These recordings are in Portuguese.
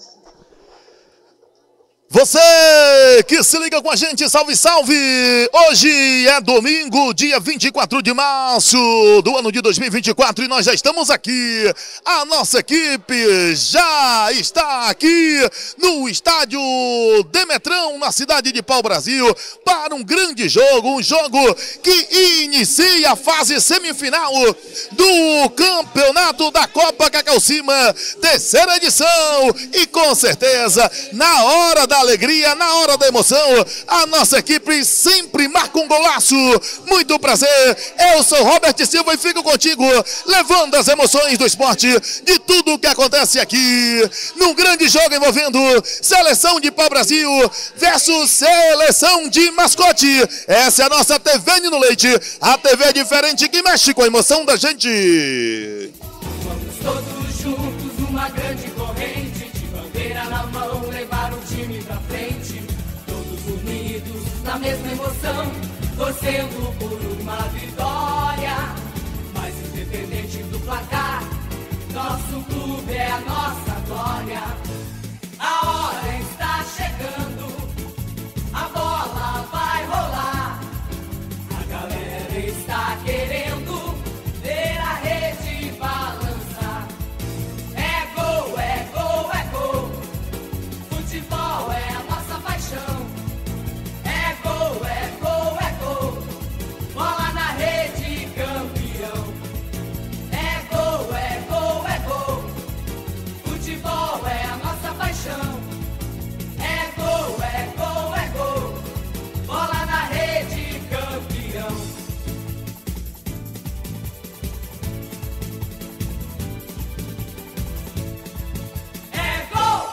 Você que se liga com a gente, salve, salve! Hoje é domingo, dia 24 de março do ano de 2024 e nós já estamos aqui. A nossa equipe já está aqui no estádio Demetrão, na cidade de Pau-Brasil, para um grande jogo, um jogo que inicia a fase semifinal do campeonato da Copa Cacau-Cima, terceira edição. E com certeza, na hora da alegria, na hora da emoção, a nossa equipe sempre marca um golaço. Muito prazer, eu sou Robert Silva e fico contigo, levando as emoções do esporte, de tudo o que acontece aqui, num grande jogo envolvendo seleção de Pau-Brasil versus seleção de Mascote. Essa é a nossa TV Nino Leite, a TV diferente que mexe com a emoção da gente. Vamos todos juntos numa grande corrente, de bandeira na mão, levar o time pra frente. Todos unidos na mesma emoção, torcendo por uma vitória. Mas independente do placar, nosso clube é a nossa glória. A hora está chegando, a bola vai rolar. A galera está querendo ver a rede balançar. É gol, é gol, é gol. Futebol é a nossa paixão. É gol, é gol, é gol. Bola na rede, campeão. É gol, é gol, é gol. Futebol é a nossa paixão. É gol, é gol, é gol. Bola na rede, campeão. É gol!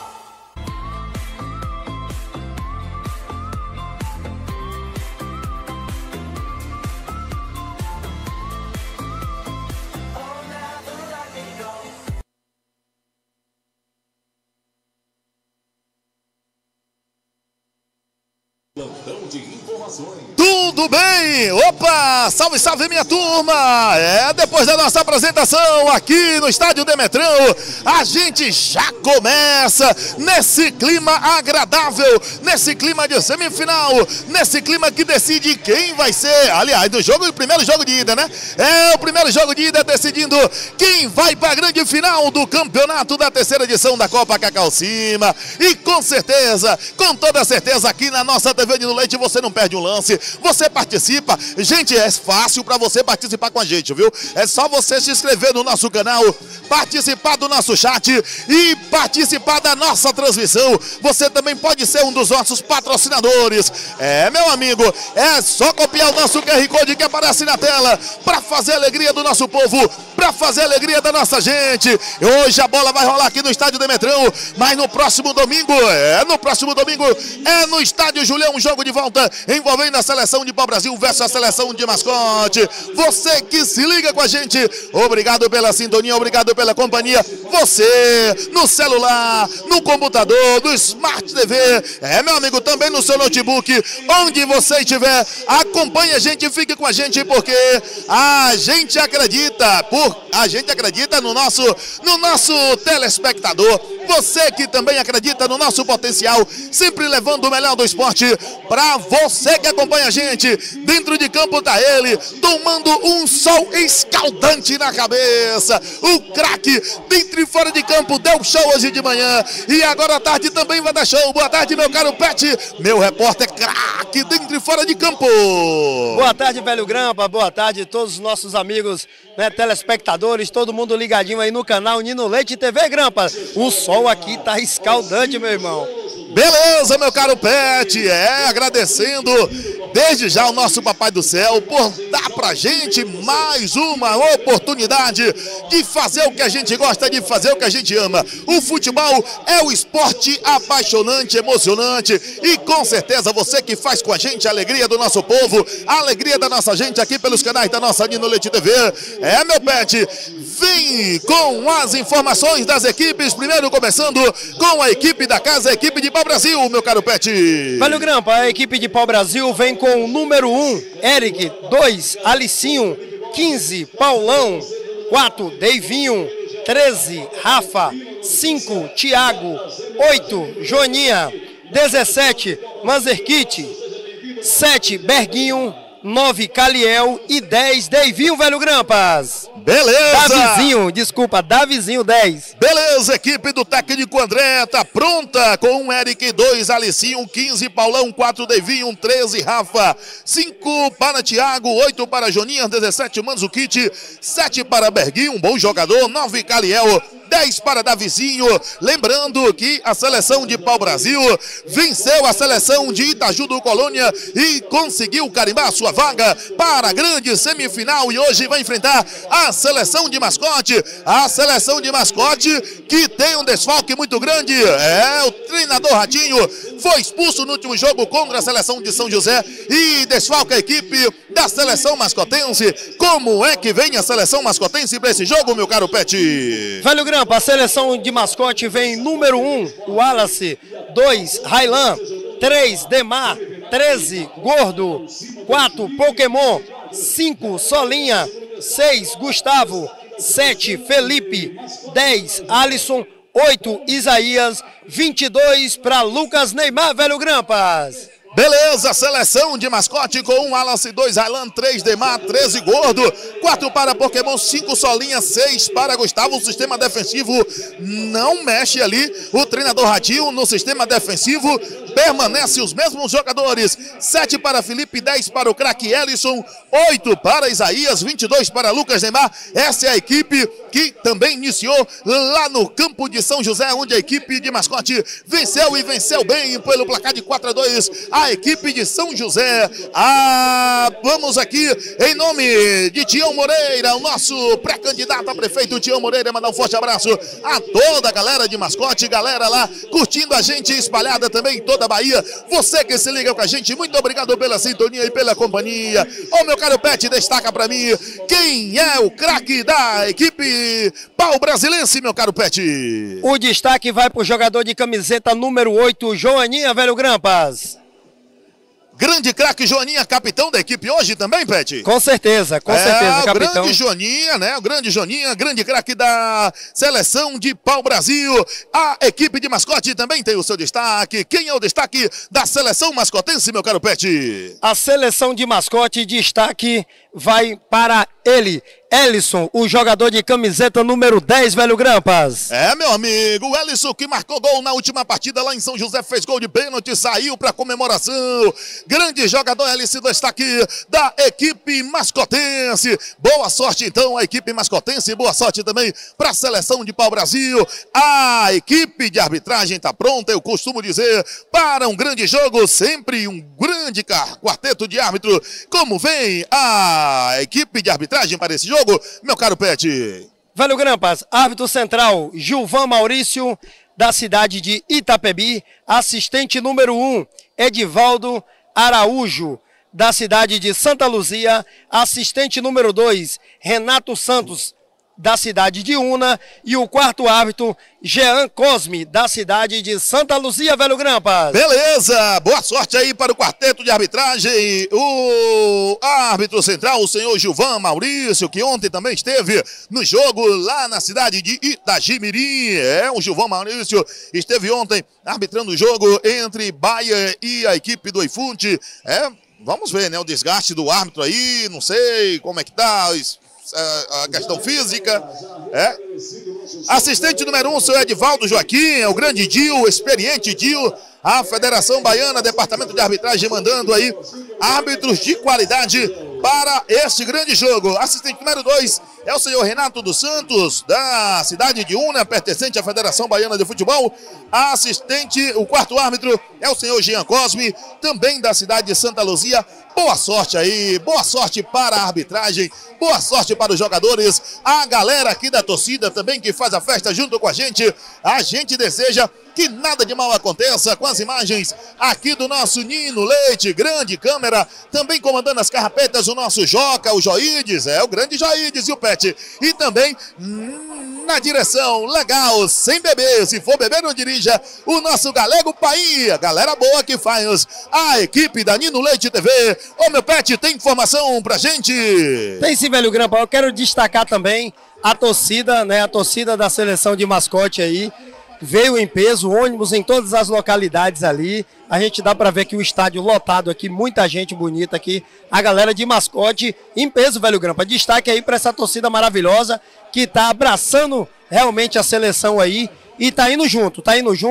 Plantão de informações. Tudo bem? Opa! Salve, salve, minha turma! Depois da nossa apresentação aqui no estádio Demetrão, a gente já começa nesse clima agradável, nesse clima de semifinal, nesse clima que decide quem vai ser, aliás, do jogo, o primeiro jogo de ida, né? É o primeiro jogo de ida decidindo quem vai para a grande final do campeonato da terceira edição da Copa Cacau-Cima. E com certeza, com toda certeza, aqui na nossa TV Nino Leite você não perde um lance, você participa. Gente, é fácil para você participar com a gente, viu? É só você se inscrever no nosso canal, participar do nosso chat e participar da nossa transmissão. Você também pode ser um dos nossos patrocinadores. Meu amigo, é só copiar o nosso QR Code que aparece na tela para fazer a alegria do nosso povo, para fazer a alegria da nossa gente. Hoje a bola vai rolar aqui no estádio Demetrão, mas no próximo domingo, é no estádio Julião, um jogo de volta envolvendo a seleção de Pau-Brasil versus a seleção de Mascote. Você que se liga com a gente, obrigado pela sintonia, obrigado pela companhia. Você no celular, no computador, no Smart TV, meu amigo, também no seu notebook, onde você estiver, acompanhe a gente, fique com a gente, porque a gente acredita, no nosso telespectador. Você que também acredita no nosso potencial, sempre levando o melhor do esporte para você que acompanha a gente. Dentro de campo tá ele, tomando um sol escaldante na cabeça. O craque, dentro e fora de campo, deu show hoje de manhã e agora à tarde também vai dar show. Boa tarde, meu caro Pet, meu repórter craque, dentro e fora de campo. Boa tarde, velho Grampa, boa tarde a todos os nossos amigos, né, telespectadores, todo mundo ligadinho aí no canal Nino Leite TV Grampa. O sol aqui tá escaldante, meu irmão. Beleza, meu caro Pet, agradecendo desde já o nosso Papai do Céu por dar pra gente mais uma oportunidade de fazer o que a gente gosta, de fazer o que a gente ama. O futebol é o esporte apaixonante, emocionante e com certeza você que faz com a gente a alegria do nosso povo, a alegria da nossa gente aqui pelos canais da nossa Nino Leite TV. Meu Pet, vem com as informações das equipes, primeiro começando com a equipe da casa, a equipe de Pau-Brasil, meu caro Pet. Velho Grampa, a equipe de Pau-Brasil vem com o número 1, Eric, 2, Alicinho, 15, Paulão, 4, Deivinho, 13, Rafa, 5, Thiago, 8, Joaninha, 17, Manzerkit, 7, Berguinho, 9, Caliel e 10, Deivinho, Velho Grampas. Beleza! Davizinho, 10. Beleza, equipe do técnico André tá pronta com 1 Eric, 2 Alicinho, 15 Paulão, 4 Deivinho, 13 Rafa, 5 para Thiago, 8 para Joninha, 17 Manzukit, 7 para Berguinho, um bom jogador, 9 Caliel, 10 para Davizinho. Lembrando que a seleção de Pau-Brasil venceu a seleção de Itaju do Colônia e conseguiu carimbar sua vaga para a grande semifinal e hoje vai enfrentar a seleção de Mascote. A seleção de Mascote que tem um desfalque muito grande. O treinador Ratinho foi expulso no último jogo contra a seleção de São José e desfalca a equipe da seleção mascotense. Como é que vem a seleção mascotense para esse jogo, meu caro Pet? Velho Grampa, a seleção de Mascote vem número 1, Wallace, 2, Railan, 3, Demar, 13, Gordo, 4, Pokémon, 5, Solinha, 6, Gustavo, 7, Felipe, 10, Alisson, 8, Isaías, 22 para Lucas Neymar, Velho Grampas. Beleza, seleção de Mascote com 1 Wallace, 2 Railan, 3 Demar, 13 Gordo, 4 para Pokémon, 5 Solinha, 6 para Gustavo. O sistema defensivo não mexe ali. O treinador Ratinho no sistema defensivo permanece os mesmos jogadores. 7 para Felipe, 10 para o craque Ellison, 8 para Isaías, 22 para Lucas Neymar. Essa é a equipe que também iniciou lá no campo de São José, onde a equipe de Mascote venceu e venceu bem pelo placar de 4-2. A equipe de São José. Vamos aqui em nome de Tião Moreira, o nosso pré-candidato a prefeito Tião Moreira, mandar um forte abraço a toda a galera de Mascote, galera lá curtindo a gente, espalhada também em toda a Bahia. Você que se liga com a gente, muito obrigado pela sintonia e pela companhia. Ô meu caro Pet, destaca pra mim quem é o craque da equipe pau-brasilense, meu caro Pet. O destaque vai pro jogador de camiseta número 8, Joaninha, Velho Grampas. Grande craque Joaninha, capitão da equipe hoje também, Pet? Com certeza, capitão. O grande Joaninha, né? O grande Joaninha, grande craque da seleção de Pau-Brasil. A equipe de Mascote também tem o seu destaque. Quem é o destaque da seleção mascotense, meu caro Pet? A seleção de Mascote, destaque vai para ele, Ellison, o jogador de camiseta número 10, Velho Grampas. Meu amigo, o Ellison que marcou gol na última partida lá em São José, fez gol de pênalti, saiu para comemoração. Grande jogador Ellison, destaque da equipe mascotense. Boa sorte então a equipe mascotense, boa sorte também para a seleção de Pau-Brasil. A equipe de arbitragem está pronta, eu costumo dizer, para um grande jogo, sempre um grande quarteto de árbitro. Como vem a equipe de arbitragem para esse jogo, meu caro Pet? Velho Grampas, árbitro central, Gilvan Maurício, da cidade de Itapebi. Assistente número 1, Edivaldo Araújo, da cidade de Santa Luzia. Assistente número 2, Renato Santos, da cidade de Una. E o quarto árbitro, Jean Cosme, da cidade de Santa Luzia, Velho Grampas. Beleza, boa sorte aí para o quarteto de arbitragem. O árbitro central, o senhor Gilvan Maurício, que ontem também esteve no jogo lá na cidade de Itagimirim. O Gilvan Maurício esteve ontem arbitrando o jogo entre Bahia e a equipe do Ifute. Vamos ver, né, o desgaste do árbitro aí, não sei como é que tá a questão física. Assistente número 1, o senhor Edivaldo Joaquim, o grande Dio, o experiente Dio. A Federação Baiana, Departamento de Arbitragem, mandando aí árbitros de qualidade para este grande jogo. Assistente número 2 é o senhor Renato dos Santos, da cidade de Una, pertencente à Federação Baiana de Futebol. Assistente, o quarto árbitro é o senhor Jean Cosme, também da cidade de Santa Luzia. Boa sorte aí, boa sorte para a arbitragem, boa sorte para os jogadores, a galera aqui da torcida também que faz a festa junto com a gente. A gente deseja que nada de mal aconteça com as imagens aqui do nosso Nino Leite, grande câmera, também comandando as carrapetas o nosso Joca, o Joides, o grande Joides e o Pet. E também na direção, legal, sem beber, se for beber não dirija, o nosso Galego Painha, galera boa que faz a equipe da Nino Leite TV. Ô meu Pet, tem informação pra gente? Tem sim, Velho Grampa, eu quero destacar também a torcida, né, a torcida da seleção de mascote aí, veio em peso, ônibus em todas as localidades ali. A gente dá para ver que o estádio lotado aqui, muita gente bonita aqui. A galera de mascote em peso, velho Grampa. Destaque aí para essa torcida maravilhosa que tá abraçando realmente a seleção aí e tá indo junto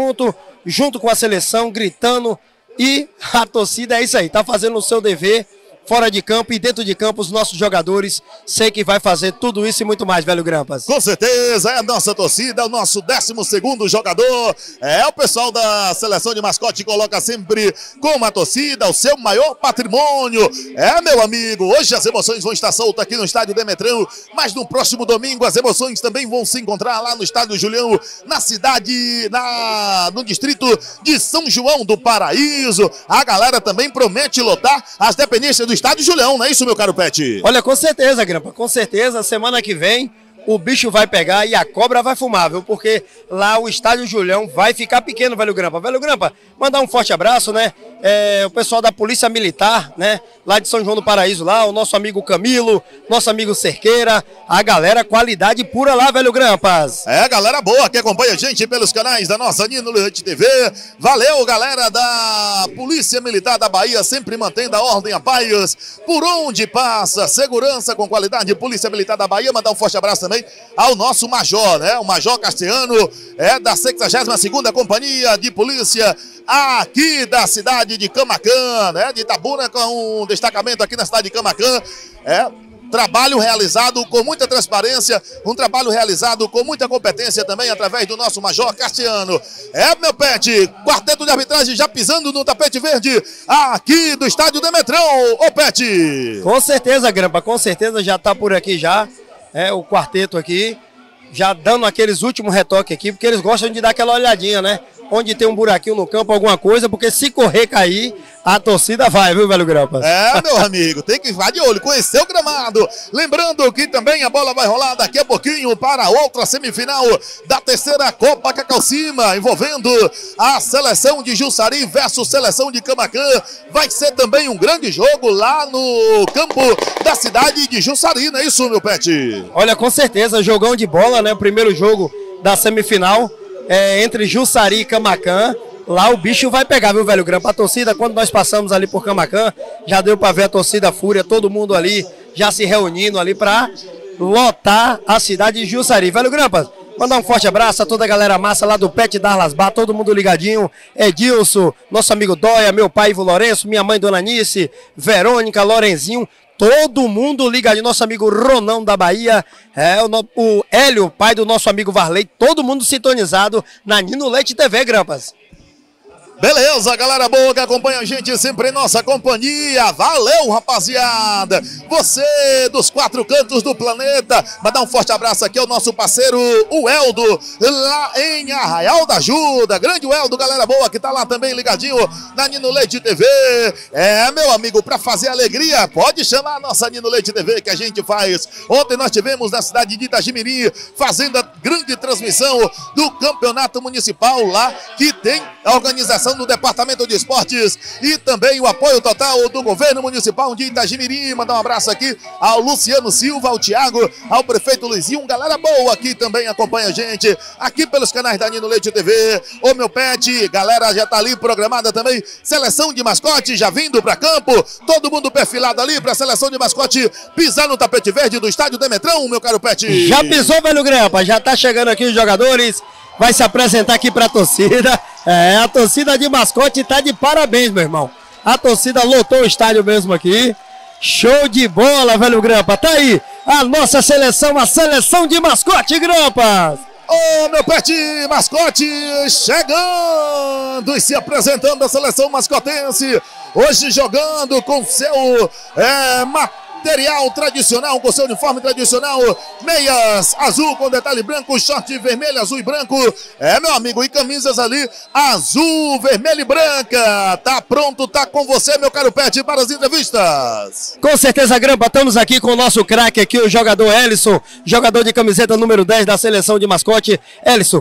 com a seleção, gritando. E a torcida é isso aí, tá fazendo o seu dever. Fora de campo e dentro de campo, os nossos jogadores, sei que vai fazer tudo isso e muito mais, velho Grampas. Com certeza, é a nossa torcida, é o nosso 12º jogador, é o pessoal da seleção de mascote que coloca sempre como a torcida, o seu maior patrimônio. É, meu amigo, hoje as emoções vão estar soltas aqui no estádio Demetrão, mas no próximo domingo as emoções também vão se encontrar lá no estádio Julião, na cidade, no distrito de São João do Paraíso. A galera também promete lotar as dependências do estádio Julião, não é isso, meu caro Pet? Olha, com certeza, Grampa, com certeza, semana que vem o bicho vai pegar e a cobra vai fumar, viu? Porque lá o estádio Julião vai ficar pequeno, velho Grampa. Velho Grampa, mandar um forte abraço, né? O pessoal da Polícia Militar, né? Lá de São João do Paraíso, lá, o nosso amigo Camilo, nosso amigo Cerqueira, a galera qualidade pura lá, velho Grampas. É, galera boa que acompanha a gente pelos canais da nossa Nino Leite TV. Valeu, galera da Polícia Militar da Bahia, sempre mantendo a ordem, a paz, por onde passa, segurança com qualidade. Polícia Militar da Bahia, mandar um forte abraço também ao nosso Major, né? O Major Castiano, da 62ª Companhia de Polícia aqui da cidade de Camaquã, né? De Itabuna, com um destacamento aqui na cidade de Camaquã. Trabalho realizado com muita transparência, um trabalho realizado com muita competência também através do nosso Major Castiano. Meu Pet, quarteto de arbitragem já pisando no tapete verde aqui do estádio Demetrão, ô Pet. Com certeza, Grampa, com certeza já tá por aqui já, o quarteto aqui, já dando aqueles últimos retoques aqui, porque eles gostam de dar aquela olhadinha, né? Onde tem um buraquinho no campo, alguma coisa, porque se correr, cair, a torcida vai, viu, velho Grampas? Meu amigo, tem que ir de olho, conhecer o gramado. Lembrando que também a bola vai rolar daqui a pouquinho para outra semifinal da terceira Copa Cacau Cima, envolvendo a seleção de Jussari versus seleção de Camaquã. Vai ser também um grande jogo lá no campo da cidade de Jussari, não é isso, meu Pet? Olha, com certeza, jogão de bola, né? O primeiro jogo da semifinal. Entre Jussari e Camaquã, lá o bicho vai pegar, viu, velho Grampa? A torcida, quando nós passamos ali por Camaquã, já deu pra ver a torcida fúria, todo mundo ali já se reunindo ali pra lotar a cidade de Jussari. Velho Grampa, mandar um forte abraço a toda a galera massa lá do Pet Darlas Bar, todo mundo ligadinho. Edilson, nosso amigo Dóia, meu pai Ivo Lourenço, minha mãe Dona Nice, Verônica, Lorenzinho. Todo mundo ligadinho, nosso amigo Ronão da Bahia, o Hélio, pai do nosso amigo Varley, todo mundo sintonizado na Nino Leite TV, Grampas. Beleza, galera boa que acompanha a gente sempre em nossa companhia. Valeu, rapaziada. Você dos 4 cantos do planeta. Mandar um forte abraço aqui ao nosso parceiro, o Eldo, lá em Arraial da Ajuda. Grande Eldo, galera boa que tá lá também ligadinho na Nino Leite TV. Meu amigo, pra fazer alegria, pode chamar a nossa Nino Leite TV que a gente faz. Ontem nós tivemos na cidade de Itagimirim fazendo a grande transmissão do campeonato municipal lá, que tem a organização do Departamento de Esportes e também o apoio total do governo municipal de Itagimirim. Mandar um abraço aqui ao Luciano Silva, ao Thiago, ao prefeito Luizinho, galera boa aqui também acompanha a gente aqui pelos canais da Nino Leite TV. Ô meu Pet, galera já tá ali programada também, seleção de mascote já vindo pra campo, todo mundo perfilado ali pra seleção de mascote pisar no tapete verde do estádio Demetrão, meu caro Pet. Já pisou, velho Grampa, já tá chegando aqui os jogadores, vai se apresentar aqui pra torcida. A torcida de mascote tá de parabéns, meu irmão. A torcida lotou o estádio mesmo aqui. Show de bola, velho Grampa. Tá aí a nossa seleção, a seleção de mascote, Grampa. Ô, meu Pet Mascote, chegando e se apresentando a seleção mascotense. Hoje jogando com seu material tradicional, com seu uniforme tradicional, meias azul com detalhe branco, short vermelho, azul e branco, meu amigo, e camisas ali, azul, vermelho e branca. Tá pronto, tá com você, meu caro Pet, para as entrevistas. Com certeza, Grampa, estamos aqui com o nosso craque aqui, o jogador Ellison, jogador de camiseta número 10 da seleção de mascote. Ellison,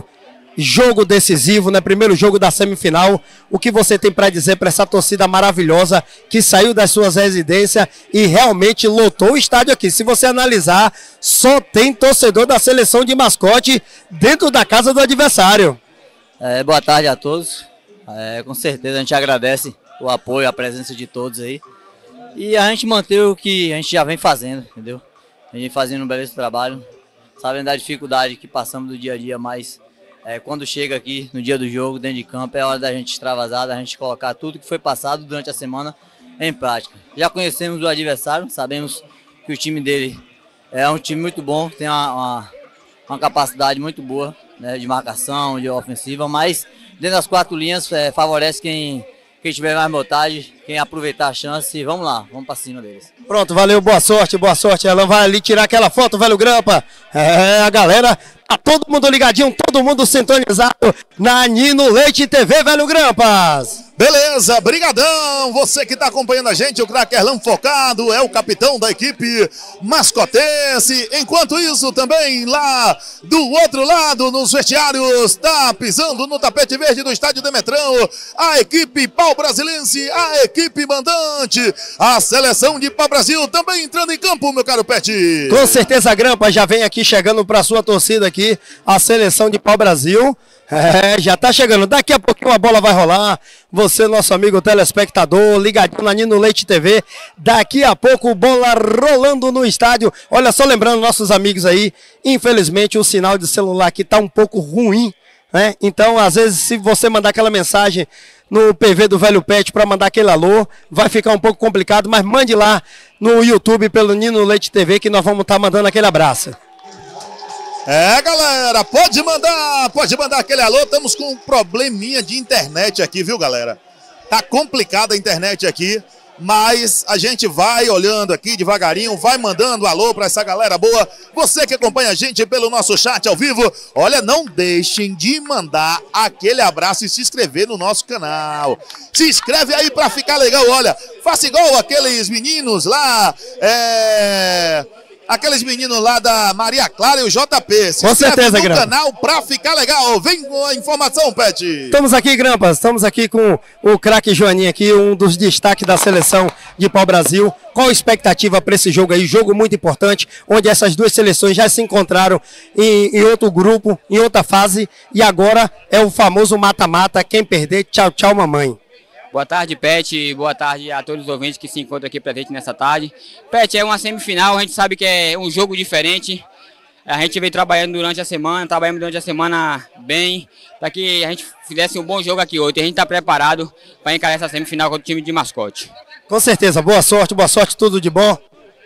jogo decisivo, né? Primeiro jogo da semifinal. O que você tem para dizer para essa torcida maravilhosa que saiu das suas residências e realmente lotou o estádio aqui? Se você analisar, só tem torcedor da seleção de Mascote dentro da casa do adversário. Boa tarde a todos. Com certeza a gente agradece o apoio, a presença de todos aí. E a gente mantém o que a gente já vem fazendo, entendeu? A gente vem fazendo um belíssimo trabalho, sabendo da dificuldade que passamos do dia a dia, mas quando chega aqui no dia do jogo, dentro de campo, é hora da gente extravasar, da gente colocar tudo que foi passado durante a semana em prática. Já conhecemos o adversário, sabemos que o time dele é um time muito bom, tem uma capacidade muito boa, né, de marcação, de ofensiva, mas dentro das 4 linhas favorece quem tiver mais vontade, quem aproveitar a chance, e vamos lá, vamos pra cima deles. Pronto, valeu, boa sorte, Alan vai ali tirar aquela foto, velho Grampa. A galera, tá todo mundo ligadinho, todo mundo sintonizado na Nino Leite TV, velho Grampas. Beleza, brigadão, você que está acompanhando a gente, o craque Erlan Focado é o capitão da equipe mascotense. Enquanto isso, também lá do outro lado, nos vestiários, está pisando no tapete verde do estádio Demetrão, a equipe pau-brasilense, a equipe mandante, a seleção de pau-brasil também entrando em campo, meu caro Pet. Com certeza, Grampa, já vem aqui chegando para sua torcida aqui, a seleção de pau-brasil. Já tá chegando, daqui a pouquinho a bola vai rolar, você nosso amigo telespectador, ligadinho na Nino Leite TV, daqui a pouco bola rolando no estádio. Olha só, lembrando nossos amigos aí, infelizmente o sinal de celular aqui tá um pouco ruim, né? Então às vezes se você mandar aquela mensagem no PV do Velho Pet para mandar aquele alô, vai ficar um pouco complicado, mas mande lá no YouTube pelo Nino Leite TV que nós vamos estar mandando aquele abraço. Galera, pode mandar aquele alô, estamos com um probleminha de internet aqui, viu, galera? Tá complicada a internet aqui, mas a gente vai olhando aqui devagarinho, vai mandando alô para essa galera boa. Você que acompanha a gente pelo nosso chat ao vivo, olha, não deixem de mandar aquele abraço e se inscrever no nosso canal. Se inscreve aí para ficar legal, olha, faça igual aqueles meninos lá, aqueles meninos lá da Maria Clara e o JP. Se com certeza, no Grampa. Canal pra ficar legal. Vem com a informação, Pet. Estamos aqui, Grampas. Estamos aqui com o craque Joaninho aqui, um dos destaques da seleção de pau-brasil. Qual a expectativa para esse jogo aí? Jogo muito importante, onde essas duas seleções já se encontraram em outro grupo, em outra fase. E agora é o famoso mata-mata. Quem perder, tchau, tchau, mamãe. Boa tarde, Pet. Boa tarde a todos os ouvintes que se encontram aqui presente nessa tarde. Pet, é uma semifinal, a gente sabe que é um jogo diferente. A gente vem trabalhando durante a semana bem, para que a gente fizesse um bom jogo aqui hoje. A gente está preparado para encarar essa semifinal com o time de Mascote. Com certeza, boa sorte, tudo de bom.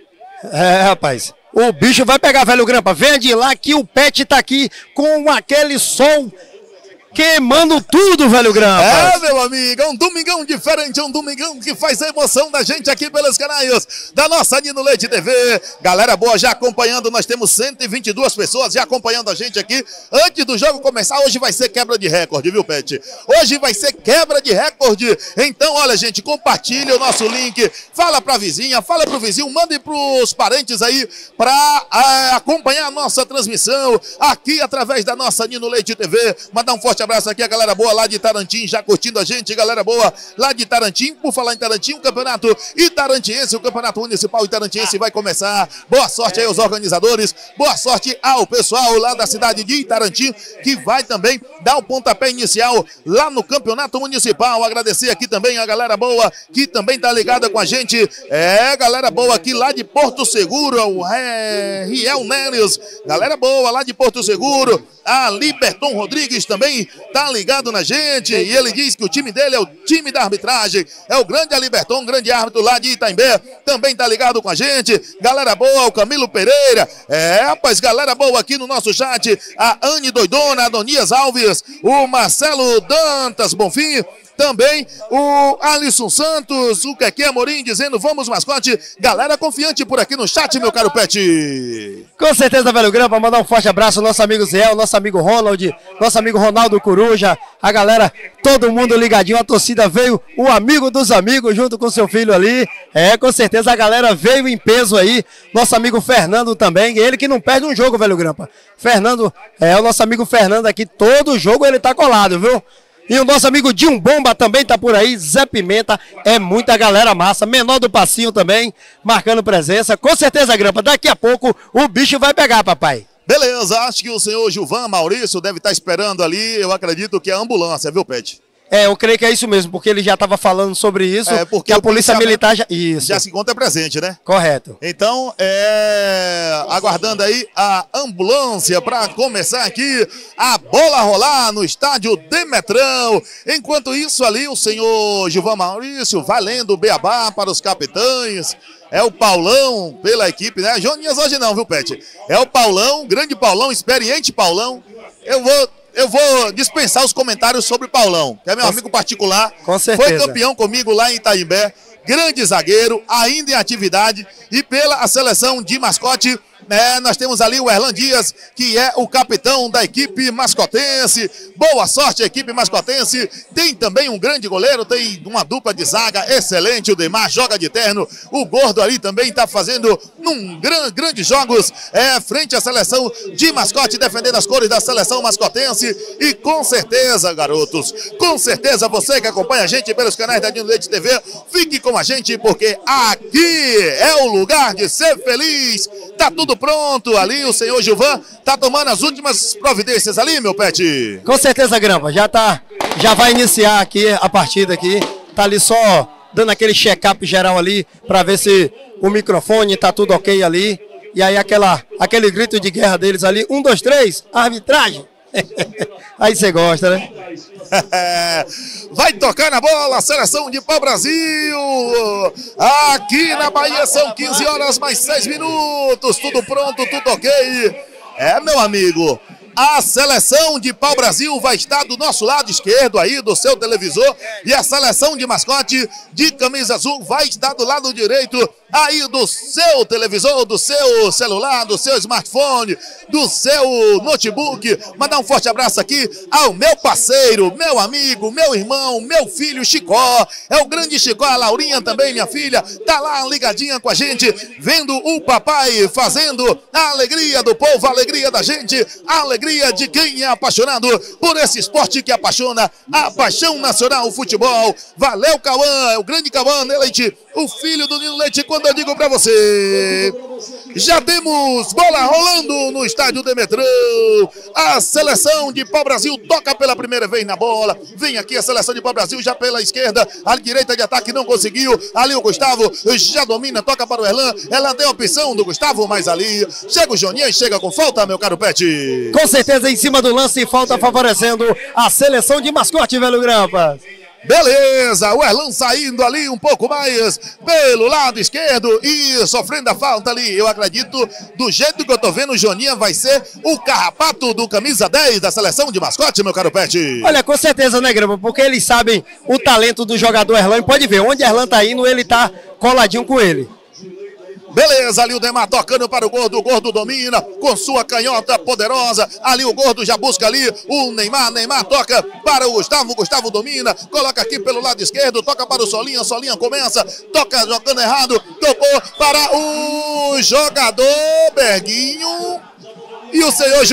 Rapaz, o bicho vai pegar, velho Grampa. Venha de lá que o Pet tá aqui com aquele som queimando tudo, velho Grampa. Meu amigo, é um domingão diferente, é um domingão que faz a emoção da gente aqui pelos canais da nossa Nino Leite TV. Galera boa já acompanhando, nós temos 122 pessoas já acompanhando a gente aqui. Antes do jogo começar, hoje vai ser quebra de recorde, viu, Pet? Hoje vai ser quebra de recorde. Então, olha, gente, compartilha o nosso link, fala pra vizinha, fala pro vizinho, mande pros parentes aí pra acompanhar a nossa transmissão aqui através da nossa Nino Leite TV. Mandar um forte abraço aqui a galera boa lá de Tarantim, já curtindo a gente, galera boa lá de Tarantim. Por falar em Tarantim, o campeonato itarantiense, o campeonato municipal itarantiense vai começar. Boa sorte aí aos organizadores, boa sorte ao pessoal lá da cidade de Itarantim, que vai também dar o pontapé inicial lá no campeonato municipal. Agradecer aqui também a galera boa que também tá ligada com a gente, galera boa aqui lá de Porto Seguro, o Riel Neres, galera boa lá de Porto Seguro, a Liberton Rodrigues também tá ligado na gente, e ele diz que o time dele é o time da arbitragem, é o grande Aliberton, grande árbitro lá de Itaimbé, também tá ligado com a gente. Galera boa, o Camilo Pereira, rapaz, galera boa aqui no nosso chat, a Anne Doidona, a Adonias Alves, o Marcelo Dantas Bonfim, também o Alisson Santos, o Keké Amorim dizendo vamos mascote. Galera confiante por aqui no chat, meu caro Pet. Com certeza, velho Grampa, mandar um forte abraço ao nosso amigo Zé, nosso amigo Ronald, nosso amigo Ronaldo Coruja, a galera, todo mundo ligadinho, a torcida veio, o amigo dos amigos junto com seu filho ali, com certeza a galera veio em peso aí, nosso amigo Fernando também, ele que não perde um jogo, velho Grampa. Fernando, o nosso amigo Fernando aqui, todo jogo ele tá colado, viu? E o nosso amigo Dinho Bomba também tá por aí, Zé Pimenta, muita galera massa, Menor do Passinho também, marcando presença. Com certeza, Grampa, daqui a pouco o bicho vai pegar, papai. Beleza, acho que o senhor Gilvan Maurício deve estar esperando ali, eu acredito que é a ambulância, viu, Pet? Eu creio que é isso mesmo, porque ele já estava falando sobre isso, porque que a Polícia Militar já se encontra presente, né? Correto. Então, aguardando aí a ambulância para começar aqui a bola rolar no estádio Demetrão. Enquanto isso ali, o senhor Gilvan Maurício vai lendo o beabá para os capitães. É o Paulão pela equipe, né? Joninhas hoje não, viu, Pet? É o Paulão, grande Paulão, experiente Paulão. Eu vou dispensar os comentários sobre o Paulão, que é meu amigo particular. Com certeza. Foi campeão comigo lá em Itaimbé, grande zagueiro, ainda em atividade. E pela seleção de mascote, nós temos ali o Erlan Dias, que é o capitão da equipe mascotense. Boa sorte, equipe mascotense. Tem também um grande goleiro, tem uma dupla de zaga excelente. O Demar joga de terno. O Gordo ali também está fazendo grandes jogos frente à seleção de mascote, defendendo as cores da seleção mascotense. E com certeza, garotos, com certeza você que acompanha a gente pelos canais da Dino Leite TV, fique com a gente, porque aqui é o lugar de ser feliz. Tá tudo pronto ali, o senhor Gilvan tá tomando as últimas providências ali, meu Pet. Com certeza, Grampa, já vai iniciar aqui a partida aqui, tá ali só dando aquele check-up geral ali, para ver se o microfone tá tudo ok ali, e aí aquele grito de guerra deles ali, 1, 2, 3, arbitragem. Aí você gosta, né? Vai tocar na bola a seleção de pau-brasil. Aqui na Bahia são 15 horas mais 6 minutos. Tudo pronto, tudo ok. Meu amigo, a seleção de pau-brasil vai estar do nosso lado esquerdo aí do seu televisor. E a seleção de mascote de camisa azul vai estar do lado direito aí do seu televisor, do seu celular, do seu smartphone, do seu notebook. Mandar um forte abraço aqui ao meu parceiro, meu amigo, meu irmão, meu filho Chicó. É o grande Chicó, a Laurinha também, minha filha, tá lá ligadinha com a gente, vendo o papai fazendo a alegria do povo, a alegria da gente, a alegria de quem é apaixonado por esse esporte que apaixona, a paixão nacional, o futebol. Valeu, Cauã, é o grande Cauã Leite, o filho do Nino Leite. Quando eu digo pra você, já temos bola rolando no estádio Demetrão. A seleção de pau-brasil toca pela primeira vez na bola. Vem aqui a seleção de pau-brasil já pela esquerda, a direita de ataque não conseguiu. Ali o Gustavo já domina, toca para o Erlan. Erlan tem a opção do Gustavo, mas ali chega o Joninha e chega com falta, meu caro Pet. Com certeza em cima do lance, falta favorecendo a seleção de mascote, velho Grampa. Beleza, o Erlan saindo ali um pouco mais pelo lado esquerdo e sofrendo a falta ali. Eu acredito, do jeito que eu tô vendo, o Joninha vai ser o carrapato do camisa 10 da seleção de mascote, meu caro Pet. Olha, com certeza, né, Grampa? Porque eles sabem o talento do jogador Erlan. E pode ver, onde Erlan tá indo, ele tá coladinho com ele. Beleza, ali o Demar tocando para o Gordo domina com sua canhota poderosa, ali o Gordo já busca ali o Neymar toca para o Gustavo domina, coloca aqui pelo lado esquerdo, toca para o Solinha começa, toca jogando errado, tocou para o jogador Berguinho e o senhor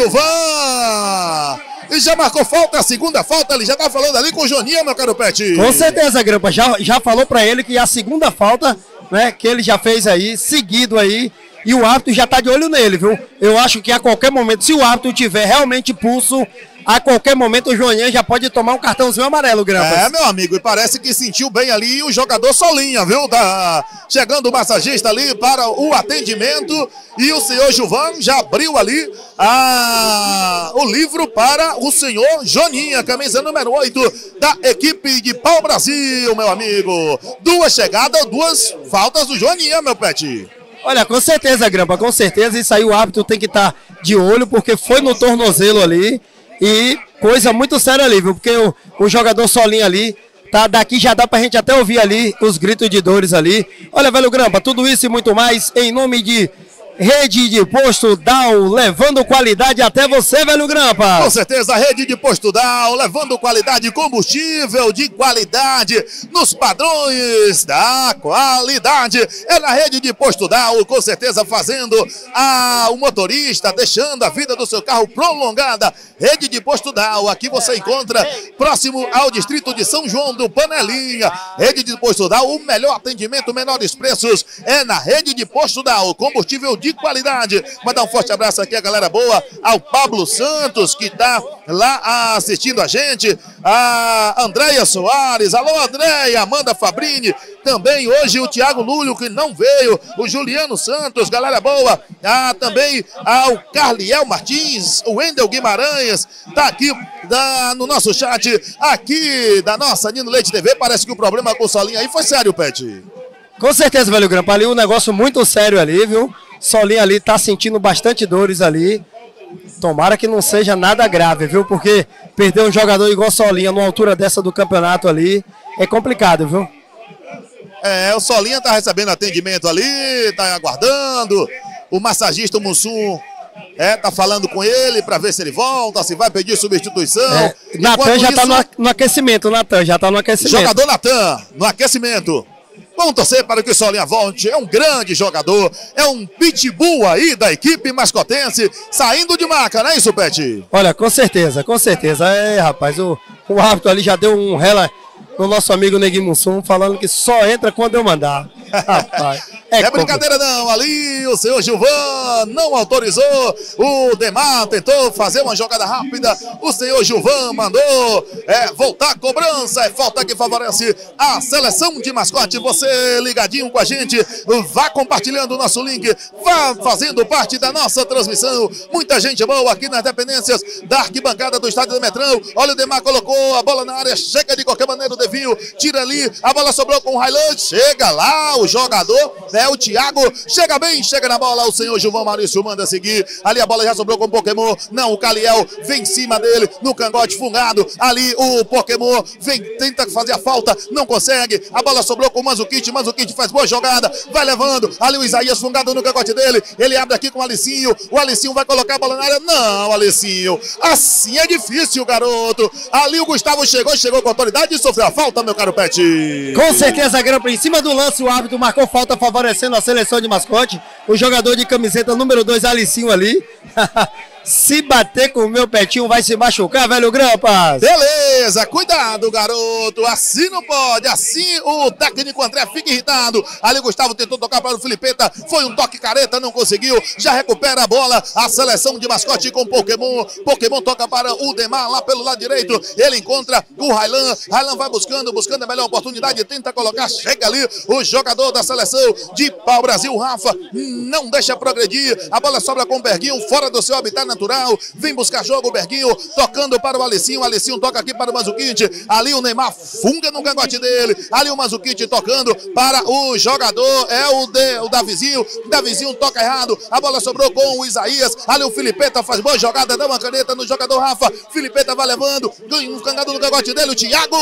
Gilvan. E já marcou falta, a segunda falta, ele já tá falando ali com o Joninha, meu caro Pet. Com certeza, Grampa, já falou para ele que a segunda falta, né, que ele já fez aí, seguido aí, e o árbitro já tá de olho nele, viu? Eu acho que a qualquer momento, se o árbitro tiver realmente pulso, a qualquer momento o Joninha já pode tomar um cartãozinho amarelo, Grampa. Meu amigo, e parece que sentiu bem ali o jogador Solinha, viu? Tá chegando o massagista ali para o atendimento e o senhor Gilvan já abriu ali o livro para o senhor Joninha, camisa número 8 da equipe de pau-brasil, meu amigo. 2 chegadas, 2 faltas do Joninha, meu Pet. Olha, com certeza, Grampa, com certeza, isso aí o árbitro tem que estar de olho, porque foi no tornozelo ali, e coisa muito séria ali, viu? Porque o jogador Solinha ali Tá, daqui já dá pra gente até ouvir ali os gritos de dores ali. Olha, velho Grampa, tudo isso e muito mais em nome de Rede de Posto Dow, levando qualidade até você, velho Grampa. Com certeza, Rede de Posto Dow, levando qualidade, combustível de qualidade, nos padrões da qualidade. É na Rede de Posto Dow, com certeza fazendo o motorista, deixando a vida do seu carro prolongada. Rede de Posto Dow, aqui você encontra próximo ao distrito de São João do Panelinha. Rede de Posto Dow, o melhor atendimento, menores preços, é na Rede de Posto Dow, combustível de qualidade. Mandar um forte abraço aqui a galera boa, ao Pablo Santos, que está lá assistindo a gente, a Andréia Soares, alô Andréia, Amanda Fabrini, também hoje o Thiago Lúlio, que não veio, o Juliano Santos, galera boa, também ao Carliel Martins, o Wendel Guimarães, tá aqui no nosso chat, aqui da nossa Nino Leite TV. Parece que o problema com o Solinha aí foi sério, Pet. Com certeza, velho Grampa, ali um negócio muito sério ali, viu? Solinha ali tá sentindo bastante dores ali. Tomara que não seja nada grave, viu? Porque perder um jogador igual Solinha numa altura dessa do campeonato ali é complicado, viu? O Solinha tá recebendo atendimento ali, tá aguardando. O massagista, o Mussum, tá falando com ele para ver se ele volta, se vai pedir substituição. Natan já tá no aquecimento, Natan já tá no aquecimento. Jogador Natan, no aquecimento. Vamos torcer para que o Solinha volte, é um grande jogador, é um pitbull aí da equipe mascotense, saindo de maca, não é isso, Pet? Olha, com certeza, rapaz, o árbitro ali já deu um rela no nosso amigo Neguinho Mussum, falando que só entra quando eu mandar. Rapaz, é brincadeira não, ali o senhor Gilvan não autorizou, o Demar tentou fazer uma jogada rápida, o senhor Gilvan mandou voltar a cobrança, é falta que favorece a seleção de mascote. Você ligadinho com a gente, vá compartilhando o nosso link, vá fazendo parte da nossa transmissão, muita gente boa aqui nas dependências da arquibancada do estádio do Metrão. Olha, o Demar colocou a bola na área, chega de qualquer maneira o Devinho, tira ali, a bola sobrou com o Railan, chega lá o jogador, o Thiago, chega bem, chega na bola, o senhor Gilvão Maurício manda seguir, ali a bola já sobrou com o Pokémon, não, o Caliel vem em cima dele, no cangote fungado, ali o Pokémon vem, tenta fazer a falta, não consegue, a bola sobrou com o Manzukic faz boa jogada, vai levando, ali o Isaías fungado no cangote dele, ele abre aqui com o Alicinho vai colocar a bola na área, não, Alicinho, assim é difícil, garoto, ali o Gustavo chegou com autoridade e sofreu a falta, meu caro Pet. Com certeza, Grampa, em cima do lance, o árbitro marcou falta favorecendo a seleção de mascote. O jogador de camiseta número 2, Alicinho ali. Se bater com o meu Petinho vai se machucar, velho Grampas. Beleza, cuidado, garoto. Assim não pode, assim o técnico André fica irritado. Ali o Gustavo tentou tocar para o Filipeta, foi um toque careta, não conseguiu. Já recupera a bola, a seleção de mascote com Pokémon. Pokémon toca para o Demar lá pelo lado direito. Ele encontra o Railan. Railan vai buscando a melhor oportunidade, tenta colocar, chega ali o jogador da seleção de pau-brasil, Rafa, não deixa progredir. A bola sobra com o Berguinho, fora do seu habitat natural, vem buscar jogo o Berguinho, tocando para o Alicinho toca aqui para o Manzukic, ali o Neymar funga no cangote dele, ali o Manzukic tocando para o jogador, o Davizinho toca errado, a bola sobrou com o Isaías, ali o Filipeta faz boa jogada, dá uma caneta no jogador Rafa, Filipeta vai levando, cangado no cangote dele, o Thiago,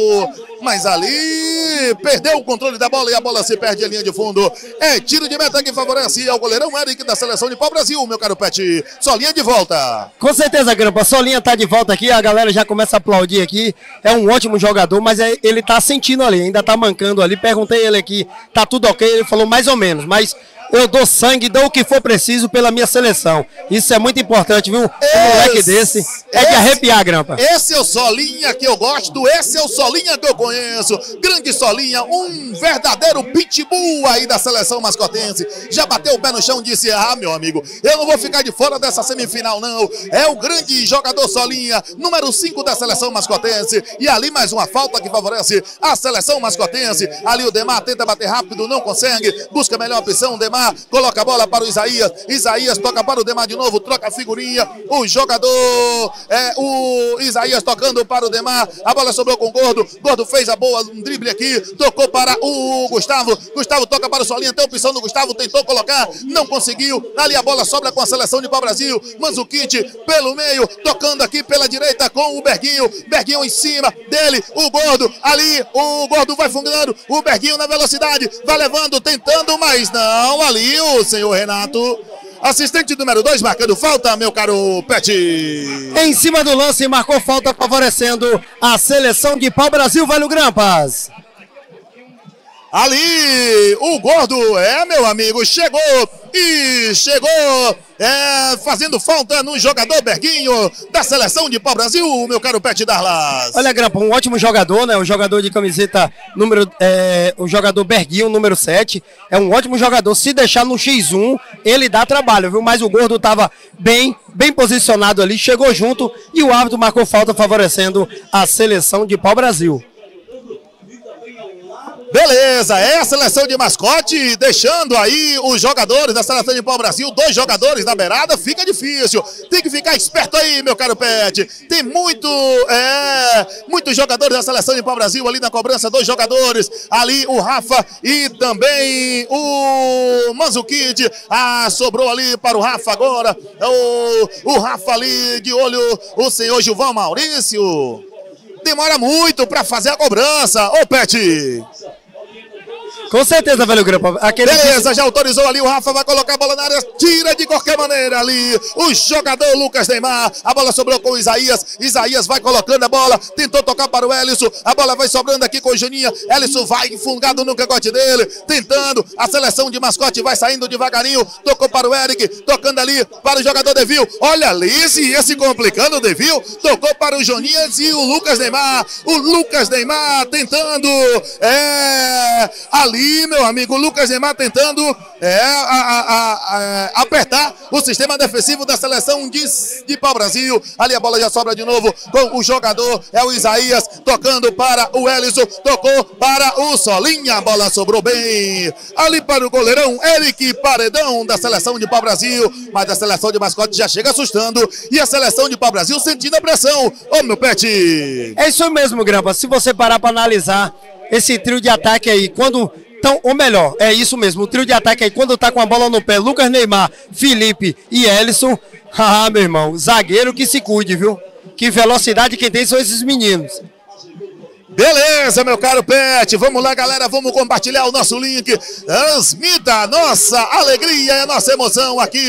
mas ali perdeu o controle da bola e a bola se perde em linha de fundo, tiro de meta que favorece ao goleirão Eric da seleção de pau-brasil, meu caro Pet. Solinha de volta. Com certeza, Grampa, Solinha tá de volta aqui, a galera já começa a aplaudir aqui, é um ótimo jogador, mas ele tá sentindo ali, ainda tá mancando ali, perguntei ele aqui, tá tudo ok, ele falou mais ou menos, mas eu dou sangue, dou o que for preciso pela minha seleção. Isso é muito importante, viu? Um moleque desse é de arrepiar, Grampa. Esse é o Solinha que eu gosto, esse é o Solinha que eu conheço. Grande Solinha, um verdadeiro pitbull aí da seleção mascotense. Já bateu o pé no chão e disse, meu amigo, eu não vou ficar de fora dessa semifinal, não. É o grande jogador Solinha, número 5 da seleção mascotense. E ali mais uma falta que favorece a seleção mascotense. Ali o Demar tenta bater rápido, não consegue. Busca a melhor opção, Demar. Demar, coloca a bola para o Isaías. Isaías toca para o Demar de novo, troca a figurinha. O jogador o Isaías tocando para o Demar. A bola sobrou com o Gordo. Gordo fez a boa, um drible aqui. Tocou para o Gustavo. Gustavo toca para o Solinha. Tem opção do Gustavo, tentou colocar, não conseguiu. Ali a bola sobra com a seleção de pau-brasil. Manzukic pelo meio, tocando aqui pela direita com o Berguinho. Berguinho em cima dele, o Gordo. Ali o Gordo vai fungando. O Berguinho na velocidade, vai levando, tentando, mas não. Ali o senhor Renato. Assistente número 2 marcando falta, meu caro Pet. Em cima do lance, marcou falta favorecendo a seleção de pau-brasil, Velho Grampas. Ali, o Gordo, meu amigo, chegou fazendo falta no jogador Berguinho da seleção de pau-brasil, meu caro Pet Darlas. Olha, Grampa, um ótimo jogador, né? O jogador de camiseta o jogador Berguinho, número 7, é um ótimo jogador. Se deixar no X1, ele dá trabalho, viu? Mas o Gordo estava bem posicionado ali, chegou junto e o árbitro marcou falta favorecendo a seleção de pau-brasil. Beleza, é a seleção de mascote, deixando aí os jogadores da seleção de pau-brasil, 2 jogadores na beirada, fica difícil. Tem que ficar esperto aí, meu caro Pet. Tem muitos jogadores da seleção de pau-brasil ali na cobrança, 2 jogadores. Ali o Rafa e também o Manzukic. Sobrou ali para o Rafa agora. O Rafa ali de olho, o senhor Gilvão Maurício. Demora muito para fazer a cobrança, ô Pet. Com certeza, Velho Grampa. Beleza, já autorizou ali, o Rafa vai colocar a bola na área, tira de qualquer maneira ali o jogador Lucas Neymar. A bola sobrou com o Isaías. Isaías vai colocando a bola, tentou tocar para o Elisson. A bola vai sobrando aqui com o Juninho. Elisson vai enfungado no cangote dele, tentando. A seleção de mascote vai saindo devagarinho. Tocou para o Eric, tocando ali para o jogador Devil. Olha ali, se complicando o Devil. Tocou para o Juninho e o Lucas Neymar. O Lucas Neymar tentando. Ali, meu amigo, o Lucas Neymar tentando apertar o sistema defensivo da seleção de pau-brasil. Ali a bola já sobra de novo com o jogador, o Isaías, tocando para o Elisson, tocou para o Solinha, a bola sobrou bem ali para o goleirão Eric Paredão da seleção de pau-brasil, mas a seleção de mascote já chega assustando e a seleção de pau-brasil sentindo a pressão. Ô, meu Pet! É isso mesmo, Grampa, se você parar para analisar esse trio de ataque aí, ou melhor, é isso mesmo, o trio de ataque aí, quando tá com a bola no pé, Lucas Neymar, Felipe e Elisson, meu irmão, zagueiro que se cuide, viu? Que velocidade quem tem são esses meninos. Beleza, meu caro Pet, vamos lá, galera, vamos compartilhar o nosso link, transmita a nossa alegria e a nossa emoção aqui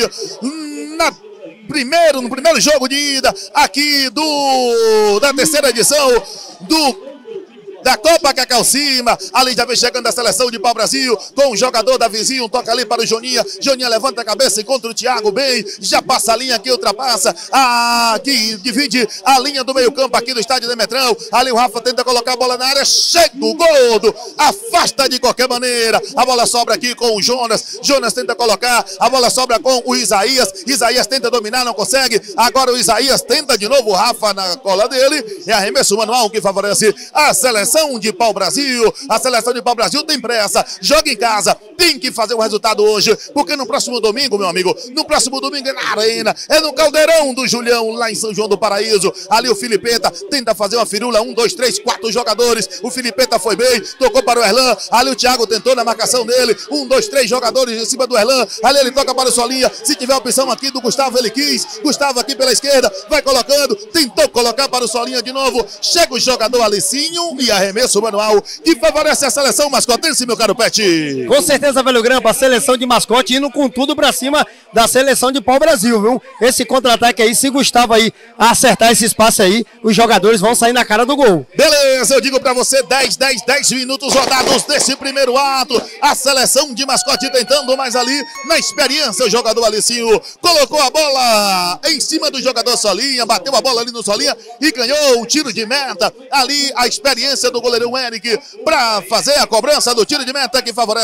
no primeiro jogo de ida aqui da terceira edição da Copa Cacau Cima. Ali já vem chegando a seleção de pau-brasil com o jogador da vizinho, toca ali para o Joninha. Joninha levanta a cabeça, encontra o Thiago bem, já passa a linha aqui, ultrapassa, que divide a linha do meio campo aqui do estádio Demetrão. Ali o Rafa tenta colocar a bola na área, chega o Gordo, afasta de qualquer maneira, a bola sobra aqui com o Jonas. Jonas tenta colocar, a bola sobra com o Isaías. Isaías tenta dominar, não consegue, agora o Isaías tenta de novo, o Rafa na cola dele, é arremesso manual que favorece a seleção de pau-brasil. A seleção de pau-brasil tem pressa, joga em casa, tem que fazer o resultado hoje, porque no próximo domingo, meu amigo, no próximo domingo é na Arena, é no Caldeirão do Julião, lá em São João do Paraíso. Ali o Filipeta tenta fazer uma firula, 1, 2, 3, 4 jogadores, o Filipeta foi bem, tocou para o Erlan, ali o Thiago tentou na marcação dele, 1, 2, 3 jogadores em cima do Erlan, ali ele toca para o Solinha, se tiver a opção aqui do Gustavo, ele quis, Gustavo aqui pela esquerda, vai colocando, tentou colocar para o Solinha de novo, chega o jogador Alicinho e arremesso manual que favorece a seleção mascotense, meu caro Pet. Com certeza, Velho Grampa, a seleção de mascote indo com tudo pra cima da seleção de pau-brasil, viu? Esse contra-ataque aí, se Gustavo aí acertar esse espaço aí, os jogadores vão sair na cara do gol. Beleza, eu digo pra você, 10 minutos rodados desse primeiro ato, a seleção de mascote tentando mais ali, na experiência, o jogador Alicinho colocou a bola em cima do jogador Solinha, bateu a bola ali no Solinha e ganhou o tiro de meta, ali a experiência do goleirão Eric para fazer a cobrança do tiro de meta que favorece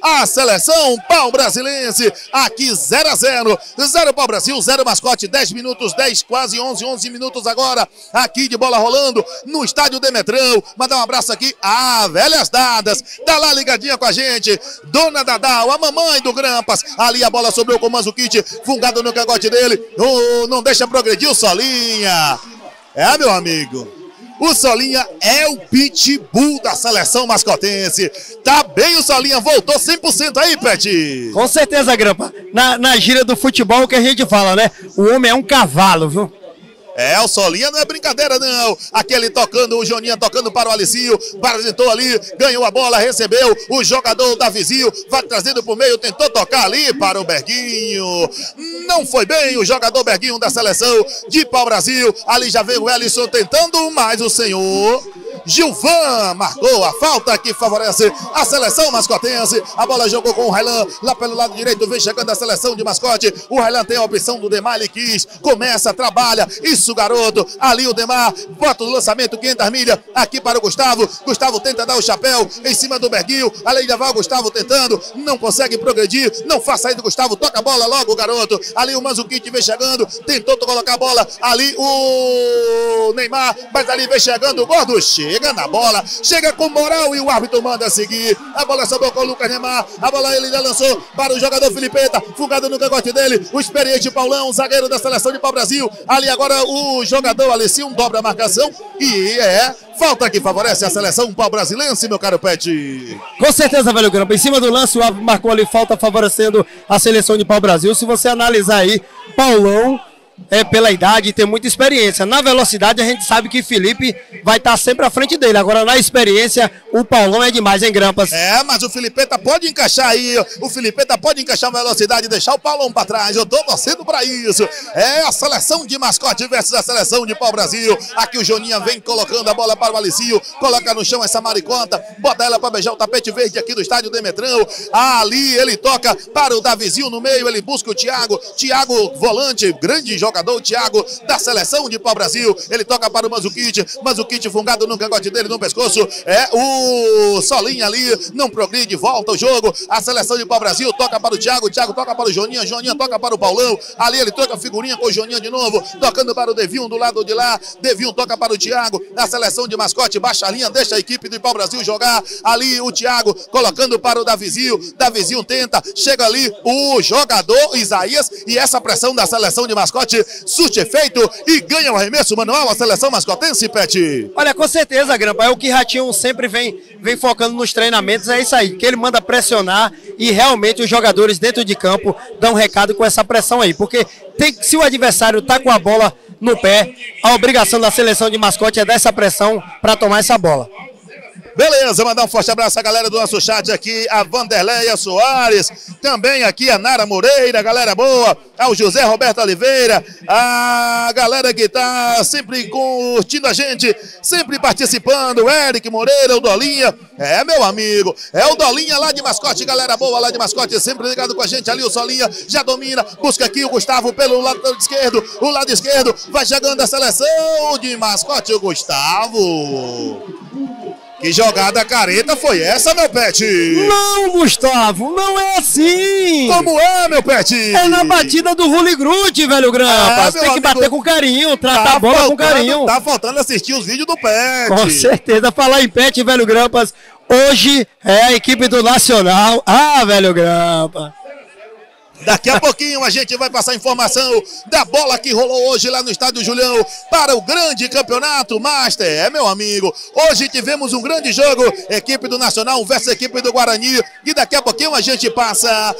a seleção pau-brasilense. Aqui 0-0. 0 pau-Brasil, 0 mascote. 10 minutos, 10, quase 11 minutos agora. Aqui de bola rolando no estádio Demetrão. Mandar um abraço aqui a Velhas Dadas. Tá lá ligadinha com a gente. Dona Dadal, a mamãe do Grampas. Ali a bola sobrou com o Manzukic. Fungado no cangote dele. Oh, não deixa progredir o Solinha. É, meu amigo. O Solinha é o pitbull da seleção mascotense. Tá bem o Solinha, voltou 100% aí, Pet. Com certeza, Grampa. Na gíria do futebol que a gente fala, né? O homem é um cavalo, viu? É, o Solinha não é brincadeira, não. Aquele tocando, o Joninha tocando para o Alicinho. Parasitou ali, ganhou a bola, recebeu. O jogador Davizinho vai trazendo por meio, tentou tocar ali para o Berguinho. Não foi bem o jogador Berguinho da seleção de pau-Brasil. Ali já veio o Ellison tentando, mas o senhor Gilvan marcou a falta que favorece a seleção mascotense. A bola jogou com o Railan lá pelo lado direito, vem chegando a seleção de mascote. O Railan tem a opção do Demar, ele quis, começa, trabalha, isso garoto, ali o Demar, bota o lançamento 500 milhas, aqui para o Gustavo. Gustavo tenta dar o chapéu em cima do Berguinho, além de o Gustavo tentando, não consegue progredir, não faça aí do Gustavo, toca a bola logo garoto. Ali o Manzukic vem chegando, tentou colocar a bola, ali o Neymar, mas ali vem chegando o Gordo, chega na bola, chega com moral e o árbitro manda seguir. A bola sobrou com o Lucas Neymar, a bola ele já lançou para o jogador Filipeta, fugado no cangote dele, o experiente Paulão, zagueiro da seleção de pau-Brasil. Ali agora o jogador Alessinho dobra a marcação e falta que favorece a seleção pau-brasilense, meu caro Pet. Com certeza, velho Grampa. Em cima do lance, o árbitro marcou ali falta favorecendo a seleção de pau-Brasil. Se você analisar aí, Paulão pela idade, tem muita experiência. Na velocidade, a gente sabe que Felipe vai estar sempre à frente dele. Agora, na experiência, o Paulão é demais, hein, Grampas? Mas o Filipeta pode encaixar aí. O Filipeta pode encaixar a velocidade e deixar o Paulão para trás. Eu tô torcendo para isso. É a seleção de mascote versus a seleção de pau-Brasil. Aqui o Joninha vem colocando a bola para o Alicinho. Coloca no chão essa maricota. Bota ela para beijar o tapete verde aqui do estádio Demetrão. Ali ele toca para o Davizinho no meio. Ele busca o Thiago. Thiago, volante, grande jogador, o Thiago da seleção de pau-Brasil. Ele toca para o Manzukic. Manzukic fungado no cangote dele, no pescoço. O Solinha ali não progride, volta o jogo. A seleção de pau-Brasil toca para o Thiago. Thiago toca para o Joninha. Joninha toca para o Paulão. Ali ele troca a figurinha com o Joninha de novo. Tocando para o Devinho do lado de lá. Devinho toca para o Thiago. A seleção de mascote baixa a linha, deixa a equipe do pau-Brasil jogar. Ali o Thiago colocando para o Davizinho. Davizinho tenta, chega ali o jogador Isaías. E essa pressão da seleção de mascote surte efeito e ganha o arremesso manual a seleção mascotense, Pet. Olha, com certeza, Grampa, é o que Ratinho sempre vem focando nos treinamentos, é isso aí, que ele manda pressionar e realmente os jogadores dentro de campo dão um recado com essa pressão aí, porque se o adversário tá com a bola no pé, a obrigação da seleção de mascote é dar essa pressão para tomar essa bola. Beleza, mandar um forte abraço à galera do nosso chat aqui, a Vanderleia Soares, também aqui a Nara Moreira, galera boa, ao José Roberto Oliveira, a galera que tá sempre curtindo a gente, sempre participando, o Eric Moreira, o Dolinha, meu amigo, é o Dolinha lá de mascote, galera boa lá de mascote, sempre ligado com a gente ali, o Solinha já domina, busca aqui o Gustavo pelo lado esquerdo, o lado esquerdo, vai chegando a seleção de mascote, o Gustavo. Que jogada careta foi essa, meu Pet? Não, Gustavo, não é assim. Como é, meu Pet? É na batida do Rulli Grute, velho Grampas. Tem que bater com carinho, tratar a bola com carinho. Tá faltando assistir os vídeos do Pet. Com certeza. Falar em Pet, velho Grampas, hoje é a equipe do Nacional. Velho Grampas. Daqui a pouquinho a gente vai passar informação da bola que rolou hoje lá no Estádio Julião para o grande campeonato Master. Meu amigo, hoje tivemos um grande jogo, equipe do Nacional versus equipe do Guarani, e daqui a pouquinho a gente passa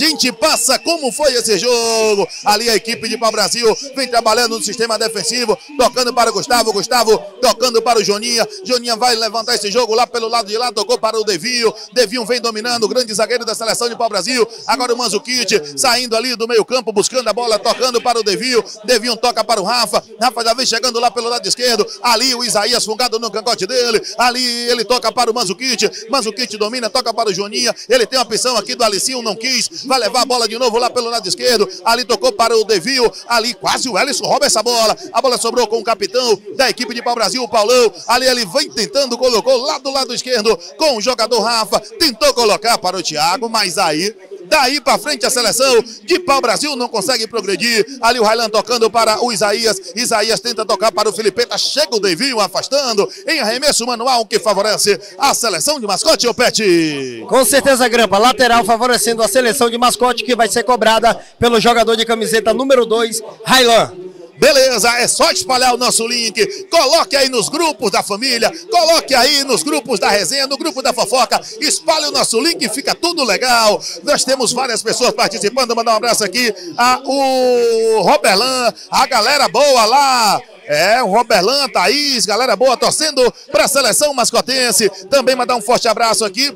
como foi esse jogo. Ali a equipe de pau-Brasil vem trabalhando no sistema defensivo, tocando para o Gustavo tocando para o Joninha. Joninha vai levantar esse jogo lá pelo lado de lá, tocou para o Devinho vem dominando, o grande zagueiro da seleção de pau-Brasil. Agora o Manzukic saindo ali do meio campo, buscando a bola, tocando para o Devinho. Devinho toca para o Rafa. Rafa já vem chegando lá pelo lado esquerdo. Ali o Isaías fungado no cangote dele. Ali ele toca para o Manzukic. Manzukic domina, toca para o Joninha. Ele tem uma opção aqui do Alicinho, não quis. Vai levar a bola de novo lá pelo lado esquerdo. Ali tocou para o Devinho. Ali quase o Ellison rouba essa bola. A bola sobrou com o capitão da equipe de Pau-Brasil, o Paulão. Ali ele vem tentando, colocou lá do lado esquerdo com o jogador Rafa. Tentou colocar para o Thiago, mas aí... Daí para frente a seleção de Pau-Brasil não consegue progredir. Ali o Railan tocando para o Isaías. Isaías tenta tocar para o Filipeta. Chega o Devinho afastando em arremesso manual que favorece a seleção de Mascote, ô Pet. Com certeza, Grampa. Lateral favorecendo a seleção de Mascote que vai ser cobrada pelo jogador de camiseta número 2, Railan. Beleza, é só espalhar o nosso link, coloque aí nos grupos da família, coloque aí nos grupos da resenha, no grupo da fofoca, espalhe o nosso link e fica tudo legal. Nós temos várias pessoas participando, mandar um abraço aqui o Roberlan, a galera boa lá. É, o Roberlan, Thaís, galera boa, torcendo para a seleção mascotense. Também mandar um forte abraço aqui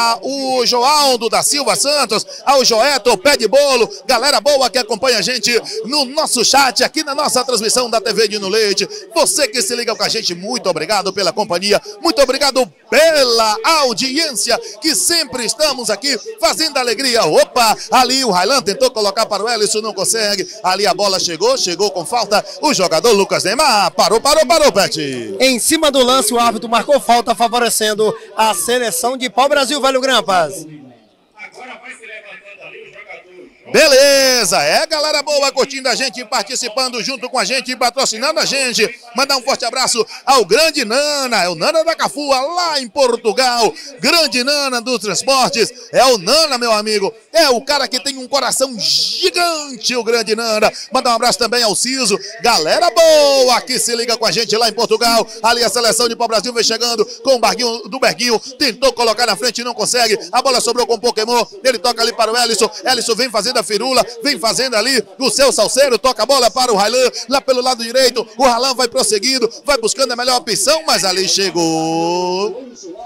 o Joaldo da Silva Santos, ao Joeto, Pé de Bolo, galera boa que acompanha a gente no nosso chat, aqui na nossa transmissão da TV Dino Leite. Você que se liga com a gente, muito obrigado pela companhia, muito obrigado pela audiência, que sempre estamos aqui fazendo alegria. Opa, ali o Railan tentou colocar para o Ellison, não consegue. Ali a bola chegou com falta o jogador Lucas Neymar. Parou, Pet. Em cima do lance, o árbitro marcou falta, favorecendo a seleção de Pau-Brasil, Velho Grampas. Agora vai se levantando ali o jogador. Beleza, galera boa curtindo a gente, participando junto com a gente, patrocinando a gente. Mandar um forte abraço ao grande Nana, é o Nana da Cafua, lá em Portugal. Grande Nana dos transportes, é o Nana, meu amigo. É o cara que tem um coração gigante, o grande Nana. Mandar um abraço também ao Ciso, galera boa que se liga com a gente lá em Portugal. Ali a seleção de Pau-Brasil vem chegando com o Barguinho, do Berguinho, tentou colocar na frente e não consegue. A bola sobrou com o Pokémon, ele toca ali para o Ellison. Ellison vem fazendo a firula, vem fazendo ali o seu salseiro, toca a bola para o Railan, lá pelo lado direito. O Railan vai prosseguindo, vai buscando a melhor opção, mas ali chegou.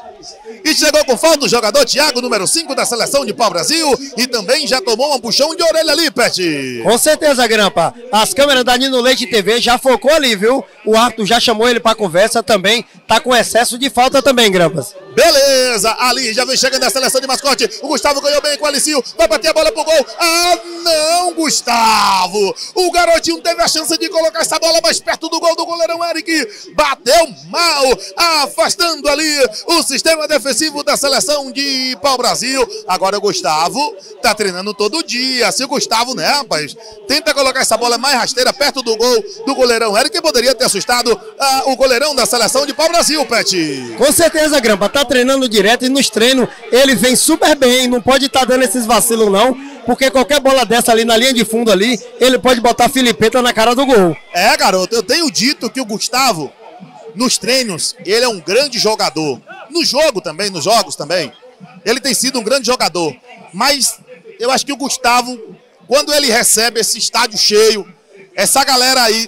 E chegou com falta o jogador Thiago, número 5 da seleção de Pau-Brasil, e também já tomou um puxão de orelha ali, Pet. Com certeza, Grampa. As câmeras da Dino Leite TV já focou ali, viu? O árbitro já chamou ele para conversa também, tá com excesso de falta também, Grampas. Beleza, ali já vem chegando a seleção de Mascote. O Gustavo ganhou bem com o Alicinho, vai bater a bola pro gol. Ah, não, Gustavo! O garotinho teve a chance de colocar essa bola mais perto do gol do goleirão Eric. Bateu mal, afastando ali o sistema defensivo da seleção de Pau-Brasil. Agora o Gustavo tá treinando todo dia. Se o Gustavo, né, rapaz, tenta colocar essa bola mais rasteira perto do gol do goleirão Eric, que poderia ter assustado o goleirão da seleção de Pau-Brasil, Pet. Com certeza, Grampa, tá treinando direto e nos treinos ele vem super bem, não pode estar dando esses vacilos não, porque qualquer bola dessa ali na linha de fundo ali, ele pode botar a Filipeta na cara do gol. É, garoto, eu tenho dito que o Gustavo, nos treinos, ele é um grande jogador. No jogo também, nos jogos também, ele tem sido um grande jogador. Mas eu acho que o Gustavo, quando ele recebe esse estádio cheio, essa galera aí,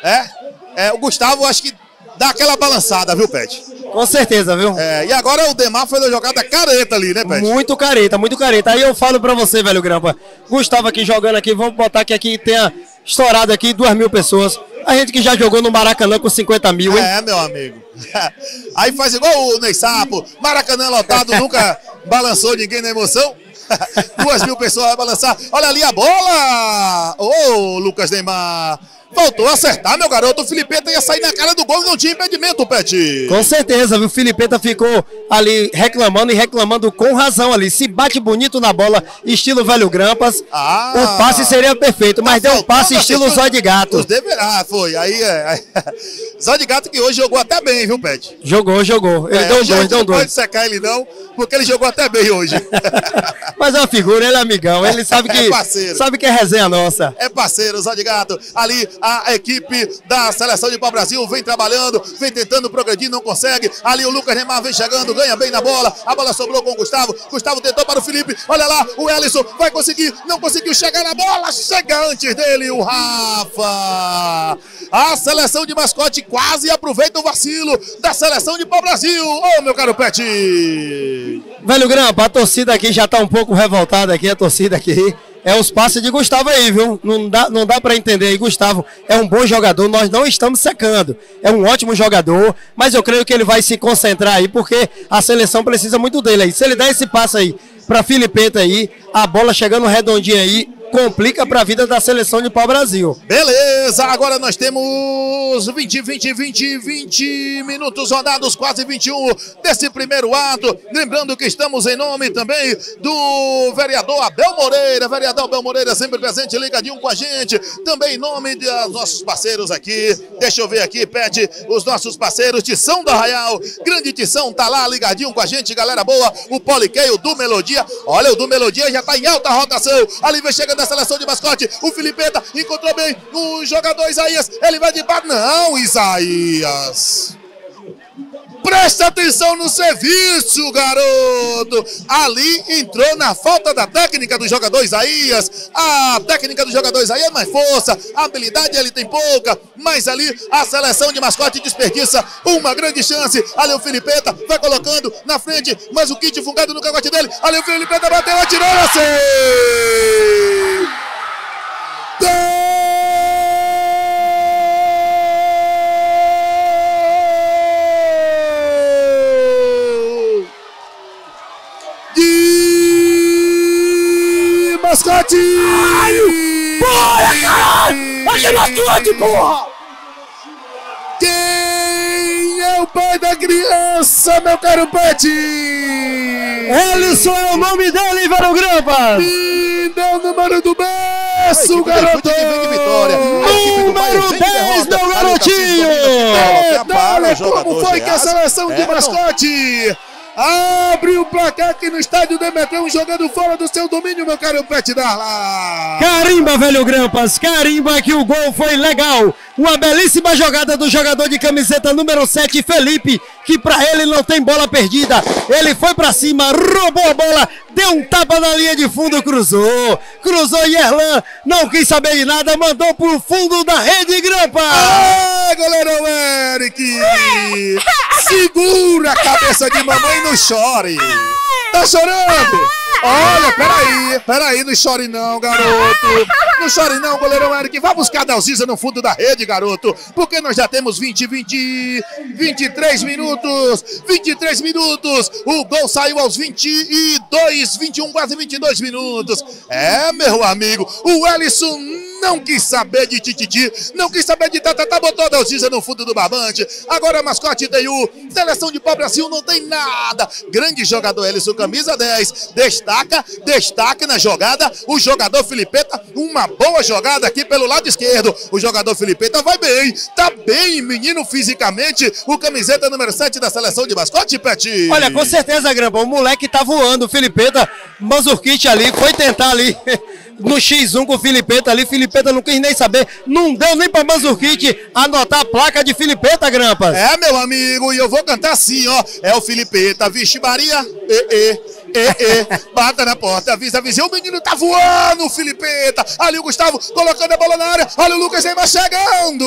o Gustavo, eu acho que dá aquela balançada, viu, Pet? Com certeza, viu? E agora o Demar foi da jogada careta ali, né, Pet? Muito careta, muito careta. Aí eu falo pra você, velho Grampa, Gustavo aqui jogando aqui, vamos botar que aqui tenha estourado aqui 2.000 pessoas. A gente que já jogou no Maracanã com 50 mil, hein? É, meu amigo. Aí faz igual o Ney Sapo, Maracanã lotado, nunca balançou ninguém na emoção. 2.000 pessoas vai balançar. Olha ali a bola! Ô, Lucas Neymar! Faltou acertar, meu garoto. O Filipeta ia sair na cara do gol e não tinha impedimento, Pet. Com certeza, viu? O Filipeta ficou ali reclamando com razão ali. Se bate bonito na bola, estilo Velho Grampas, o passe seria perfeito, mas deu um passe estilo Zóio de Gato. Foi. Aí Zóio de Gato que hoje jogou até bem, viu, Pet? Jogou. Ele deu dois. Não pode secar ele não, porque ele jogou até bem hoje. Mas é uma figura, ele é amigão, ele sabe que, sabe que é resenha nossa. É parceiro, Zóio de Gato. Ali a equipe da seleção de Pau-Brasil vem trabalhando, vem tentando progredir, não consegue. Ali o Lucas Neymar vem chegando, ganha bem na bola. A bola sobrou com o Gustavo. Gustavo tentou para o Felipe. Olha lá, o Ellison vai conseguir, não conseguiu chegar na bola. Chega antes dele o Rafa. A seleção de Mascote quase aproveita o vacilo da seleção de Pau-Brasil. Ô, meu caro Pet. Velho Grampa, a torcida aqui já tá um pouco revoltada aqui, a torcida aqui. É os passes de Gustavo aí, viu? Não dá para entender. E Gustavo é um bom jogador, nós não estamos secando. É um ótimo jogador, mas eu creio que ele vai se concentrar aí, porque a seleção precisa muito dele aí. Se ele der esse passe aí para Filipeta aí, a bola chegando redondinha aí, complica para a vida da seleção de pau-brasil. Beleza, agora nós temos 20 minutos rodados, quase 21 desse primeiro ato. Lembrando que estamos em nome também do vereador Abel Moreira. Vereador Abel Moreira sempre presente, ligadinho com a gente. Também em nome dos nossos parceiros aqui. Deixa eu ver aqui, Pet, os nossos parceiros. Tição do Arraial, grande Tição, tá lá ligadinho com a gente, galera boa. O Poliqueio do Melodia. Olha, o do Melodia já tá em alta rotação. Ali vem chegando a seleção de mascote. O Filipeta encontrou bem o jogador Isaías. Ele vai de baixo. Não, Isaías. Presta atenção no serviço, garoto. Ali entrou na falta da técnica do jogador Isaías. A técnica do jogador Isaías é mais força. A habilidade ele tem pouca. Mas ali a seleção de mascote desperdiça uma grande chance. Ali o Filipeta vai colocando na frente. Mas o kit fungado no cangote dele. Ali o Filipeta bateu, atirou assim. Gol! Mascote! Bora, caralho! Aqui é mascote, porra! Quem é o pai da criança, meu caro Pet? Ellison é o nome dele, Velho Grampas! Me dá o número do berço, garoto! Número 10, meu garotinho! Olha como foi que a seleção de mascote abre o placar aqui no estádio Demetrão, jogando fora do seu domínio, meu caro Pet Darla. Carimba, Velho Grampas, carimba que o gol foi legal. Uma belíssima jogada do jogador de camiseta número 7, Felipe, que pra ele não tem bola perdida. Ele foi pra cima, roubou a bola, deu um tapa na linha de fundo, cruzou e Erlan não quis saber de nada, mandou pro fundo da rede, Grampas. Ah, goleirão Eric, segura a cabeça de mamãe e não chore. Tá chorando? Olha, peraí, não chore não, garoto. Não chore não, goleirão Eric. Vai buscar a Dalcisa no fundo da rede, garoto. Porque nós já temos 23 minutos. 23 minutos. O gol saiu aos 21, quase 22 minutos. É, meu amigo, o Ellison não quis saber de tititi, não quis saber de tatatá, botou a Dalcisa no fundo do barbante. Agora mascote tem o seleção de pau-brasil, não tem nada. Grande jogador Ellison, camisa 10. Destaca na jogada o jogador Filipeta. Uma boa jogada aqui pelo lado esquerdo. O jogador Filipeta vai bem, tá bem, menino, fisicamente. O camiseta número 7 da seleção de mascote, Pet. Olha, com certeza, Grampa, o moleque tá voando. O Filipeta, Manzurkit ali, foi tentar ali no X1 com o Filipeta ali. Filipeta não quis nem saber, não deu nem pra Manzurkit anotar a placa de Filipeta, Grampas. É, meu amigo, e eu vou cantar assim, ó. É o Filipeta, vixe Maria, bata na porta, avisa, o menino tá voando, o Filipeta. Ali o Gustavo colocando a bola na área, olha o Lucas Neymar chegando.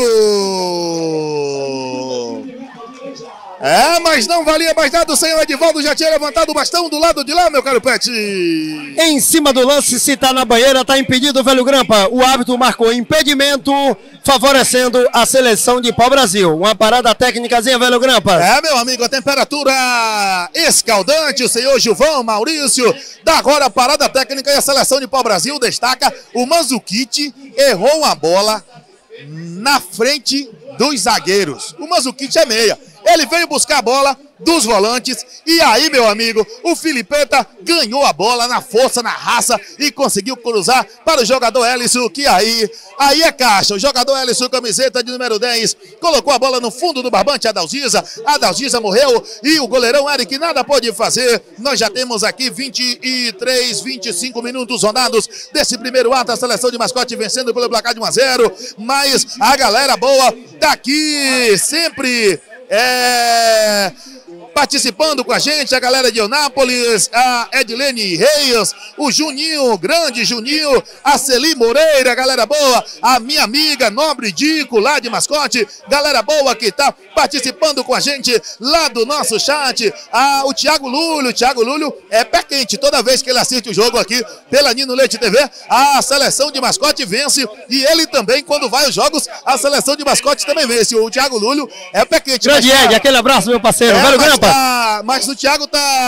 É, mas não valia mais nada, o senhor Edivaldo já tinha levantado o bastão do lado de lá, meu caro Pet. Em cima do lance, se tá na banheira, tá impedido, Velho Grampa. O árbitro marcou impedimento, favorecendo a seleção de pau-brasil. Uma parada técnicazinha, Velho Grampa. É, meu amigo, a temperatura escaldante, o senhor Gilvão Maurício dá agora a parada técnica e a seleção de pau-brasil destaca o Manzurkit, errou uma bola na frente dos zagueiros. O Manzurkit é meia. Ele veio buscar a bola dos volantes e aí, meu amigo, o Filipeta ganhou a bola na força, na raça e conseguiu cruzar para o jogador Ellison, que aí é caixa. O jogador Ellison, camiseta de número 10, colocou a bola no fundo do barbante, a Dalcisa morreu e o goleirão Eric nada pode fazer. Nós já temos aqui 25 minutos rodados desse primeiro ato, a seleção de mascote vencendo pelo placar de 1-0, mas a galera boa daqui sempre participando com a gente, a galera de Eunápolis, a Edilene Reis, o Juninho, grande Juninho, a Celi Moreira, galera boa, a minha amiga Nobre Dico, lá de Mascote, galera boa que tá participando com a gente lá do nosso chat, o Thiago Lúlio é pé quente, toda vez que ele assiste o jogo aqui pela Nino Leite TV, a seleção de Mascote vence, e ele também, quando vai aos jogos, a seleção de Mascote também vence, o Thiago Lúlio é pé quente. Grande Ed, aquele abraço, meu parceiro, velho Grampa. Mas o Thiago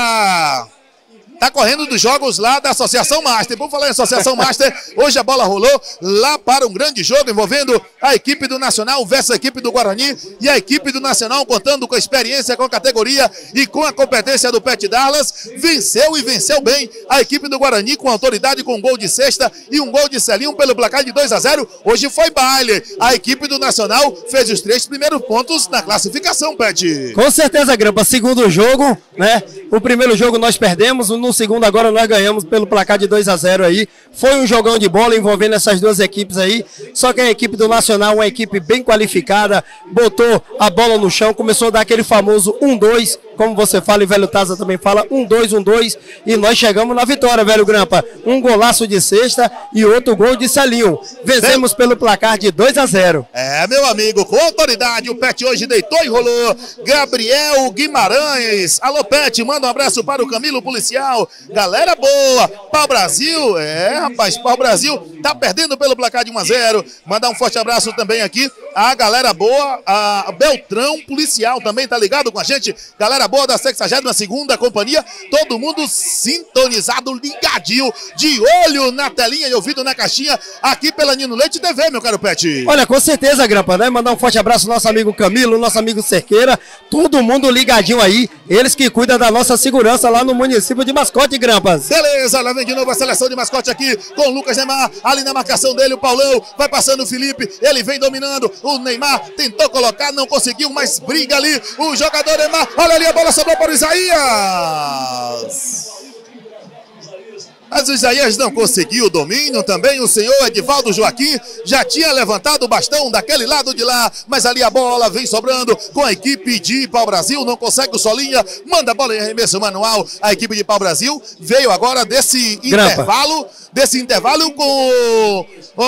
tá correndo dos jogos lá da Associação Master. Vamos falar em Associação Master. Hoje a bola rolou lá para um grande jogo envolvendo a equipe do Nacional versus a equipe do Guarani. E a equipe do Nacional, contando com a experiência, com a categoria e com a competência do Pet Darlas, venceu e venceu bem a equipe do Guarani com autoridade, com um gol de sexta e um gol de Celinho pelo placar de 2-0. Hoje foi baile. A equipe do Nacional fez os 3 primeiros pontos na classificação, Pet. Com certeza, Grampa. Segundo jogo, né? O primeiro jogo nós perdemos, no segundo agora nós ganhamos pelo placar de 2-0 aí. Foi um jogão de bola envolvendo essas duas equipes aí, só que a equipe do Nacional, uma equipe bem qualificada, botou a bola no chão, começou a dar aquele famoso 1-2, como você fala e velho Taza também fala, 1-2, e nós chegamos na vitória, velho Grampa. Um golaço de sexta e outro gol de Celinho. Vencemos pelo placar de 2-0. É, meu amigo, com autoridade, o Pet hoje deitou e rolou. Gabriel Guimarães, alô Pet, manda um abraço para o Camilo Policial. Galera boa, Pau Brasil, rapaz, Pau Brasil tá perdendo pelo placar de 1-0. Mandar um forte abraço também aqui a galera boa, a Beltrão Policial também tá ligado com a gente. Galera boa da 62ª Companhia, todo mundo sintonizado, ligadinho, de olho na telinha e ouvido na caixinha, aqui pela Nino Leite TV, meu caro Pet. Olha, com certeza, Grampa, né? Mandar um forte abraço ao nosso amigo Camilo, nosso amigo Cerqueira, todo mundo ligadinho aí, eles que cuidam da nossa segurança lá no município de Mascote, Grampas. Beleza, lá vem de novo a seleção de Mascote aqui com o Lucas Neymar, ali na marcação dele, o Paulão, vai passando o Felipe, ele vem dominando, o Neymar tentou colocar, não conseguiu, mas briga ali, o jogador Neymar, olha ali, a bola sobrou para o Isaías. Mas o Isaías não conseguiu o domínio também, o senhor Edivaldo Joaquim já tinha levantado o bastão daquele lado de lá, mas ali a bola vem sobrando com a equipe de Pau Brasil, não consegue o Solinha, manda a bola em arremesso manual, a equipe de Pau Brasil veio agora desse intervalo com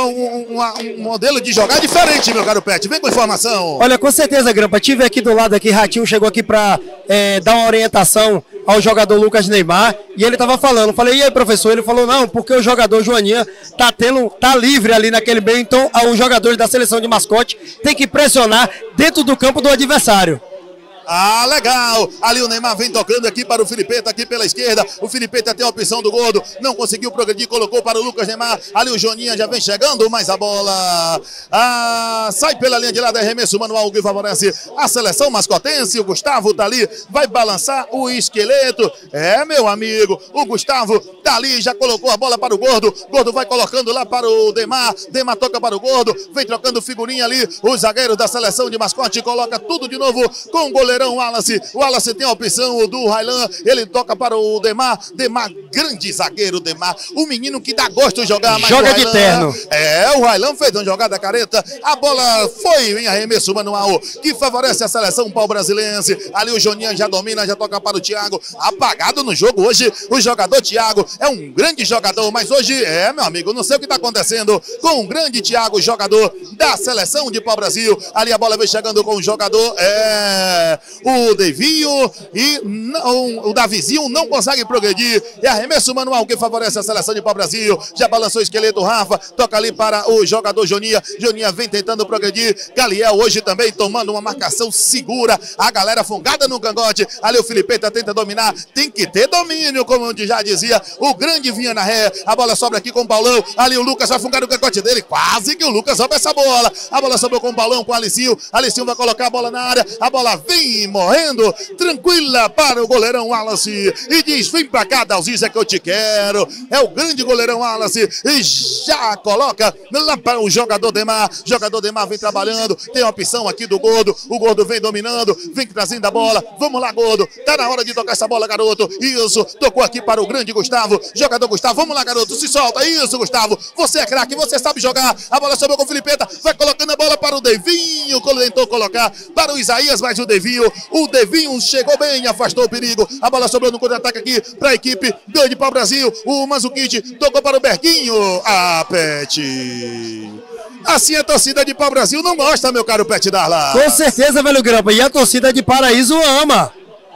um modelo de jogar diferente, meu caro Pet, vem com informação. Olha, com certeza, Grampa, tive aqui do lado aqui, Ratinho chegou aqui para dar uma orientação ao jogador Lucas Neymar, e ele tava falando, falei, e aí professor? Ele falou, não, porque o jogador Joaninha tá livre ali naquele meio, então os jogadores da seleção de Mascote tem que pressionar dentro do campo do adversário. Ah, legal. Ali o Neymar vem tocando aqui para o Filipeta, aqui pela esquerda. O Filipeta tem a opção do gordo. Não conseguiu progredir, colocou para o Lucas Neymar. Ali o Joninha já vem chegando, mas a bola sai pela linha de lado, arremesso manual que favorece a seleção mascotense. O Gustavo tá ali, vai balançar o esqueleto. É, meu amigo, o Gustavo tá ali, já colocou a bola para o gordo. Gordo vai colocando lá para o Demar. Demar toca para o gordo, vem trocando figurinha ali. Os zagueiros da seleção de Mascote coloca tudo de novo com o goleiro Wallace. O Wallace tem a opção do Railan, ele toca para o Demar. Demar, grande zagueiro Demar, o menino que dá gosto de jogar. Mas joga de terno. O Railan fez uma jogada careta, a bola foi em arremesso manual, que favorece a seleção pau-brasilense. Ali o Joninha já domina, já toca para o Thiago, apagado no jogo hoje, o jogador Thiago é um grande jogador, mas hoje, meu amigo, não sei o que está acontecendo com o grande Thiago, jogador da seleção de pau-brasil. Ali a bola vem chegando com o jogador, o Devinho, e o Davizinho não consegue progredir. É arremesso manual que favorece a seleção de pau-brasil. Já balançou o esqueleto, Rafa, toca ali para o jogador Joninha. Joninha vem tentando progredir. Galiel hoje também tomando uma marcação segura. A galera fungada no cangote. Ali o Filipeta tenta dominar. Tem que ter domínio, como já dizia o grande Vinha na ré. A bola sobra aqui com o Paulão. Ali o Lucas vai fungar no cangote dele. Quase que o Lucas rouba essa bola. A bola sobrou com o Paulão, com o Alicinho. Alicinho vai colocar a bola na área. A bola vem morrendo, tranquila para o goleirão Wallace, e diz, vem pra cá, Dalzisa, que eu te quero. É o grande goleirão Wallace, e já coloca lá para o jogador Demar. Jogador Demar vem trabalhando, tem a opção aqui do Gordo, o Gordo vem dominando, vem trazendo a bola. Vamos lá, Gordo, tá na hora de tocar essa bola, garoto. Isso, tocou aqui para o grande Gustavo, jogador Gustavo, vamos lá, garoto, se solta. Isso, Gustavo, você é craque, você sabe jogar. A bola sobrou com o Filipeta, vai colocando a bola para o Devinho, tentou colocar para o Isaías, mas o Devinho Devinho. O Devinho chegou bem, afastou o perigo. A bola sobrou no contra-ataque aqui para a equipe do Pau Brasil. O Manzukic tocou para o Berguinho. Ah, Pet. Assim a torcida de Pau Brasil não gosta, meu caro Pet Darla. Com certeza, velho Grampa. E a torcida de Paraíso ama.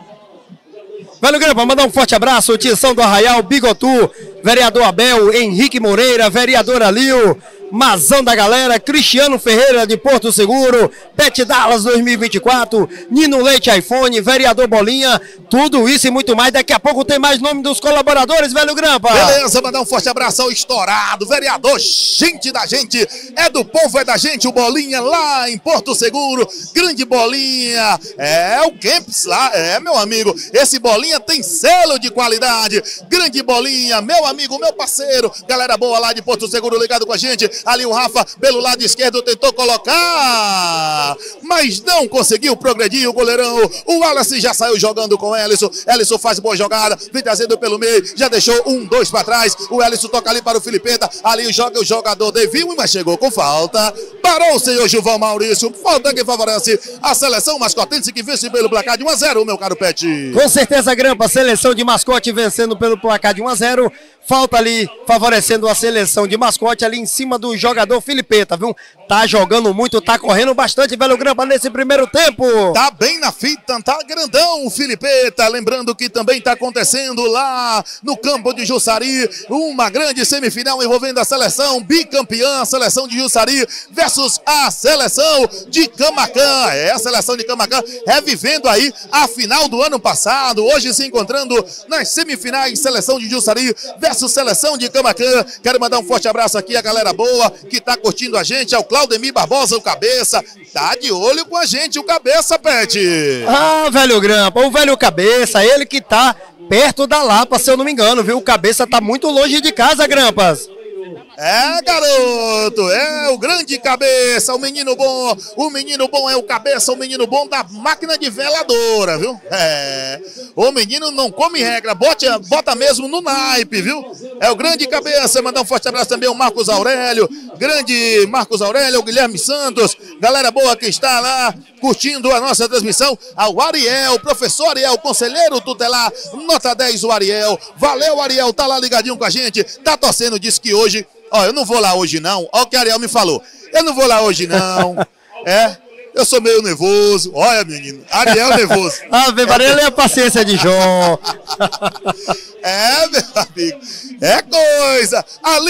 Velho Grampa, mandar um forte abraço. Tição do Arraial, Bigotu, vereador Abel, Henrique Moreira, vereador Alio, Mazão da galera, Cristiano Ferreira de Porto Seguro, Pet Dallas 2024, Nino Leite iPhone, vereador Bolinha, tudo isso e muito mais. Daqui a pouco tem mais nome dos colaboradores, velho Grampa. Beleza, mandar um forte abraço ao estourado, vereador, gente da gente, é do povo, é da gente, o Bolinha lá em Porto Seguro, grande Bolinha, é o Kempis lá, é meu amigo, esse Bolinha tem selo de qualidade, grande Bolinha, meu amigo, meu parceiro, galera boa lá de Porto Seguro ligado com a gente. Ali o Rafa, pelo lado esquerdo, tentou colocar, mas não conseguiu progredir o goleirão. O Wallace já saiu jogando com o Ellison. Ellison faz boa jogada, vem trazendo pelo meio, já deixou 1-2 para trás. O Ellison toca ali para o Filipeta. Ali joga o jogador Devinho, mas chegou com falta. Parou o senhor Gilvan Maurício. Falta que favorece a seleção mascotense que vence pelo placar de 1-0, meu caro Pet. Com certeza, Grampa, seleção de mascote vencendo pelo placar de 1-0. Falta ali, favorecendo a seleção de mascote ali em cima do jogador Filipeta, viu? Tá jogando muito, tá correndo bastante, velho Grampa, nesse primeiro tempo. Tá bem na fita, tá grandão o Filipeta. Lembrando que também tá acontecendo lá no campo de Jussari uma grande semifinal envolvendo a seleção bicampeã, a seleção de Jussari versus a seleção de Camaquã. É, a seleção de Camaquã revivendo aí a final do ano passado, hoje se encontrando nas semifinais, seleção de Jussari versus seleção de Camaquã. Quero mandar um forte abraço aqui a galera boa que tá curtindo a gente, ao Claudemir Barbosa, o Cabeça, tá de olho com a gente, o Cabeça, Pet. Ah, velho Grampa, o velho Cabeça, ele que tá perto da Lapa, se eu não me engano, viu? O Cabeça tá muito longe de casa, Grampas. É, garoto, é o grande Cabeça, o menino bom é o Cabeça, o menino bom da máquina de veladora, viu? É, o menino não come regra, bota mesmo no naipe, viu? É o grande Cabeça. Mandar um forte abraço também ao Marcos Aurélio, grande Marcos Aurélio, o Guilherme Santos, galera boa que está lá curtindo a nossa transmissão, ao Ariel, professor Ariel, conselheiro tutelar, nota 10 o Ariel, valeu Ariel, tá lá ligadinho com a gente, tá torcendo, disse que hoje, ó, eu não vou lá hoje não, ó o que o Ariel me falou, eu não vou lá hoje não, eu sou meio nervoso, olha menino, Ariel nervoso. Ele é a paciência de João. É, meu amigo, é coisa.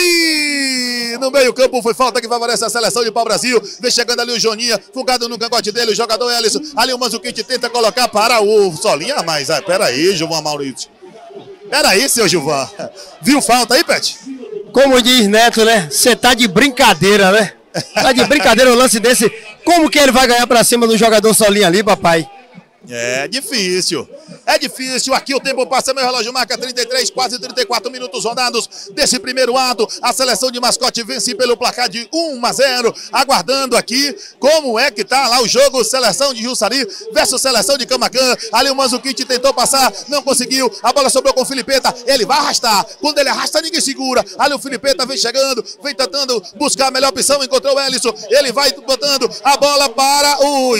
Ali no meio campo foi falta que favorece a seleção de Pau Brasil. Vem chegando ali o Joninha, fugado no cangote dele, o jogador Ellison. Ali o Manzukic tenta colocar para o Solinha, mas peraí, Gilvan Maurício. Peraí, seu Gilvan. Viu falta aí, Pet? Como diz Neto, né? Você tá de brincadeira, né? Tá de brincadeira o lance desse. Como que ele vai ganhar pra cima do jogador Solinha ali, papai? É difícil. Aqui o tempo passa, meu relógio marca 33, quase 34 minutos rodados desse primeiro ato. A seleção de mascote vence pelo placar de 1-0. Aguardando aqui como é que tá lá o jogo. Seleção de Jussari versus seleção de Camaquã. Ali o Manzukic tentou passar, não conseguiu. A bola sobrou com o Filipeta. Ele vai arrastar. Quando ele arrasta, ninguém segura. Ali o Filipeta vem chegando, vem tentando buscar a melhor opção. Encontrou o Ellison. Ele vai botando a bola para o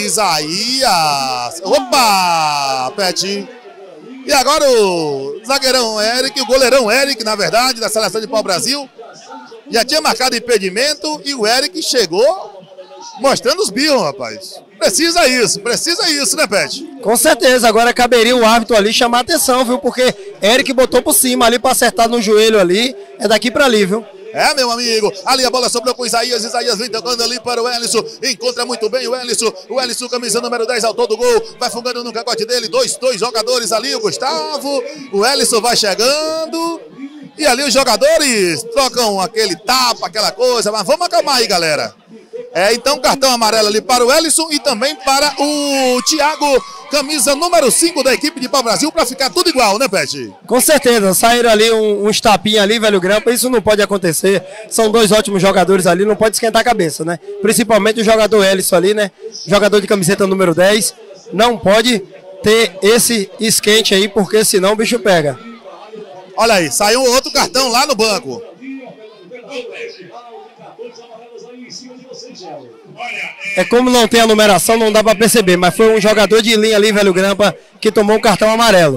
Isaías. Opa, Pet. E agora o zagueirão Eric, o goleirão Eric, na verdade, da seleção de Pau Brasil. Já tinha marcado impedimento e o Eric chegou mostrando os birros, rapaz. Precisa isso, né, Pet? Com certeza, agora caberia o árbitro ali chamar a atenção, viu? Porque Eric botou por cima ali para acertar no joelho ali, é daqui para ali, viu? É, meu amigo, ali a bola sobrou com o Isaías vem tocando ali para o Ellison, encontra muito bem o Ellison, camisa número 10, autor do gol, vai fungando no cangote dele, dois jogadores ali, o Gustavo, o Ellison vai chegando, e ali os jogadores trocam aquele tapa, aquela coisa, mas vamos acalmar aí, galera. Então cartão amarelo ali para o Ellison e também para o Thiago, camisa número 5 da equipe de Pau Brasil, para ficar tudo igual, né, Pet? Com certeza, saíram ali uns tapinhos ali, velho Grampa, isso não pode acontecer, são dois ótimos jogadores ali, não pode esquentar a cabeça, né? Principalmente o jogador Ellison ali, né? Jogador de camiseta número 10, não pode ter esse esquente aí, porque senão o bicho pega. Olha aí, saiu outro cartão lá no banco. É como não tem a numeração, não dá pra perceber, mas foi um jogador de linha ali, velho Grampa, que tomou um cartão amarelo.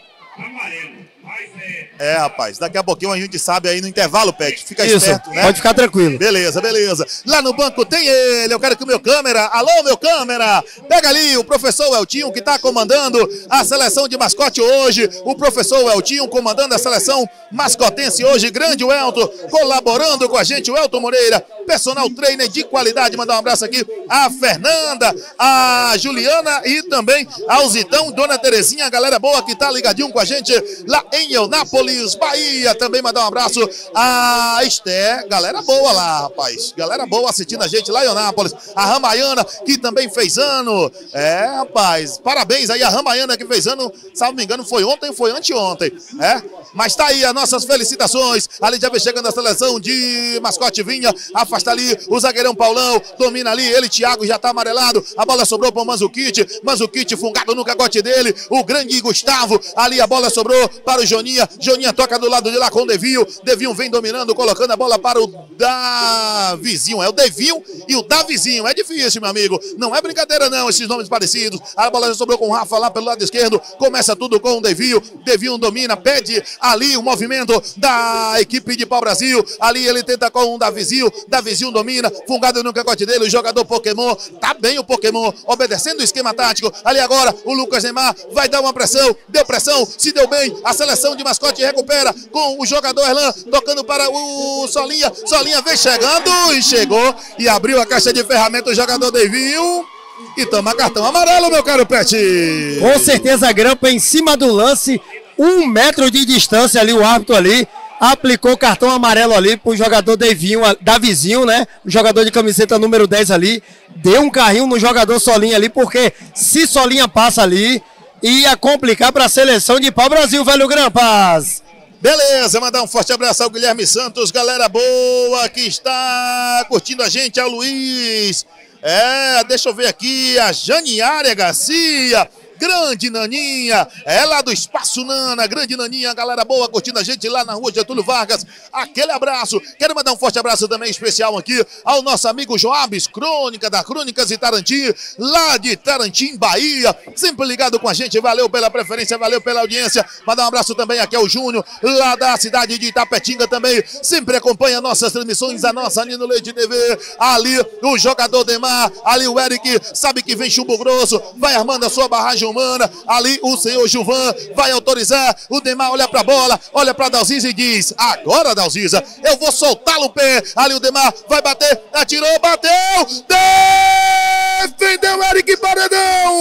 É, rapaz, daqui a pouquinho a gente sabe aí no intervalo, Pet. Fica Isso, esperto, né? pode ficar tranquilo. Beleza, beleza. Lá no banco tem ele. Eu quero que o meu câmera... Alô, meu câmera! Pega ali o professor Eltinho, que está comandando a seleção de mascote hoje. O professor Eltinho comandando a seleção mascotense hoje. Grande o Elton, colaborando com a gente. O Elton Moreira, personal trainer de qualidade. Mandar um abraço aqui a Fernanda, a Juliana e também ao Zitão, Dona Terezinha, a galera boa que tá ligadinho com a gente lá em Eunápolis, Bahia. Também mandar um abraço a Esther, galera boa lá, rapaz. Galera boa assistindo a gente lá em Eunápolis. A Ramaiana, que também fez ano. É, rapaz, parabéns aí a Ramaiana que fez ano, se não me engano, foi ontem ou foi anteontem. É, mas tá aí as nossas felicitações. Ali já vem chegando a seleção de mascote Vinha. Afasta ali o zagueirão Paulão, domina ali, ele, Thiago, já tá amarelado. A bola sobrou para o Manzukic. Manzukic fungado no cagote dele. O grande Gustavo, ali a bola sobrou para o Joninha. Joninha toca do lado de lá com o Devinho. Devinho vem dominando, colocando a bola para o Davizinho. É o Devinho e o Davizinho. É difícil, meu amigo. Não é brincadeira, não, esses nomes parecidos. A bola já sobrou com o Rafa lá pelo lado esquerdo. Começa tudo com o Devinho. Devinho domina, pede ali o movimento da equipe de Pau Brasil. Ali ele tenta com o Davizinho. Davizinho domina, fungado no cacote dele. O jogador Pokémon. Tá bem o Pokémon, obedecendo o esquema tático. Ali agora o Lucas Neymar vai dar uma pressão. Deu pressão, se deu bem. A seleção de mascote recupera com o jogador Erlan, tocando para o Solinha. Solinha vem chegando e chegou e abriu a caixa de ferramentas o jogador Devinho e toma cartão amarelo, meu caro Pet. Com certeza, Grampa em cima do lance, 1 metro de distância ali, o árbitro ali aplicou cartão amarelo ali pro jogador Davizinho, né? O jogador de camiseta número 10 ali, deu um carrinho no jogador Solinha ali, porque se Solinha passa ali, ia complicar para a seleção de Pau Brasil, velho Grampas. Beleza, mandar um forte abraço ao Guilherme Santos, galera boa que está curtindo a gente, ao Luiz. Deixa eu ver aqui, a Janiária Garcia. Grande Naninha, é lá do Espaço Nana, grande Naninha, galera boa curtindo a gente lá na rua Getúlio Vargas, aquele abraço. Quero mandar um forte abraço também especial aqui ao nosso amigo Joabes, crônica da Crônicas de Tarantim, lá de Tarantim, Bahia, sempre ligado com a gente, valeu pela preferência, valeu pela audiência. Mandar um abraço também aqui ao Júnior, lá da cidade de Itapetinga também, sempre acompanha nossas transmissões, a nossa Nino Leite TV, ali o jogador Demar, ali o Eric, sabe que vem chumbo grosso, vai armando a sua barragem humana, ali o senhor Gilvan vai autorizar, o Demar olha pra bola, olha pra Dalziza e diz, agora Dalziza, eu vou soltá-lo o pé, ali o Demar vai bater, atirou, bateu, defendeu Eric Paredão,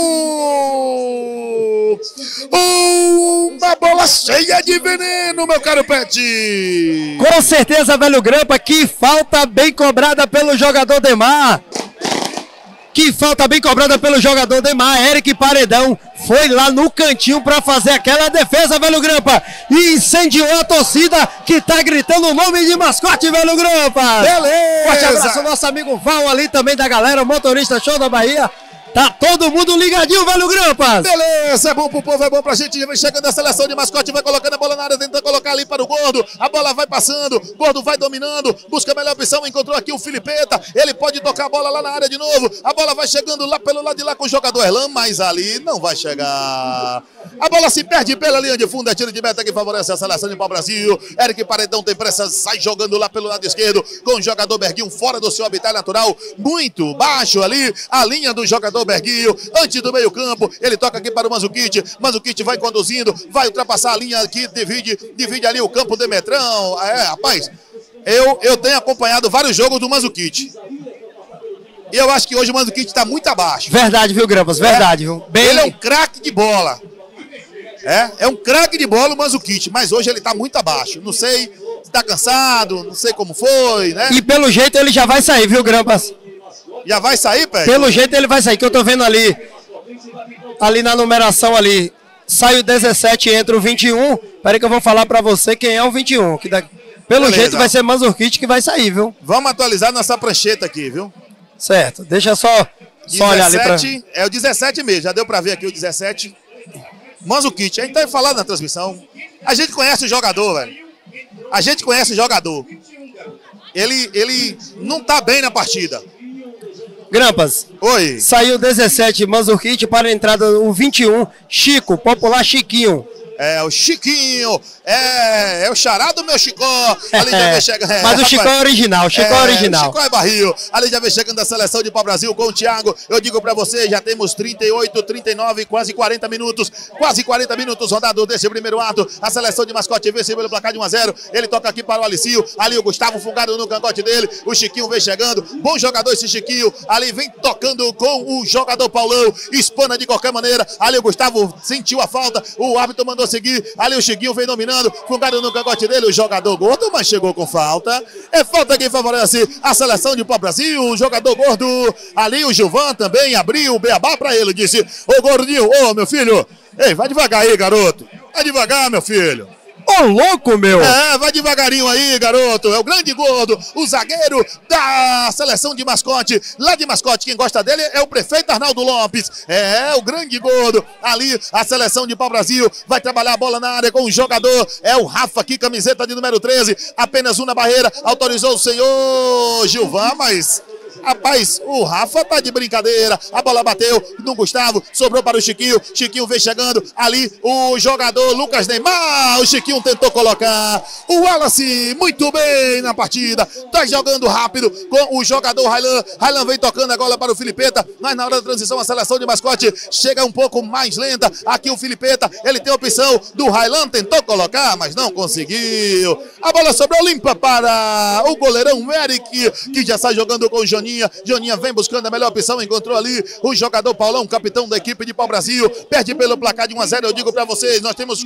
uma bola cheia de veneno, meu caro Pet. Com certeza, velho Grampa, que falta bem cobrada pelo jogador Demar. Que falta bem cobrada pelo jogador Demar. Eric Paredão foi lá no cantinho para fazer aquela defesa, velho Grampa. E incendiou a torcida que tá gritando o nome de mascote, velho Grampa. Beleza. Forte abraço ao nosso amigo Val ali também da galera, o motorista show da Bahia. Tá todo mundo ligadinho, velho Grampas. Beleza, é bom pro povo, é bom pra gente. Vem chegando a seleção de mascote, vai colocando a bola na área, tentando colocar ali para o Gordo. A bola vai passando, Gordo vai dominando, busca a melhor opção, encontrou aqui o Filipeta. Ele pode tocar a bola lá na área de novo. A bola vai chegando lá pelo lado de lá com o jogador Erlan, mas ali não vai chegar. A bola se perde pela linha de fundo, é tiro de meta que favorece a seleção de Pau Brasil. Eric Paredão tem pressa, sai jogando lá pelo lado esquerdo com o jogador Berguinho fora do seu habitat natural, muito baixo ali, a linha do jogador Berguinho, antes do meio campo, ele toca aqui para o Manzukic, Manzukic vai conduzindo, vai ultrapassar a linha aqui, divide ali o campo do Demetrão. Rapaz, eu tenho acompanhado vários jogos do Manzukic. E eu acho que hoje o Manzukic está muito abaixo. Verdade, viu, Grampas? Verdade, viu? Ele é um craque de bola. É um craque de bola o Manzukic, mas hoje ele está muito abaixo. Não sei se está cansado, não sei como foi, né? E pelo jeito ele já vai sair, viu, Grampas? Já vai sair, Pet? Pelo jeito ele vai sair, que eu tô vendo ali na numeração ali, sai o 17 e entra o 21. Peraí que eu vou falar pra você quem é o 21. Pelo Beleza. jeito vai ser Manzukic que vai sair, viu? Vamos atualizar nossa prancheta aqui, viu? Certo, deixa só olhar ali pra... É o 17 mesmo, já deu pra ver aqui o 17. Manzukic, a gente tá falando na transmissão. A gente conhece o jogador, velho. A gente conhece o jogador. Ele não tá bem na partida. Grampas. Oi. Saiu 17 Manzurkit para a entrada o 21 Chico, popular Chiquinho. É, o Chiquinho, é o xará do meu Chicó. Ali já vem chegando. Mas o Chicó é original, o Chicó é original. O Chicó é barril. Ali já vem chegando a seleção de pau-brasil com o Thiago. Eu digo pra você, já temos 38, 39, quase 40 minutos. Quase 40 minutos rodados desse primeiro ato. A seleção de Mascote vence pelo placar de 1-0. Ele toca aqui para o Alicinho. Ali o Gustavo fungado no cangote dele. O Chiquinho vem chegando. Bom jogador esse Chiquinho. Ali vem tocando com o jogador Paulão. Espana de qualquer maneira. Ali o Gustavo sentiu a falta. O árbitro mandou seguir. Ali o Chiquinho vem dominando. Fungado no cangote dele. O jogador gordo, mas chegou com falta. É falta quem favorece a seleção de pau-brasil. O jogador gordo. Ali o Gilvan também abriu o beabá pra ele. Disse: ô gordinho, ô meu filho. Ei, vai devagar aí, garoto. Vai devagar, meu filho. Ô, louco, meu! É, vai devagarinho aí, garoto. É o grande gordo, o zagueiro da seleção de Mascote. Lá de Mascote, quem gosta dele é o prefeito Arnaldo Lopes. É, o grande gordo. Ali, a seleção de pau-brasil vai trabalhar a bola na área com o jogador. É o Rafa aqui, camiseta de número 13. Apenas um na barreira. Autorizou o senhor Gilvan, mas... Rapaz, o Rafa tá de brincadeira. A bola bateu no Gustavo, sobrou para o Chiquinho. Chiquinho vem chegando. Ali o jogador Lucas Neymar. O Chiquinho tentou colocar. O Wallace muito bem na partida. Tá jogando rápido com o jogador Railan. Railan vem tocando agora para o Filipeta. Mas na hora da transição a seleção de Mascote chega um pouco mais lenta. Aqui o Filipeta, ele tem a opção do Railan. Tentou colocar, mas não conseguiu. A bola sobrou limpa para o goleirão Eric, que já sai jogando com o Joninha. Joninha vem buscando a melhor opção, encontrou ali o jogador Paulão, capitão da equipe de pau-brasil, perde pelo placar de 1-0, eu digo pra vocês, nós temos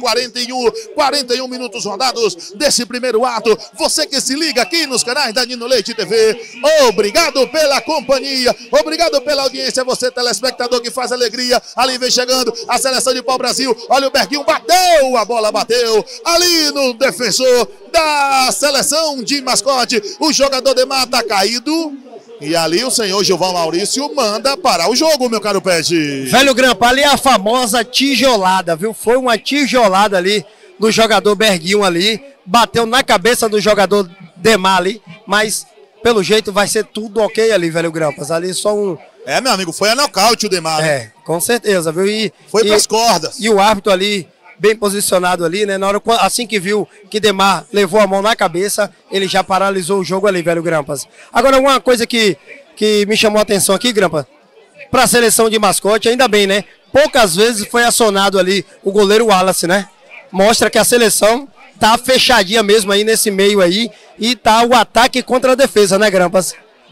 41 minutos rodados desse primeiro ato. Você que se liga aqui nos canais da Nino Leite TV, obrigado pela companhia, obrigado pela audiência, você telespectador que faz alegria. Ali vem chegando a seleção de pau-brasil, olha o Berguinho, bateu, a bola bateu ali no defensor da seleção de Mascote, o jogador Demar tá caído. E ali o senhor Gilvan Maurício manda parar o jogo, meu caro Pet. Velho Grampa, ali é a famosa tijolada, viu? Foi uma tijolada ali do jogador Berguinho ali. Bateu na cabeça do jogador Demar ali. Mas, pelo jeito, vai ser tudo ok ali, velho Grampas. Ali só um... É, meu amigo, foi a nocaute o Demar. É, com certeza, viu? Foi pras cordas. E o árbitro ali... bem posicionado ali, né? Na hora, assim que viu que Demar levou a mão na cabeça, ele já paralisou o jogo ali, velho Grampas. Agora, uma coisa que me chamou a atenção aqui, Grampa, para a seleção de Mascote, ainda bem, né? Poucas vezes foi acionado ali o goleiro Wallace, né? Mostra que a seleção tá fechadinha mesmo aí nesse meio aí e tá o ataque contra a defesa, né, Grampas?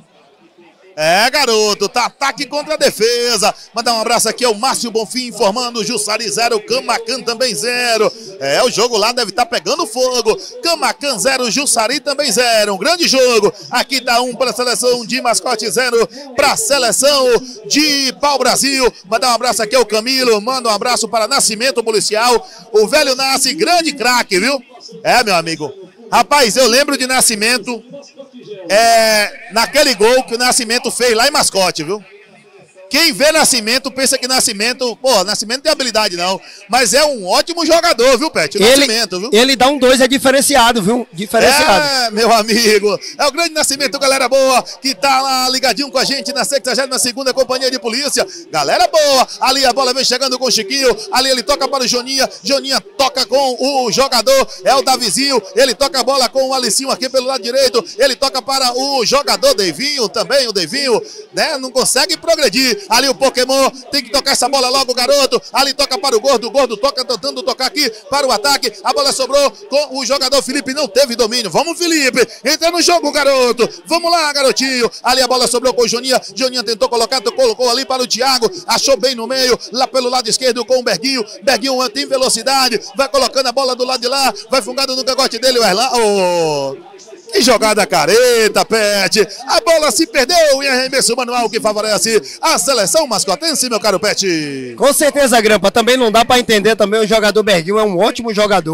É, garoto, tá ataque contra a defesa. Mandar um abraço aqui ao Márcio Bonfim informando, Jussari 0, Camacan também 0. É, o jogo lá deve estar pegando fogo. Camacan 0, Jussari também 0. Um grande jogo. Aqui dá 1 para a seleção de Mascote, 0 para a seleção de pau-brasil. Mandar um abraço aqui ao Camilo, manda um abraço para Nascimento Policial. O velho Nasce, grande craque, viu? É, meu amigo. Rapaz, eu lembro de Nascimento, naquele gol que o Nascimento fez lá em Mascote, viu? Quem vê Nascimento pensa que Nascimento, pô, Nascimento não tem habilidade não, mas é um ótimo jogador, viu, Pet? Nascimento, viu? Ele dá um 2, é diferenciado, viu? Diferenciado. É, meu amigo, é o grande Nascimento, galera boa, que tá lá ligadinho com a gente na 62ª Companhia de Polícia. Galera boa, ali a bola vem chegando com o Chiquinho, ali ele toca para o Joninha, Joninha toca com o jogador, é o Davizinho, ele toca a bola com o Alicinho aqui pelo lado direito, ele toca para o jogador Devinho, também o Devinho, né, não consegue progredir. Ali o Pokémon tem que tocar essa bola logo, garoto. Ali toca para o Gordo toca, tentando tocar aqui para o ataque. A bola sobrou com o jogador Felipe, não teve domínio. Vamos, Felipe, entra no jogo, garoto. Vamos lá, garotinho. Ali a bola sobrou com o Joninha. Joninha tentou colocar, colocou ali para o Thiago. Achou bem no meio, lá pelo lado esquerdo com o Berguinho. Berguinho tem velocidade, vai colocando a bola do lado de lá, vai fungando no cangote dele o Erlan. Que jogada careta, Pet. A bola se perdeu em arremesso manual que favorece a seleção mascotense, meu caro Pet. Com certeza, Grampa. Também não dá para entender também o jogador Berguinho. É um ótimo jogador.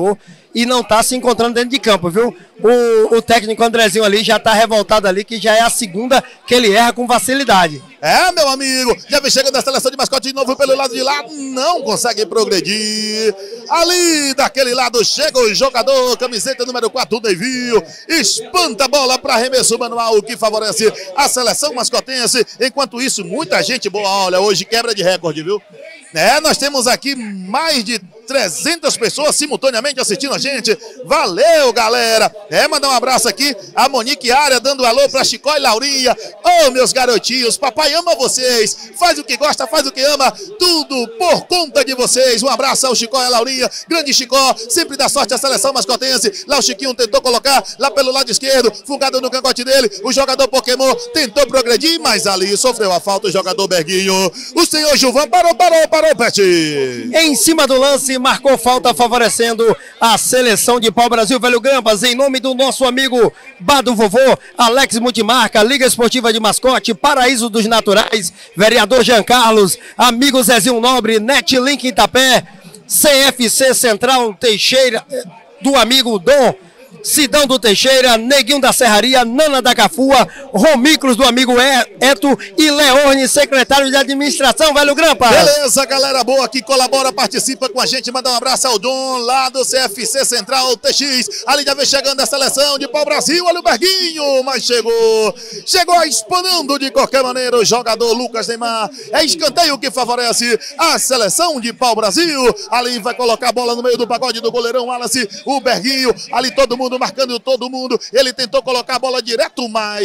e não está se encontrando dentro de campo, viu? O técnico Andrezinho ali já está revoltado ali, que já é a segunda que ele erra com facilidade. É, meu amigo, já vem chegando a seleção de mascote de novo pelo lado de lá, não consegue progredir. Ali, daquele lado, chega o jogador, camiseta número 4, o Devinho, espanta a bola para arremesso manual, que favorece a seleção mascotense. Enquanto isso, muita gente boa, olha, hoje quebra de recorde, viu? É, nós temos aqui mais de 300 pessoas simultaneamente assistindo a gente. Valeu, galera. É, mandar um abraço aqui a Monique Área, dando alô pra Chicó e Laurinha. Ô, meus garotinhos, papai ama vocês. Faz o que gosta, faz o que ama. Tudo por conta de vocês. Um abraço ao Chicó e a Laurinha. Grande Chicó, sempre dá sorte à seleção mascotense. Lá o Chiquinho tentou colocar lá pelo lado esquerdo, fungado no cangote dele. O jogador Pokémon tentou progredir, mas ali sofreu a falta o jogador Berguinho. O senhor Gilvan parou, Pet. Em cima do lance, marcou falta favorecendo a seleção de pau-brasil, velho Grampas, em nome do nosso amigo Bado Vovô, Alex Multimarca, Liga Esportiva de Mascote, Paraíso dos Naturais, vereador Jean Carlos, amigo Zezinho Nobre, Netlink Itapé, CFC Central Teixeira, do amigo Dom, Sidão do Teixeira, Neguinho da Serraria, Nana da Cafua, Romicros do amigo Eto e Leone, secretário de administração, velho Grampas. Beleza, galera boa que colabora, participa com a gente, manda um abraço ao Dom, lá do CFC Central TX, ali já vem chegando a seleção de pau-brasil, olha o Berguinho, mas chegou espanando de qualquer maneira o jogador Lucas Neymar, é escanteio que favorece a seleção de pau-brasil, ali vai colocar a bola no meio do pagode do goleirão Wallace, o Berguinho, ali todo mundo marcando todo mundo, ele tentou colocar a bola direto,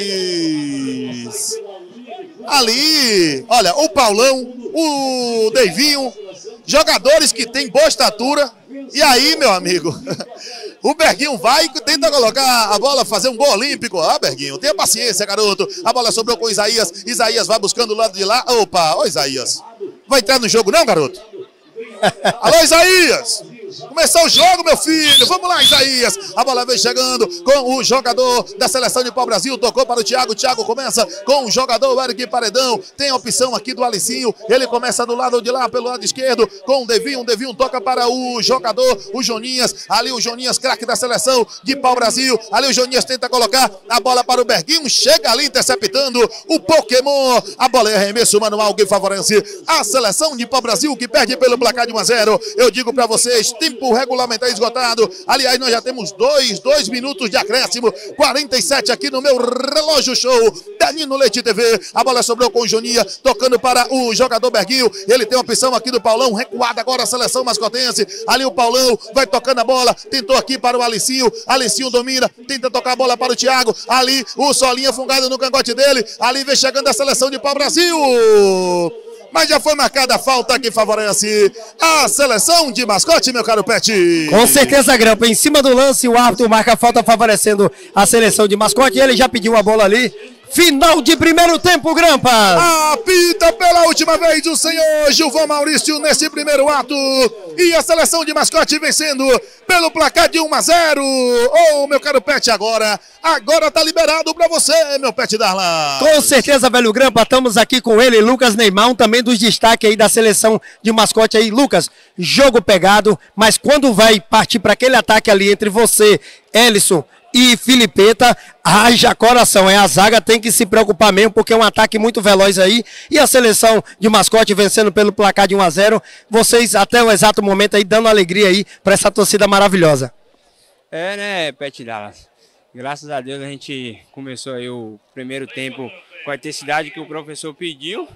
mas ali, olha, o Paulão, o Devinho, jogadores que têm boa estatura, e aí, meu amigo, o Berguinho vai e tenta colocar a bola, fazer um gol olímpico. Ah, Berguinho, tenha paciência, garoto, a bola sobrou com o Isaías, Isaías vai buscando o lado de lá, opa, ô Isaías, vai entrar no jogo não, garoto? Alô, Isaías! Começou o jogo, meu filho. Vamos lá, Isaías. A bola vem chegando com o jogador da seleção de pau-brasil. Tocou para o Thiago. Thiago começa com o jogador Eric Paredão. Tem a opção aqui do Alicinho. Ele começa do lado de lá, pelo lado esquerdo, com o Devinho. O Devinho toca para o jogador, o Joninhas. Ali o Joninhas, craque da seleção de pau-brasil. Ali o Joninhas tenta colocar a bola para o Berguinho. Chega ali interceptando o Pokémon. A bola é arremesso manual que favorece a seleção de pau-brasil, que perde pelo placar de 1-0. Eu digo para vocês, tempo regulamentar esgotado. Aliás, nós já temos dois minutos de acréscimo. 47 aqui no meu relógio show da Nino Leite TV. A bola sobrou com o Joninha, tocando para o jogador Berguinho. Ele tem uma opção aqui do Paulão, recuada agora a seleção mascotense. Ali o Paulão vai tocando a bola, tentou aqui para o Alicinho. Alicinho domina, tenta tocar a bola para o Thiago. Ali o Solinha fungado no cangote dele. Ali vem chegando a seleção de pau-brasil. Mas já foi marcada a falta que favorece a seleção de mascote, meu caro Pet. Com certeza, Grampa. Em cima do lance, o árbitro marca a falta favorecendo a seleção de mascote. Ele já pediu a bola ali. Final de primeiro tempo, Grampa. Apita pela última vez o senhor Gilvan Maurício nesse primeiro ato. E a seleção de mascote vencendo pelo placar de 1-0. Oh, meu caro Pet, agora tá liberado pra você, meu Pet Darlan. Com certeza, velho Grampa. Estamos aqui com ele, Lucas Neymar, um também dos destaques aí da seleção de mascote aí. Lucas, jogo pegado, mas quando vai partir para aquele ataque ali entre você, Ellison e Filipeta, haja coração, a zaga tem que se preocupar mesmo, porque é um ataque muito veloz aí, e a seleção de mascote vencendo pelo placar de 1-0, vocês até o exato momento aí dando alegria aí para essa torcida maravilhosa. É, né, Pet Dallas, graças a Deus a gente começou aí o primeiro tempo com a intensidade que o professor pediu,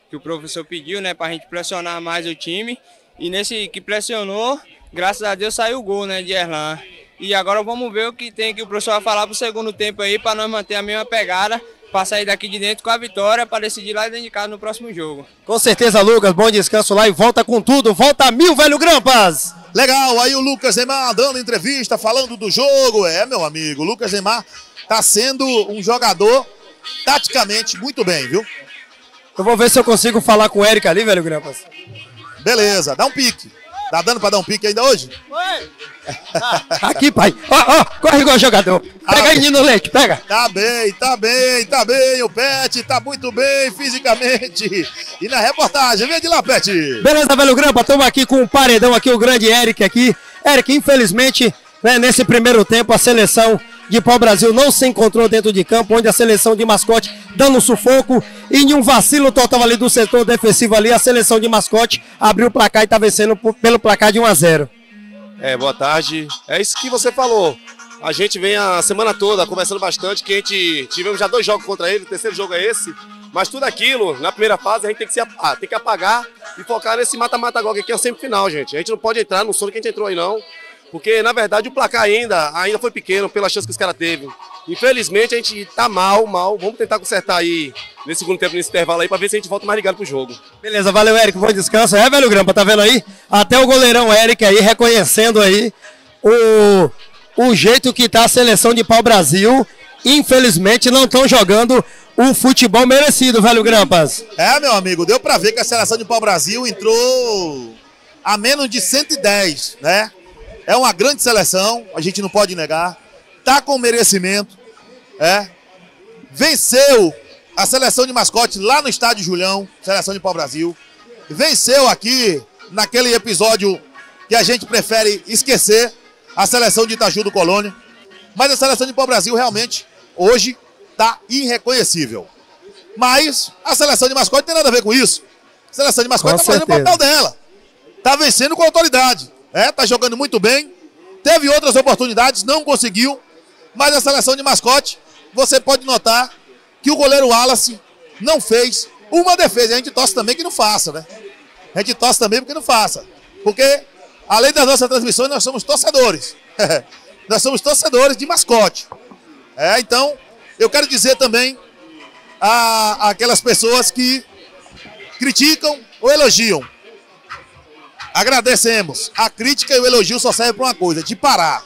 né, pra gente pressionar mais o time, e nesse que pressionou, graças a Deus saiu o gol, né, de Erlan. E agora vamos ver o que tem que o professor vai falar pro segundo tempo aí, para nós manter a mesma pegada, para sair daqui de dentro com a vitória, para decidir lá dentro de casa no próximo jogo. Com certeza, Lucas, bom descanso lá e volta com tudo, volta a 1000, velho Grampas! Legal, aí o Lucas Neymar dando entrevista, falando do jogo. É, meu amigo, o Lucas Neymar tá sendo um jogador taticamente muito bem, viu? Eu vou ver se eu consigo falar com o Eric ali, velho Grampas. Beleza, dá um pique. Tá dando pra dar um pique ainda hoje? Oi! Aqui, pai. Ó, corre igual jogador. Pega aí, Nino Leite, pega. Tá bem. O Pet tá muito bem fisicamente. E na reportagem, vem de lá, Pet. Beleza, velho Grampa, estamos aqui com o paredão aqui, o grande Eric aqui. Eric, infelizmente, né, nesse primeiro tempo, a seleção de Pau-Brasil não se encontrou dentro de campo, onde a seleção de Mascote dando sufoco e em um vacilo total ali do setor defensivo ali, a seleção de Mascote abriu o placar e está vencendo pelo placar de 1-0. Boa tarde. É isso que você falou. A gente vem a semana toda conversando bastante, que a gente tivemos já 2 jogos contra ele, o terceiro jogo é esse. Mas tudo aquilo, na primeira fase, a gente tem que apagar e focar nesse mata-mata agora, que aqui é o semifinal, gente. A gente não pode entrar no sono que a gente entrou aí, não. Porque, na verdade, o placar ainda foi pequeno pela chance que os caras teve. Infelizmente, a gente tá mal. Vamos tentar consertar aí nesse segundo tempo, nesse intervalo aí, pra ver se a gente volta mais ligado pro jogo. Beleza, valeu, Érico. Bom descanso. Velho Grampa, tá vendo aí? Até o goleirão Érico aí, reconhecendo aí o jeito que tá a seleção de Pau-Brasil. Infelizmente, não estão jogando o futebol merecido, velho Grampas. Meu amigo, deu pra ver que a seleção de Pau-Brasil entrou a menos de 110, né? É uma grande seleção, a gente não pode negar. Tá com merecimento, Venceu a seleção de Mascote lá no estádio Julião, seleção de Pau-Brasil. Venceu aqui, naquele episódio que a gente prefere esquecer, a seleção de Itaju do Colônia. Mas a seleção de Pau-Brasil realmente, hoje, tá irreconhecível. Mas a seleção de Mascote tem nada a ver com isso. A seleção de Mascote tá fazendo o papel dela. Tá vencendo com autoridade. Tá jogando muito bem. Teve outras oportunidades, não conseguiu. Mas a seleção de Mascote, você pode notar que o goleiro Wallace não fez uma defesa. A gente torce também que não faça, né? A gente torce também porque não faça. Porque, além das nossas transmissões, nós somos torcedores. Nós somos torcedores de Mascote. Então, eu quero dizer também àquelas pessoas que criticam ou elogiam. Agradecemos. A crítica e o elogio só servem para uma coisa, te parar.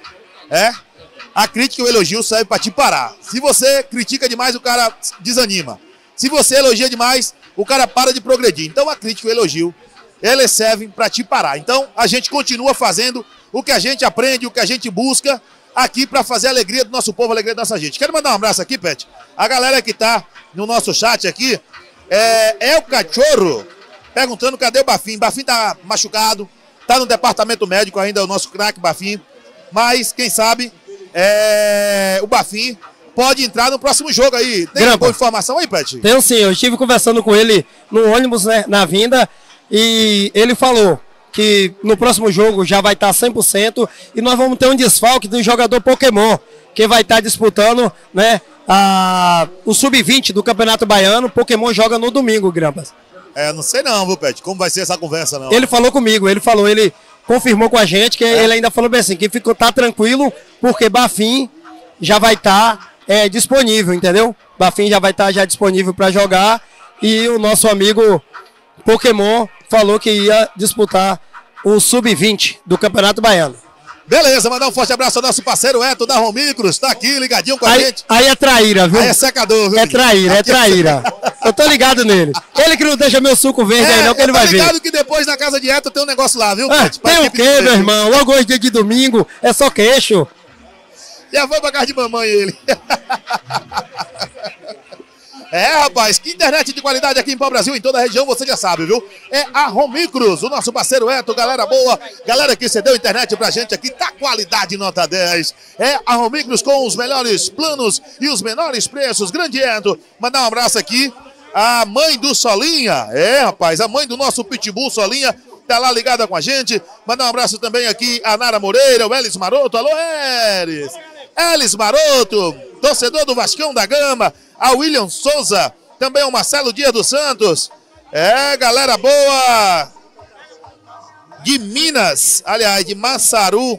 A crítica e o elogio servem para te parar. Se você critica demais, o cara desanima. Se você elogia demais, o cara para de progredir. Então a crítica e o elogio, eles servem para te parar. Então a gente continua fazendo o que a gente aprende, o que a gente busca aqui para fazer a alegria do nosso povo, a alegria da nossa gente. Quero mandar um abraço aqui, Pet. A galera que tá no nosso chat aqui, é o Cachorro, perguntando cadê o Bafim. Bafim tá machucado, tá no departamento médico ainda, o nosso craque Bafim. Mas, quem sabe, o Bafim pode entrar no próximo jogo aí. Tem alguma informação aí, Pet? Tenho sim, eu estive conversando com ele no ônibus, né, na vinda, e ele falou que no próximo jogo já vai estar 100% e nós vamos ter um desfalque do jogador Pokémon, que vai estar disputando, né, o Sub-20 do Campeonato Baiano. Pokémon joga no domingo, Grampas. Não sei não, viu, Pet? Como vai ser essa conversa, não? Ele falou comigo, ele confirmou com a gente, que ele ainda falou bem assim, que tá tranquilo, porque Bafim já vai estar disponível, entendeu? Bafim já vai estar disponível para jogar, e o nosso amigo Pokémon falou que ia disputar o Sub-20 do Campeonato Baiano. Beleza, mandar um forte abraço ao nosso parceiro Eto da Romicros, tá aqui ligadinho com a gente. Aí é traíra, viu? Aí é secador, viu? É traíra. Eu tô ligado nele. Ele que não deixa meu suco verde aí não, que ele vai ver. Tô ligado que depois na casa de Eto tem um negócio lá, viu? Tem o quê, meu irmão? Logo hoje, dia de domingo, é só queixo. Já foi pra casa de mamãe ele. Rapaz, que internet de qualidade aqui em Pau-Brasil, em toda a região, você já sabe, viu? É a Romicros, o nosso parceiro Eto, galera boa, galera que cedeu internet pra gente aqui, tá qualidade nota 10. É a Romicros com os melhores planos e os menores preços, grande Eto. Mandar um abraço aqui à mãe do Solinha, rapaz, a mãe do nosso Pitbull Solinha, tá lá ligada com a gente. Mandar um abraço também aqui a Nara Moreira, o Elis Maroto, alô Elis! Elis Maroto, torcedor do Vascão da Gama, a William Souza, também o Marcelo Dias dos Santos. Galera boa de Minas, aliás, de Massaru.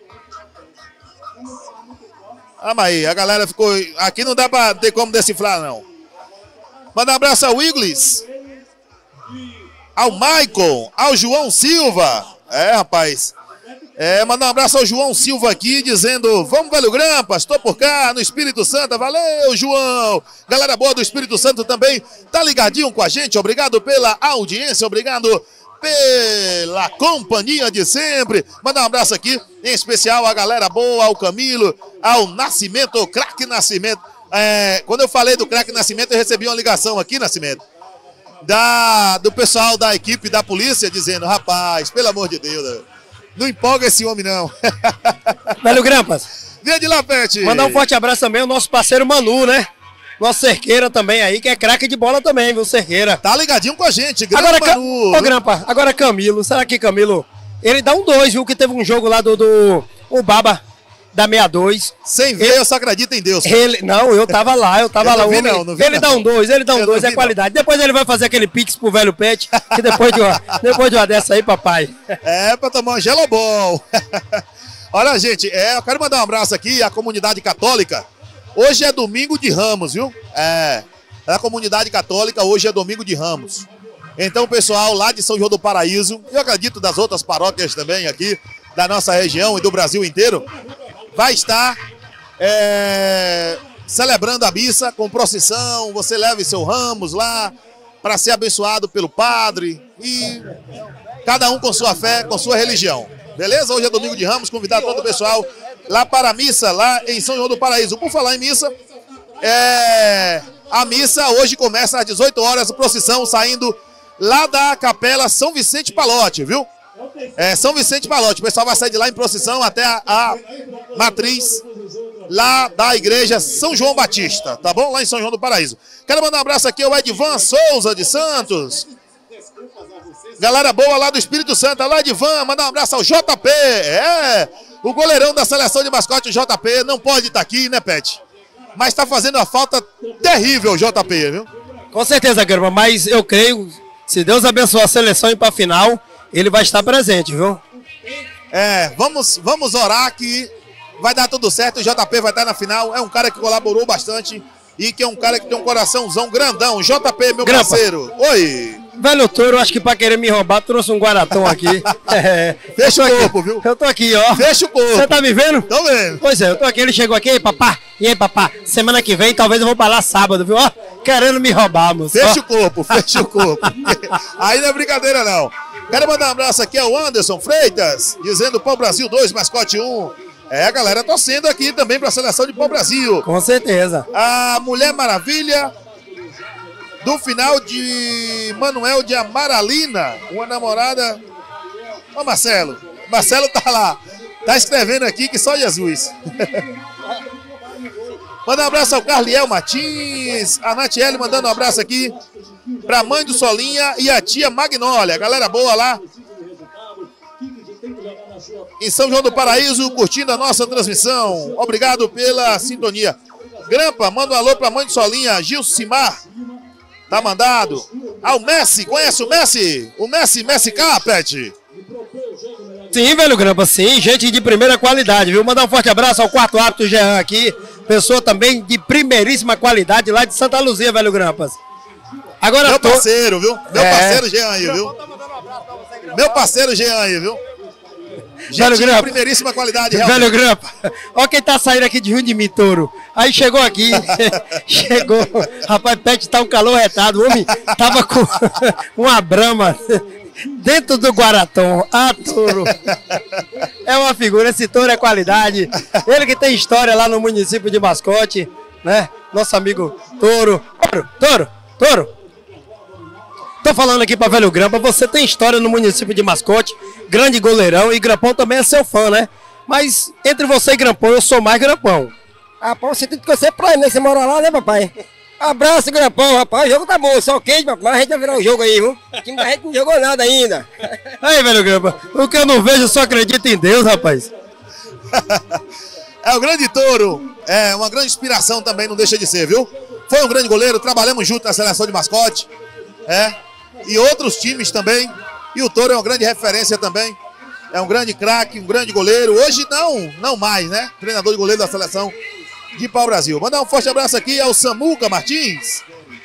Aí, a galera ficou... Aqui não dá pra ter como decifrar, não. Manda um abraço ao Iglis, ao Maicon, ao João Silva. Rapaz... mandar um abraço ao João Silva aqui, dizendo, vamos, velho Grampas, estou por cá, no Espírito Santo, valeu, João. Galera boa do Espírito Santo também, tá ligadinho com a gente, obrigado pela audiência, obrigado pela companhia de sempre. Mandar um abraço aqui, em especial a galera boa, ao Camilo, ao Nascimento, o craque Nascimento. Quando eu falei do craque Nascimento, eu recebi uma ligação aqui, Nascimento, do pessoal da equipe da polícia, dizendo, rapaz, pelo amor de Deus, Não empolga esse homem, não. Velho Grampas. Vem de lá, Pet. Mandar um forte abraço também ao nosso parceiro Manu, né? Nosso Cerqueira também aí, que é craque de bola também, viu, Cerqueira. Tá ligadinho com a gente, grande Agora, Manu. ô Grampa, agora Camilo, será que Camilo, ele dá um 2, viu, que teve um jogo lá do o Baba da 62. Sem ver, eu só acredito em Deus. Não, eu tava lá. Eu não vi, não vi, ele dá um 2, Eu não é vi, qualidade. Depois ele vai fazer aquele pix pro velho Pet, que depois de uma dessa aí, papai. É, pra tomar um gelobol. Olha, gente, eu quero mandar um abraço aqui à comunidade católica. Hoje é domingo de Ramos, viu? A comunidade católica, hoje é domingo de Ramos. Então, o pessoal lá de São João do Paraíso, eu acredito das outras paróquias também aqui, da nossa região e do Brasil inteiro, vai estar celebrando a missa com procissão. Você leve seu Ramos lá para ser abençoado pelo padre e cada um com sua fé, com sua religião. Beleza? Hoje é domingo de Ramos, convidar todo o pessoal lá para a missa, lá em São João do Paraíso. Por falar em missa, a missa hoje começa às 18 horas, procissão saindo lá da capela São Vicente Palote, viu? São Vicente Palote, o pessoal vai sair de lá em procissão até a matriz lá da igreja São João Batista, tá bom? Lá em São João do Paraíso. Quero mandar um abraço aqui ao Edvan Souza de Santos. Galera boa lá do Espírito Santo, lá Edvan, mandar um abraço ao JP, o goleirão da seleção de mascote, o JP, não pode estar aqui, né, Pet? Mas está fazendo uma falta terrível o JP, viu? Com certeza, Garba, mas eu creio, se Deus abençoar a seleção e ir para a final, ele vai estar presente, viu? Vamos orar que vai dar tudo certo, o JP vai estar na final, é um cara que colaborou bastante e que é um cara que tem um coraçãozão grandão. JP, meu Grampa. parceiro, oi! Velho Touro, acho que pra querer me roubar, trouxe um guaratão aqui. Fecha o corpo, viu? Eu tô aqui, ó. Fecha o corpo. Você tá me vendo? Tô vendo. Pois é, eu tô aqui, ele chegou aqui, papá. E aí, papá? Semana que vem, talvez eu vou pra lá sábado, viu? Ó, querendo me roubar, moço. Fecha o corpo, fecha o corpo. Aí não é brincadeira, não. Quero mandar um abraço aqui ao Anderson Freitas, dizendo Pau Brasil 2, mascote 1. A galera torcendo aqui também pra seleção de Pau Brasil. Com certeza. A Mulher Maravilha do final de Manuel de Amaralina, uma namorada. Ó, Marcelo. Marcelo tá lá. Tá escrevendo aqui que só Jesus. Manda um abraço ao Carliel Martins. A Natiele mandando um abraço aqui pra mãe do Solinha e a tia Magnólia. Galera boa lá em São João do Paraíso, curtindo a nossa transmissão. Obrigado pela sintonia. Grampa, manda um alô pra mãe do Solinha, Gilcimar. Tá mandado. O Messi, conhece o Messi? O Messi K, Pet? Sim, velho Grampa, sim. Gente de primeira qualidade, viu? Mandar um forte abraço ao quarto árbitro Jean aqui. Pessoa também de primeiríssima qualidade lá de Santa Luzia, velho Grampas. Agora meu parceiro, viu? Meu parceiro Jean aí, viu? Meu parceiro Jean aí, viu? Gente de primeiríssima qualidade, realmente. Velho Grampa, ó quem tá saindo aqui de Rio de Mitouro. Aí chegou aqui, chegou, rapaz, Pet tá um calor retado, o homem tava com uma brama dentro do Guaraton. Touro, é uma figura, esse touro é qualidade, ele que tem história lá no município de Mascote, né, nosso amigo Touro. Tô falando aqui pra velho Grampa, você tem história no município de Mascote, grande goleirão, e Grampão também é seu fã, né? Mas entre você e Grampão, eu sou mais Grampão. Rapaz, você tem que torcer pra ele, né? Você mora lá, né, papai? Abraço, Grampão, rapaz. O jogo tá bom, só quente, papai. A gente vai virar o jogo aí, viu? O time da gente não jogou nada ainda. Aí, velho Grampa, o que eu não vejo, eu só acredito em Deus, rapaz. O grande Touro, uma grande inspiração também, não deixa de ser, viu? Foi um grande goleiro, trabalhamos junto na seleção de Mascote, e outros times também. E o Touro é uma grande referência também. É um grande craque, um grande goleiro. Hoje não mais, né? Treinador de goleiro da seleção de Pau Brasil. Mandar um forte abraço aqui ao Samuca Martins.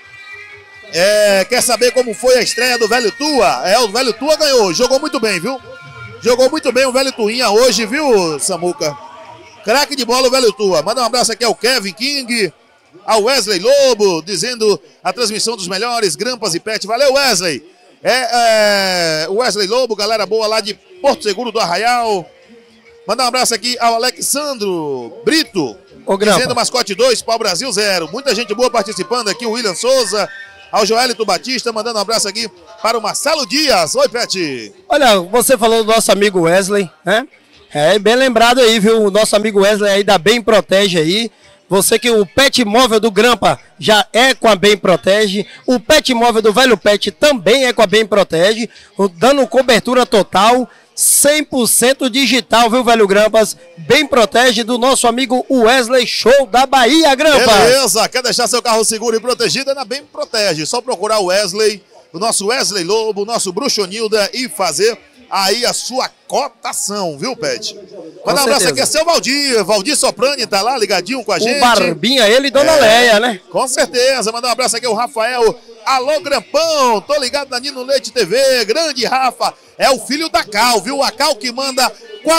Quer saber como foi a estreia do Velho Tua? O Velho Tua ganhou, jogou muito bem, viu? Jogou muito bem o Velho Tuinha hoje, viu, Samuca? Craque de bola o Velho Tua. Manda um abraço aqui ao Kevin King, ao Wesley Lobo, dizendo a transmissão dos melhores, Grampas e Pet. Valeu, Wesley. O Wesley Lobo, galera boa lá de Porto Seguro do Arraial. Mandar um abraço aqui ao Alexandro Brito, dizendo Mascote 2, Pau Brasil 0. Muita gente boa participando aqui, o William Souza, ao Joelito Batista, mandando um abraço aqui para o Marcelo Dias. Oi, Pet. Olha, você falou do nosso amigo Wesley, né? É, bem lembrado aí, viu? O nosso amigo Wesley aí da Bem Protege aí. Você que o pet móvel do Grampa já é com a Bem Protege. O pet móvel do Velho Pet também é com a Bem Protege. Dando cobertura total, 100% digital, viu, Velho Grampas? Bem Protege do nosso amigo Wesley Show da Bahia, Grampas. Beleza, quer deixar seu carro seguro e protegido? É na Bem Protege. Só procurar o Wesley, o nosso Wesley Lobo, o nosso Bruxonilda e fazer aí a sua cotação, viu, Pet? Manda um abraço aqui, é seu Valdir Soprani tá lá ligadinho com a gente. O Barbinha, ele e Dona Leia, né? Com certeza, manda um abraço aqui, o Rafael. Alô, Grampão, tô ligado na Nino Leite TV, grande Rafa, é o filho da Cal, viu? A Cal que manda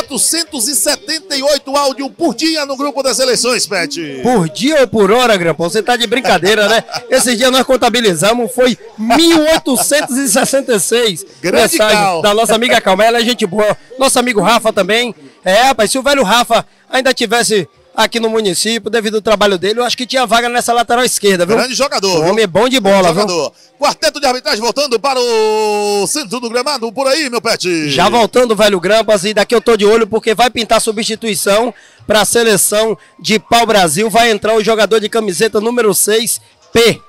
478 áudio por dia no grupo das eleições, Pet. Por dia ou por hora, Grampão? Você tá de brincadeira, né? Esse dia nós contabilizamos, foi 1866. Grande Cal. Da nossa amiga Cal, ela é gente boa. Nosso amigo Rafa também. É, rapaz, se o velho Rafa ainda tivesse aqui no município, devido ao trabalho dele, eu acho que tinha vaga nessa lateral esquerda, viu? Grande jogador. O homem é bom de bola, viu? Quarteto de arbitragem voltando para o centro do gramado, por aí, meu Pet. Já voltando, velho Grampas, e daqui eu tô de olho porque vai pintar substituição para a seleção de pau-brasil. Vai entrar o jogador de camiseta número 6, P.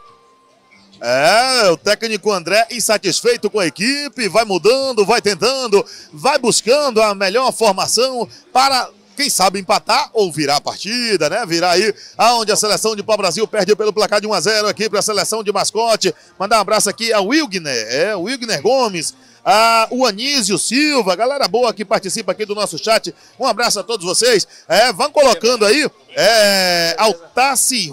É, o técnico André insatisfeito com a equipe, vai mudando, vai tentando, vai buscando a melhor formação para, quem sabe, empatar ou virar a partida, né? Virar aí aonde a seleção de pau-brasil perde pelo placar de 1-0 aqui para a seleção de Mascote. Mandar um abraço aqui ao Wilgner, o Wilgner Gomes, o Anísio Silva, galera boa que participa aqui do nosso chat. Um abraço a todos vocês. Vão colocando aí ao Tassi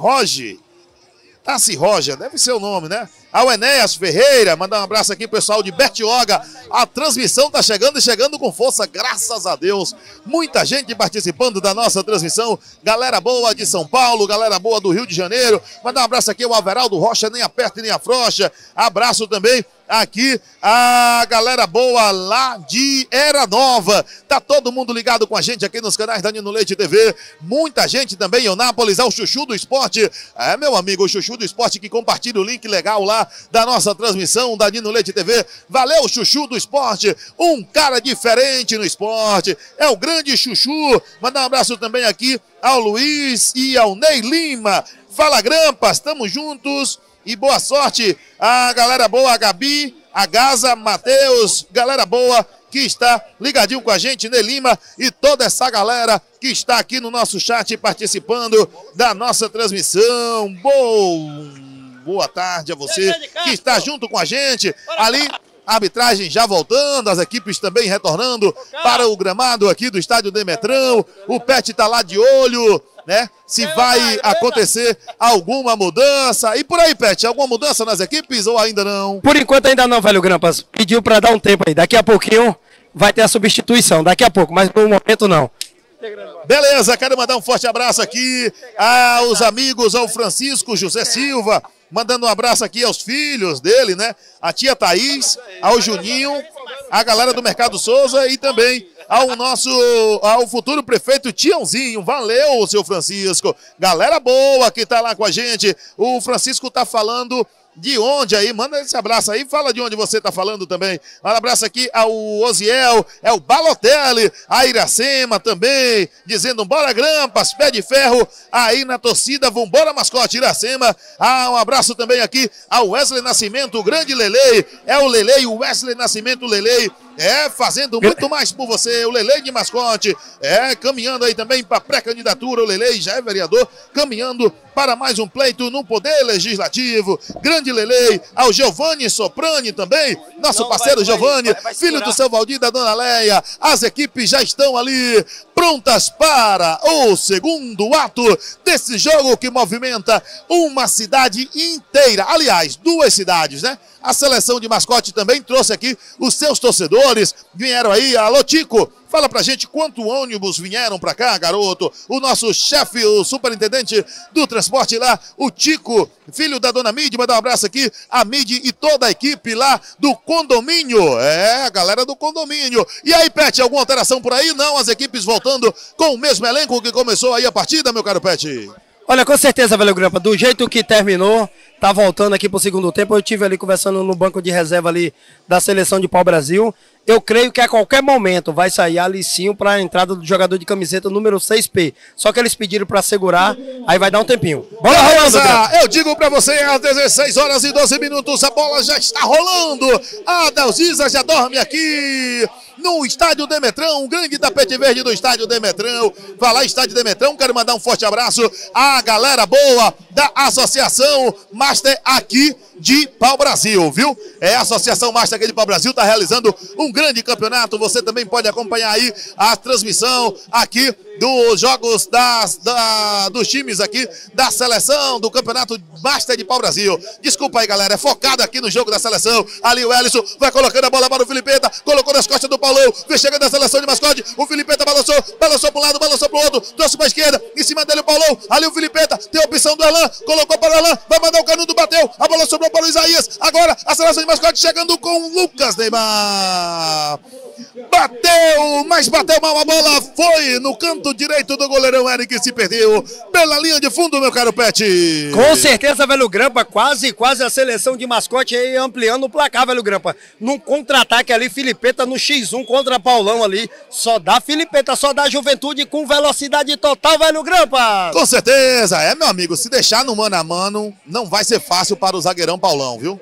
Roger, deve ser o nome, né? Ao Enéas Ferreira, mandar um abraço aqui, pessoal de Bertioga. A transmissão tá chegando e chegando com força, graças a Deus. Muita gente participando da nossa transmissão. Galera boa de São Paulo, galera boa do Rio de Janeiro. Mandar um abraço aqui ao Averaldo Rocha, nem aperta nem afrouxa. Abraço também aqui a galera boa lá de Era Nova. Tá todo mundo ligado com a gente aqui nos canais da Nino Leite TV. Muita gente também em Eunápolis, o Chuchu do Esporte. Meu amigo, o Chuchu do Esporte que compartilha o link legal lá da nossa transmissão da Nino Leite TV. Valeu, Chuchu do Esporte, um cara diferente no esporte, é o grande Chuchu. Mandar um abraço também aqui ao Luiz e ao Ney Lima. Fala, Grampas, tamo juntos e boa sorte a galera boa, a Gabi, a Gaza, Matheus, galera boa que está ligadinho com a gente, Ney Lima e toda essa galera que está aqui no nosso chat participando da nossa transmissão. Boa tarde a você que está junto com a gente. Ali, a arbitragem já voltando, as equipes também retornando para o gramado aqui do estádio Demetrão. O Pet está lá de olho, né? Se vai acontecer alguma mudança. E por aí, Pet, alguma mudança nas equipes ou ainda não? Por enquanto ainda não, velho Grampas. Pediu para dar um tempo aí. Daqui a pouquinho vai ter a substituição. Daqui a pouco, mas no momento não. Beleza, quero mandar um forte abraço aqui aos amigos, ao Francisco José Silva, mandando um abraço aqui aos filhos dele, né? A tia Thaís, ao Juninho, a galera do Mercado Souza e também ao futuro prefeito Tiãozinho. Valeu, seu Francisco. Galera boa que tá lá com a gente. O Francisco tá falando de onde aí? Manda esse abraço aí, fala de onde você tá falando também. Um abraço aqui ao Osiel, o Balotelli, a Iracema também, dizendo bora Grampas, pé de ferro, aí na torcida, vambora Mascote, Iracema. Um abraço também aqui ao Wesley Nascimento, o grande Lelei, o Lelei, o Wesley Nascimento, o Lelei, fazendo muito mais por você, o Lelei de Mascote, caminhando aí também para pré-candidatura, o Lelei já é vereador, caminhando para mais um pleito no Poder Legislativo. Grande Lelei, ao Giovanni Soprani também, nosso parceiro Giovanni, filho do seu Valdir da Dona Leia. As equipes já estão ali prontas para o segundo ato desse jogo que movimenta uma cidade inteira. Aliás, duas cidades, né? A seleção de Mascote também trouxe aqui os seus torcedores, vieram aí. Alô, Tico, fala pra gente quanto ônibus vieram pra cá, garoto. O nosso chefe, o superintendente do transporte lá, o Tico, filho da dona Midi, manda um abraço aqui, a Midi e toda a equipe lá do condomínio. A galera do condomínio. E aí, Pet, alguma alteração por aí? Não, as equipes voltando com o mesmo elenco que começou aí a partida, meu caro Pet. Olha, com certeza, velho Grampa, do jeito que terminou, tá voltando aqui pro segundo tempo. Eu estive ali conversando no banco de reserva ali da seleção de pau-brasil. Eu creio que a qualquer momento vai sair Alicinho para a entrada do jogador de camiseta número 6P. Só que eles pediram para segurar, aí vai dar um tempinho. Bola rolando, eu digo para você, às 16 horas e 12 minutos, a bola já está rolando. A Dalgisa já dorme aqui no Estádio Demetrão, um grande tapete verde do Estádio Demetrão. Falar Estádio Demetrão, quero mandar um forte abraço à galera boa da Associação Master aqui de pau-brasil, viu? A Associação Master aqui de pau-brasil está realizando um grande campeonato. Você também pode acompanhar aí a transmissão aqui dos jogos dos times aqui da seleção do campeonato Master de pau-brasil. Desculpa aí, galera, é focado aqui no jogo da seleção. Ali o Ellison vai colocando a bola para o Filipeta, colocou nas costas do Paulão, vem chegando a seleção de mascote. O Filipeta balançou para um lado, balançou para o outro, trouxe para a esquerda, em cima dele o Paulão. Ali o Filipeta tem a opção do Erlan, colocou para o Erlan, vai mandar o canudo, bateu, a bola sobrou para o Isaías. Agora a seleção de mascote chegando com o Lucas Neymar. Bateu, mas bateu mal a bola, foi no canto direito do goleirão Eric, se perdeu pela linha de fundo, meu caro Pet. Com certeza, velho Grampa, quase a seleção de mascote aí ampliando o placar, velho Grampa. Num contra-ataque ali, Filipeta no X1 contra Paulão ali, só dá Filipeta, só dá Juventude com velocidade total, velho Grampa. Com certeza, meu amigo, se deixar no mano a mano, não vai ser fácil para o zagueirão Paulão, viu?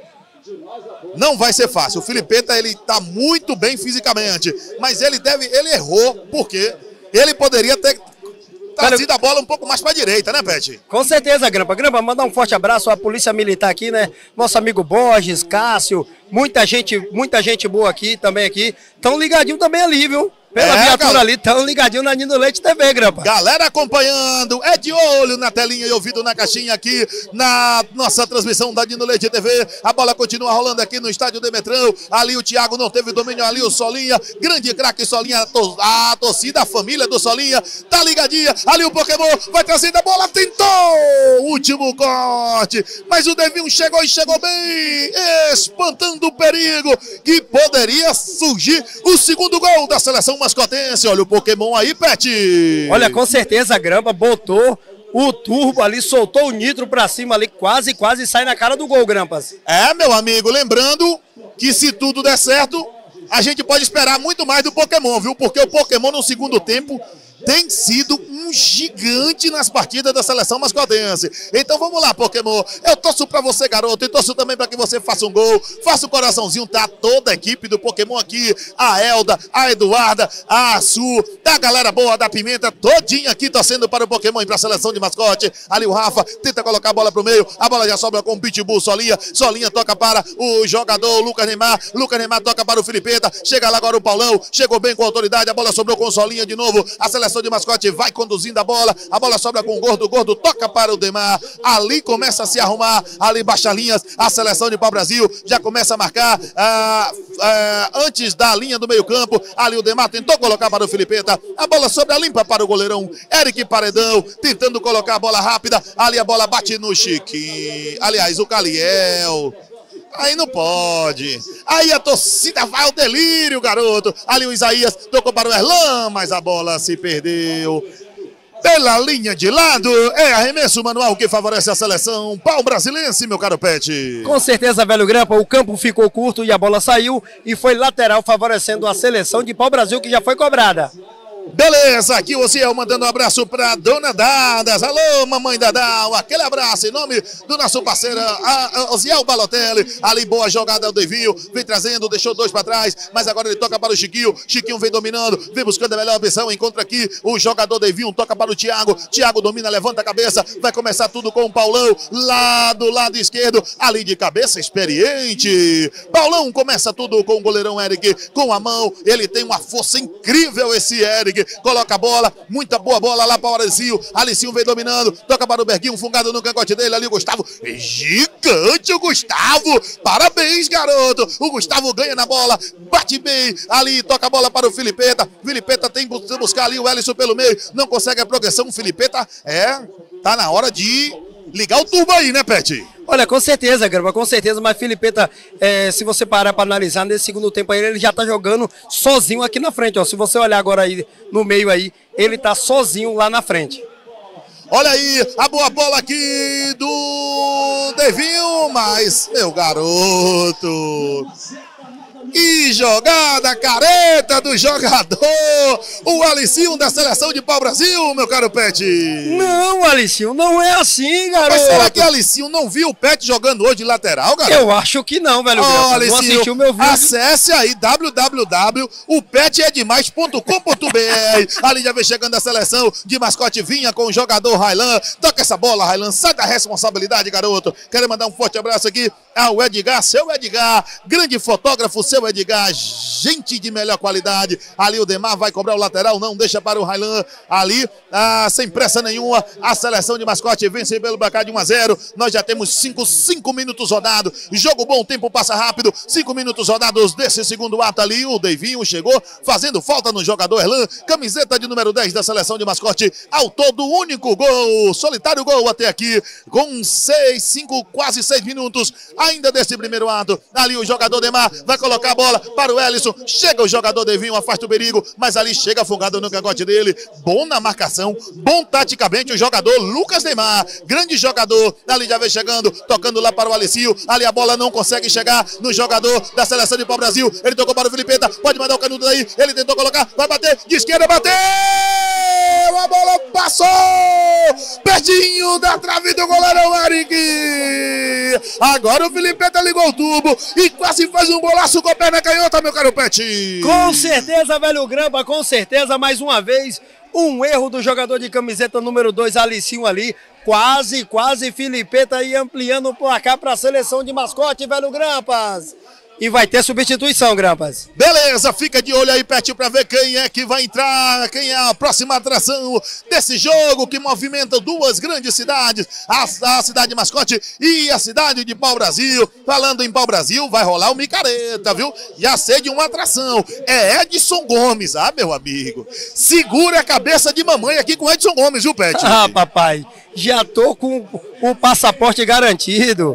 Não vai ser fácil. O Filipeta, ele tá muito bem fisicamente, mas ele errou porque ele poderia ter trazido a bola um pouco mais para a direita, né, Pet? Com certeza, Grampa. Grampa, mandar um forte abraço à Polícia Militar aqui, né? Nosso amigo Borges, Cássio, muita gente boa aqui, também aqui. Tão ligadinho também ali, viu? Pela viatura ali, tão ligadinho na Nino Leite TV, Grampa. Galera acompanhando, é de olho na telinha e ouvido na caixinha aqui na nossa transmissão da Nino Leite TV. A bola continua rolando aqui no Estádio Demetrão. Ali o Thiago não teve domínio, ali o Solinha, grande craque Solinha, a torcida, a família do Solinha, tá ligadinha. Ali o Pokémon vai trazendo a bola, tentou! Último corte, mas o Devinho chegou e chegou bem, espantando o perigo que poderia surgir o segundo gol da seleção mascotense. Olha o Pokémon aí, Pet. Olha, com certeza a Grampa botou o turbo ali, soltou o nitro pra cima ali, quase sai na cara do gol, Grampas. Meu amigo, lembrando que se tudo der certo, a gente pode esperar muito mais do Pokémon, viu? Porque o Pokémon no segundo tempo tem sido um gigante nas partidas da seleção mascotense. Então vamos lá, Pokémon. Eu torço pra você, garoto, e torço também pra que você faça um gol. Faça um coraçãozinho, tá? Toda a equipe do Pokémon aqui. A Elda, a Eduarda, a Su, da galera boa da Pimenta, todinha aqui torcendo para o Pokémon e pra seleção de mascote. Ali o Rafa tenta colocar a bola pro meio. A bola já sobra com o Pitbull, Solinha. Solinha toca para o jogador Lucas Neymar. Lucas Neymar toca para o Filipeta. Chega lá agora o Paulão. Chegou bem com autoridade. A bola sobrou com o Solinha de novo. A seleção de mascote vai conduzindo a bola sobra com o Gordo toca para o Demar, ali começa a se arrumar, ali baixa linhas, a seleção de pau-brasil já começa a marcar antes da linha do meio campo, ali o Demar tentou colocar para o Filipeta, a bola sobra limpa para o goleirão Eric Paredão, tentando colocar a bola rápida, ali a bola bate no Chiquinho, aliás o Caliel. Aí não pode. Aí a torcida vai ao delírio, garoto. Ali o Isaías tocou para o Erlan, mas a bola se perdeu pela linha de lado. É arremesso manual que favorece a seleção pau-brasilense, meu caro Pet. Com certeza, velho Grampa, o campo ficou curto e a bola saiu e foi lateral favorecendo a seleção de pau-brasil que já foi cobrada. Beleza, aqui o Ociel mandando um abraço para Dona Dadas. Alô, mamãe Dadal, aquele abraço em nome do nosso parceiro Ociel Balotelli. Ali, boa jogada, o Devinho vem trazendo, deixou dois para trás, mas agora ele toca para o Chiquinho. Chiquinho vem dominando, vem buscando a melhor opção. Encontra aqui o jogador Devinho, toca para o Thiago. Thiago domina, levanta a cabeça, vai começar tudo com o Paulão lá do lado esquerdo. Ali de cabeça, experiente. Paulão começa tudo com o goleirão Eric, com a mão. Ele tem uma força incrível, esse Eric. Coloca a bola, muita boa bola lá para o Alicinho. Alicinho vem dominando, toca para o Berguinho, fungado no cangote dele. Ali o Gustavo, gigante o Gustavo. Parabéns, garoto. O Gustavo ganha na bola, bate bem. Ali toca a bola para o Filipeta. Filipeta tem que buscar ali o Ellison pelo meio. Não consegue a progressão. O Filipeta tá na hora de ligar o turbo aí, né, Pet? Olha, com certeza, Grampa, com certeza, mas Filipeta, se você parar para analisar, nesse segundo tempo aí, ele já tá jogando sozinho aqui na frente, ó. Se você olhar agora aí no meio aí, ele tá sozinho lá na frente. Olha aí, a boa bola aqui do Devinho, mas meu garoto. Que jogada careta do jogador, o Alicinho da seleção de pau-brasil, meu caro Pet. Não, Alicinho, não é assim, garoto. Mas será que Alicinho não viu o Pet jogando hoje de lateral, garoto? Eu acho que não, velho. Ó, Não assistiu meu vídeo. Acesse aí www.opetedemais.com.br. Ali já vem chegando a seleção de mascote Vinha com o jogador Railan. Toca essa bola, Railan, sai da responsabilidade, garoto. Quero mandar um forte abraço aqui ao Edgar, seu Edgar, grande fotógrafo, seu Edgar, gente de melhor qualidade. Ali o Demar vai cobrar o lateral, não deixa para o Railan. Ali, sem pressa nenhuma, a seleção de mascote vence pelo placar de 1-0. Nós já temos 5 minutos rodados. Jogo bom, o tempo passa rápido. 5 minutos rodados desse segundo ato ali. O Deivinho chegou fazendo falta no jogador Erlan. Camiseta de número 10 da seleção de mascote. Ao todo, único gol, solitário gol até aqui. Com 5, quase 6 minutos ainda desse primeiro ato. Ali o jogador Demar vai colocar a bola para o Ellison. Chega o jogador Devinho, afasta o perigo, mas ali chega afogado no cangote dele. Bom na marcação, bom taticamente o jogador Lucas Demar. Grande jogador. Ali já vem chegando, tocando lá para o Alicinho. Ali a bola não consegue chegar no jogador da seleção de pau-brasil. Ele tocou para o Filipeta, pode mandar o canudo daí. Ele tentou colocar, vai bater, de esquerda, bateu! A bola passou! Pertinho da trave do goleirão Eric. Agora o Filipeta ligou o tubo e quase faz um golaço com a perna canhota, meu caro Pet. Com certeza, velho Grampa, com certeza, mais uma vez, um erro do jogador de camiseta número 2, Alicinho ali. Quase, Filipeta aí ampliando o placar para a seleção de mascote, velho Grampas. E vai ter substituição, Grampas. Beleza, fica de olho aí, Pet, para ver quem é que vai entrar, quem é a próxima atração desse jogo que movimenta duas grandes cidades, a cidade de mascote e a cidade de pau-brasil. Falando em pau-brasil, vai rolar o micareta, viu? Já sei de uma atração, é Edson Gomes, meu amigo. Segura a cabeça de mamãe aqui com Edson Gomes, viu, Pet? Papai, já tô com o passaporte garantido.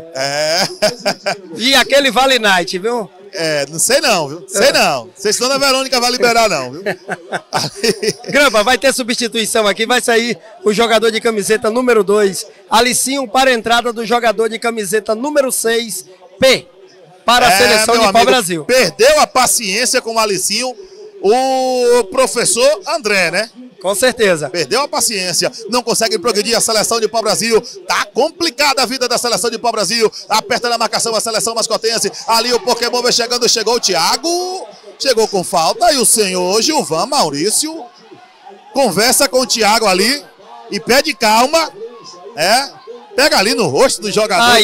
E aquele Vale Night, viu? Não sei não, viu? Sei não. Sei se Dona Verônica vai liberar não, viu? Grampa, vai ter substituição aqui, vai sair o jogador de camiseta número 2, Alicinho, para a entrada do jogador de camiseta número 6, P, para a seleção de pau-brasil. Perdeu a paciência com o Alicinho, o professor André, né? Com certeza. Perdeu a paciência, não consegue progredir a seleção de pau-brasil. Tá complicada a vida da seleção de pau-brasil. Aperta na marcação a seleção mascotense. Ali o Pokémon vai chegando, chegou o Thiago. Chegou com falta e o senhor Gilvan Maurício conversa com o Thiago ali e pede calma. Pega ali no rosto do jogador.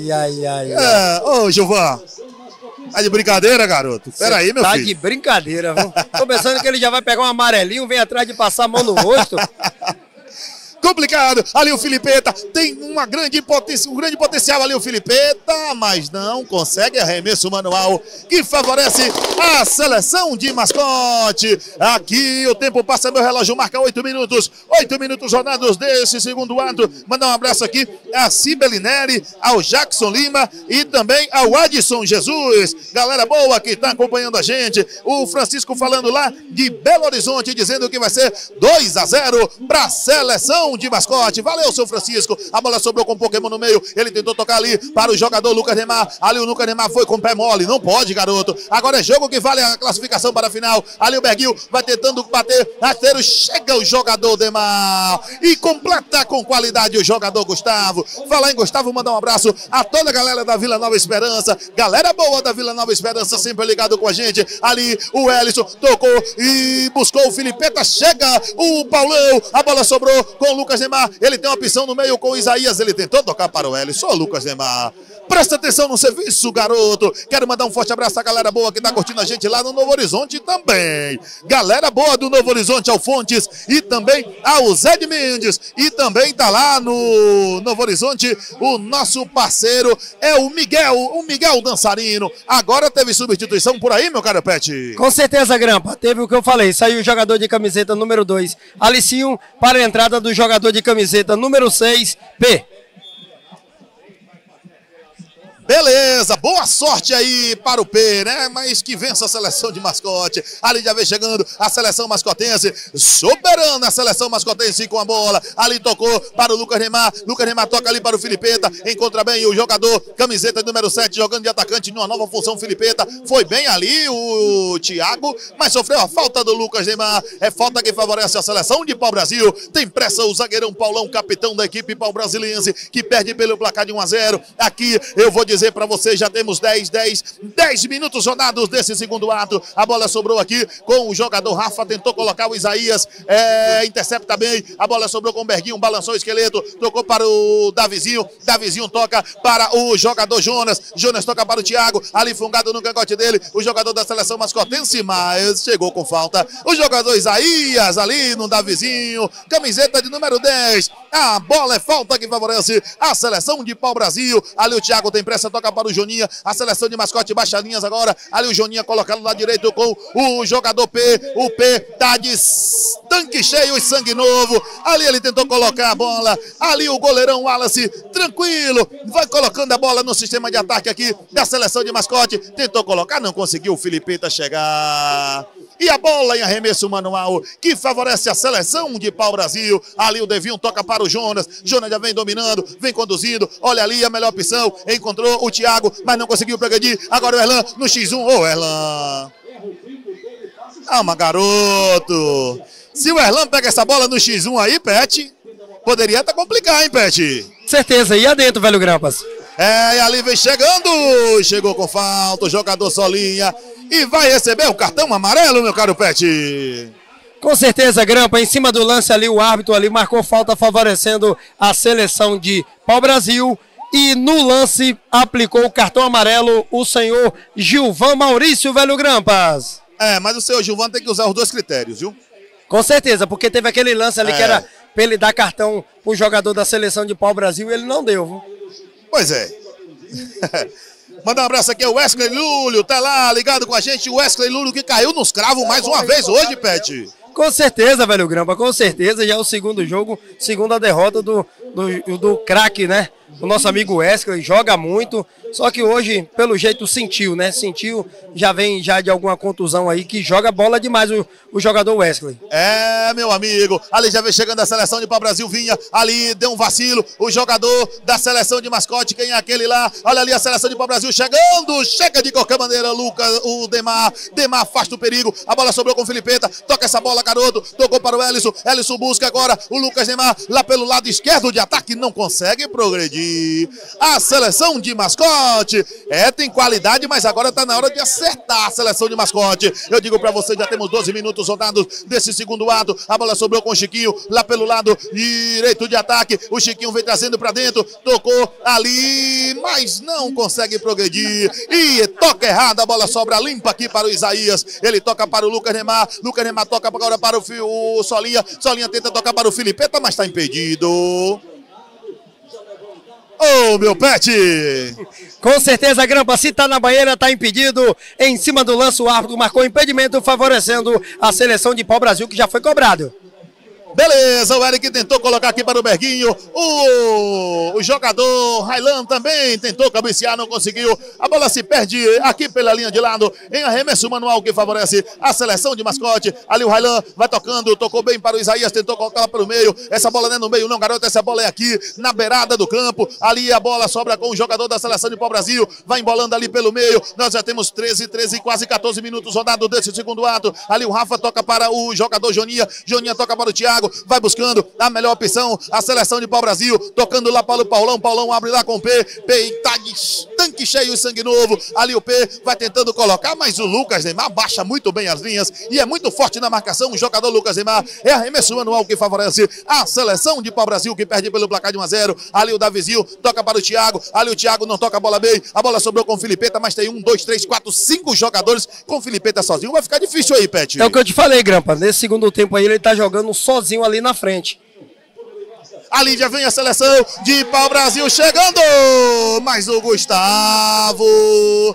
Ô, Gilvan. Tá de brincadeira, garoto? Pera aí, meu filho. Tá de brincadeira, viu? Tô pensando que ele já vai pegar um amarelinho, vem atrás de passar a mão no rosto. Complicado, ali o Filipeta tem um grande potencial ali o Filipeta, mas não consegue arremesso manual que favorece a seleção de mascote. Aqui o tempo passa, meu relógio marca 8 minutos rodados desse segundo ato. Mandar um abraço aqui a Cibele Neri, ao Jackson Lima e também ao Adson Jesus, galera boa que tá acompanhando a gente. O Francisco falando lá de Belo Horizonte, dizendo que vai ser 2-0 para a seleção de mascote. Valeu, seu Francisco. A bola sobrou com o Pokémon no meio. Ele tentou tocar ali para o jogador Lucas Neymar. Ali o Lucas Neymar foi com o pé mole. Não pode, garoto. Agora é jogo que vale a classificação para a final. Ali o Berguil vai tentando bater. Rasteiro, chega o jogador Neymar e completa com qualidade o jogador Gustavo. Falar em Gustavo, mandar um abraço a toda a galera da Vila Nova Esperança. Galera boa da Vila Nova Esperança, sempre ligado com a gente. Ali o Ellison tocou e buscou o Filipeta. Chega o Paulão. A bola sobrou com o Lucas Neymar. Ele tem uma opção no meio com o Isaías. Ele tentou tocar para o Ellison. Só o Lucas Neymar. Presta atenção no serviço, garoto. Quero mandar um forte abraço à galera boa que tá curtindo a gente lá no Novo Horizonte também. Galera boa do Novo Horizonte, ao Fontes e também ao Zé de Mendes. E também tá lá no Novo Horizonte o nosso parceiro é o Miguel Dançarino. Agora teve substituição por aí, meu caro Pet? Com certeza, Grampa. Teve o que eu falei. Saiu o jogador de camiseta número 2, Alicinho, para a entrada do jogador de camiseta número 6, P. Beleza, boa sorte aí para o P, né? Mas que vença a seleção de mascote. Ali já vem chegando a seleção mascotense, soberana a seleção mascotense com a bola. Ali tocou para o Lucas Neymar. Lucas Neymar toca ali para o Filipeta. Encontra bem o jogador, camiseta número 7, jogando de atacante numa nova função. Filipeta foi bem ali o Thiago, mas sofreu a falta do Lucas Neymar. É falta que favorece a seleção de Pau-Brasil. Tem pressa o zagueirão Paulão, capitão da equipe pau-brasiliense, que perde pelo placar de 1-0. Aqui eu vou dizer para vocês, já temos 10 minutos rodados desse segundo ato. A bola sobrou aqui com o jogador Rafa, tentou colocar o Isaías, intercepta bem, a bola sobrou com o Berguinho, balançou o esqueleto, tocou para o Davizinho, Davizinho toca para o jogador Jonas, Jonas toca para o Thiago, ali fungado no cangote dele, o jogador da seleção mascotense, mas chegou com falta, o jogador Isaías ali no Davizinho, camiseta de número 10, a bola é falta que favorece a seleção de Pau-Brasil. Ali o Thiago tem pressa, toca para o Joninha, a seleção de mascote baixa linhas agora, ali o Joninha colocado lá direito com o jogador P, o P tá de tanque cheio e sangue novo, ali ele tentou colocar a bola, ali o goleirão Wallace, tranquilo, vai colocando a bola no sistema de ataque aqui da seleção de mascote, tentou colocar, não conseguiu o Filipeta chegar. E a bola em arremesso manual, que favorece a seleção de Pau-Brasil. Ali o Devinho toca para o Jonas. Jonas já vem dominando, vem conduzindo. Olha ali a melhor opção. Encontrou o Thiago, mas não conseguiu progredir. Agora o Erlan no X1. Ô, Erlan. Calma, garoto. Se o Erlan pega essa bola no X1 aí, Pet, poderia até complicar, hein, Pet? Certeza. E adentro, velho Grampas? E ali vem chegando. Chegou com falta o jogador Solinha. E vai receber o cartão amarelo, meu caro Pet. Com certeza, Grampa, em cima do lance ali, o árbitro ali marcou falta favorecendo a seleção de Pau-Brasil. E no lance aplicou o cartão amarelo o senhor Gilvan Maurício, velho Grampas. Mas o senhor Gilvan tem que usar os dois critérios, viu? Com certeza, porque teve aquele lance ali que era para ele dar cartão pro jogador da seleção de Pau-Brasil e ele não deu, viu? Pois é. Manda um abraço aqui ao Wesley Lúlio, tá lá ligado com a gente, o Wesley Lúlio que caiu nos cravos mais uma vez hoje, Pet. Com certeza, velho Grampa, com certeza, já é o segundo jogo, segunda derrota do craque, né? O nosso amigo Wesley joga muito, só que hoje, pelo jeito, sentiu, né? Sentiu, já vem já de alguma contusão aí, que joga bola demais o jogador Wesley. Meu amigo, ali já vem chegando a seleção de Pau-Brasil, vinha, ali deu um vacilo, o jogador da seleção de mascote, quem é aquele lá? Olha ali a seleção de Pau-Brasil chegando, chega de qualquer maneira, Lucas, o Demar afasta o perigo, a bola sobrou com o Filipeta, toca essa bola, garoto, tocou para o Ellison busca agora o Lucas Neymar, lá pelo lado esquerdo de ataque, não consegue progredir. A seleção de mascote tem qualidade, mas agora está na hora de acertar a seleção de mascote. Eu digo para você, já temos 12 minutos rodados desse segundo ato. A bola sobrou com o Chiquinho lá pelo lado direito de ataque. O Chiquinho vem trazendo para dentro, tocou ali, mas não consegue progredir. E toca errado, a bola sobra limpa aqui para o Isaías. Ele toca para o Lucas Neymar. Lucas Neymar toca agora para o Solinha. Solinha tenta tocar para o Filipeta, mas está impedido. Ô, meu Pet! Com certeza, Grampa, se tá na banheira, tá impedido. Em cima do lance, o árbitro marcou impedimento, favorecendo a seleção de Pau-Brasil, que já foi cobrado. Beleza, o Eric tentou colocar aqui para o Berguinho. O jogador Railan também tentou cabecear, não conseguiu. A bola se perde aqui pela linha de lado, em arremesso manual que favorece a seleção de mascote. Ali o Railan vai tocando, tocou bem para o Isaías, tentou colocar lá para o meio. Essa bola não é no meio não, garoto, essa bola é aqui na beirada do campo. Ali a bola sobra com o jogador da seleção de Pau-Brasil, vai embolando ali pelo meio. Nós já temos 13, quase 14 minutos rodados desse segundo ato. Ali o Rafa toca para o jogador Joninha, Joninha toca para o Thiago. Vai buscando a melhor opção, a seleção de Pau-Brasil, tocando lá para o Paulão, Paulão abre lá com o P, tá de tanque cheio e sangue novo, ali o P vai tentando colocar, mas o Lucas Neymar baixa muito bem as linhas e é muito forte na marcação, o jogador Lucas Neymar, é arremesso manual que favorece a seleção de Pau-Brasil, que perde pelo placar de 1-0, ali o Davizinho toca para o Thiago, ali o Thiago não toca a bola bem, a bola sobrou com o Filipeta, mas tem 1, 2, 3, 4, 5 jogadores com o Filipeta sozinho, vai ficar difícil aí, Pet. É o que eu te falei, Grampa, nesse segundo tempo aí ele tá jogando sozinho ali na frente. Ali já vem a seleção de Pau-Brasil chegando, mas o Gustavo,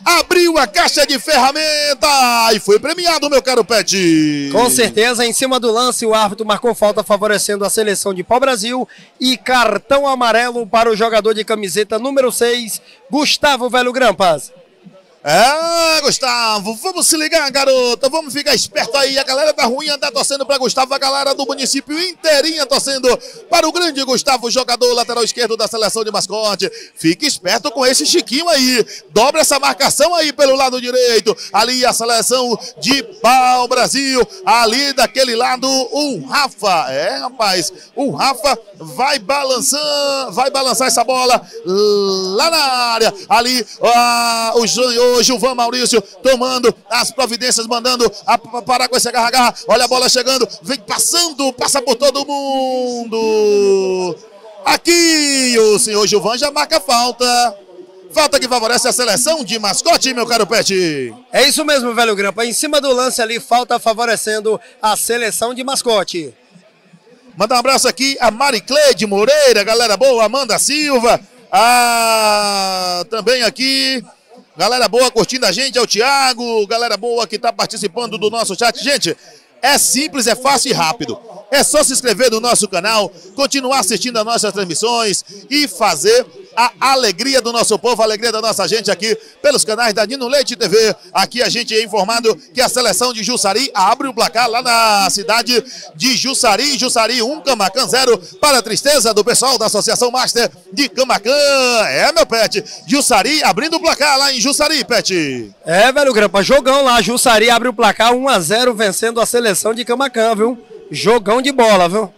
abriu a caixa de ferramenta e foi premiado, meu caro Pet. Com certeza, em cima do lance, o árbitro marcou falta favorecendo a seleção de Pau-Brasil e cartão amarelo para o jogador de camiseta número 6, Gustavo Velho Grampas. Gustavo, vamos se ligar, garota, vamos ficar esperto aí, a galera da Ruinha tá torcendo para Gustavo, a galera do município inteirinha torcendo para o grande Gustavo, jogador lateral esquerdo da seleção de Mascote. Fique esperto com esse Chiquinho aí, dobra essa marcação aí pelo lado direito, ali a seleção de Pau-Brasil, ali daquele lado o Rafa, rapaz, o Rafa vai balançar essa bola lá na área, ali o Gilvan Maurício tomando as providências, mandando parar com esse agarra-agarra. Olha a bola chegando, vem passando, passa por todo mundo. Aqui o senhor Gilvan já marca falta. Falta que favorece a seleção de Mascote, meu caro Pet. É isso mesmo, Velho Grampa. Em cima do lance ali, falta favorecendo a seleção de Mascote. Manda um abraço aqui a Maricleide Moreira, galera boa, Amanda Silva. Também aqui, galera boa curtindo a gente, é o Thiago, galera boa que está participando do nosso chat. Gente, é simples, é fácil e rápido. É só se inscrever no nosso canal, continuar assistindo as nossas transmissões e fazer a alegria do nosso povo, a alegria da nossa gente aqui pelos canais da Nino Leite TV. Aqui a gente é informado que a seleção de Jussari abre o placar lá na cidade de Jussari. Jussari 1, Camacan 0, para a tristeza do pessoal da Associação Master de Camacan. Meu Pet, Jussari abrindo o placar lá em Jussari, Pet. Velho Grampa, jogão lá, Jussari abre o placar 1-0 vencendo a seleção de Camacan, viu? Jogão de bola, viu?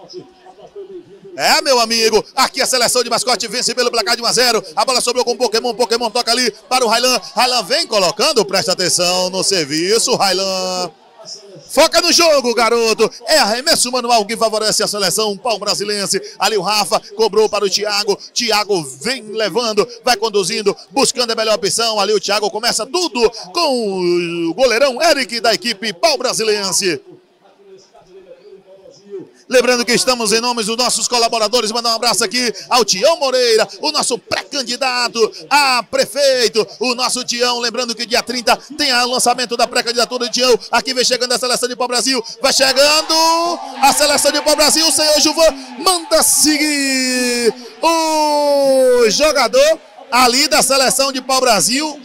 Meu amigo, aqui a seleção de Mascote vence pelo placar de 1-0. A bola sobrou com o Pokémon, Pokémon toca ali para o Railan. Railan vem colocando, presta atenção no serviço, Railan. Foca no jogo, garoto. É arremesso manual que favorece a seleção pau-brasilense. Ali o Rafa cobrou para o Thiago. Thiago vem levando, vai conduzindo, buscando a melhor opção. Ali o Thiago começa tudo com o goleirão Eric da equipe pau-brasilense. Lembrando que estamos em nome dos nossos colaboradores, mandar um abraço aqui ao Tião Moreira, o nosso pré-candidato a prefeito, o nosso Tião. Lembrando que dia 30 tem o lançamento da pré-candidatura de Tião. Aqui vem chegando a seleção de Pau-Brasil, vai chegando a seleção de Pau-Brasil, o senhor Gilvan manda seguir o jogador ali da seleção de Pau-Brasil,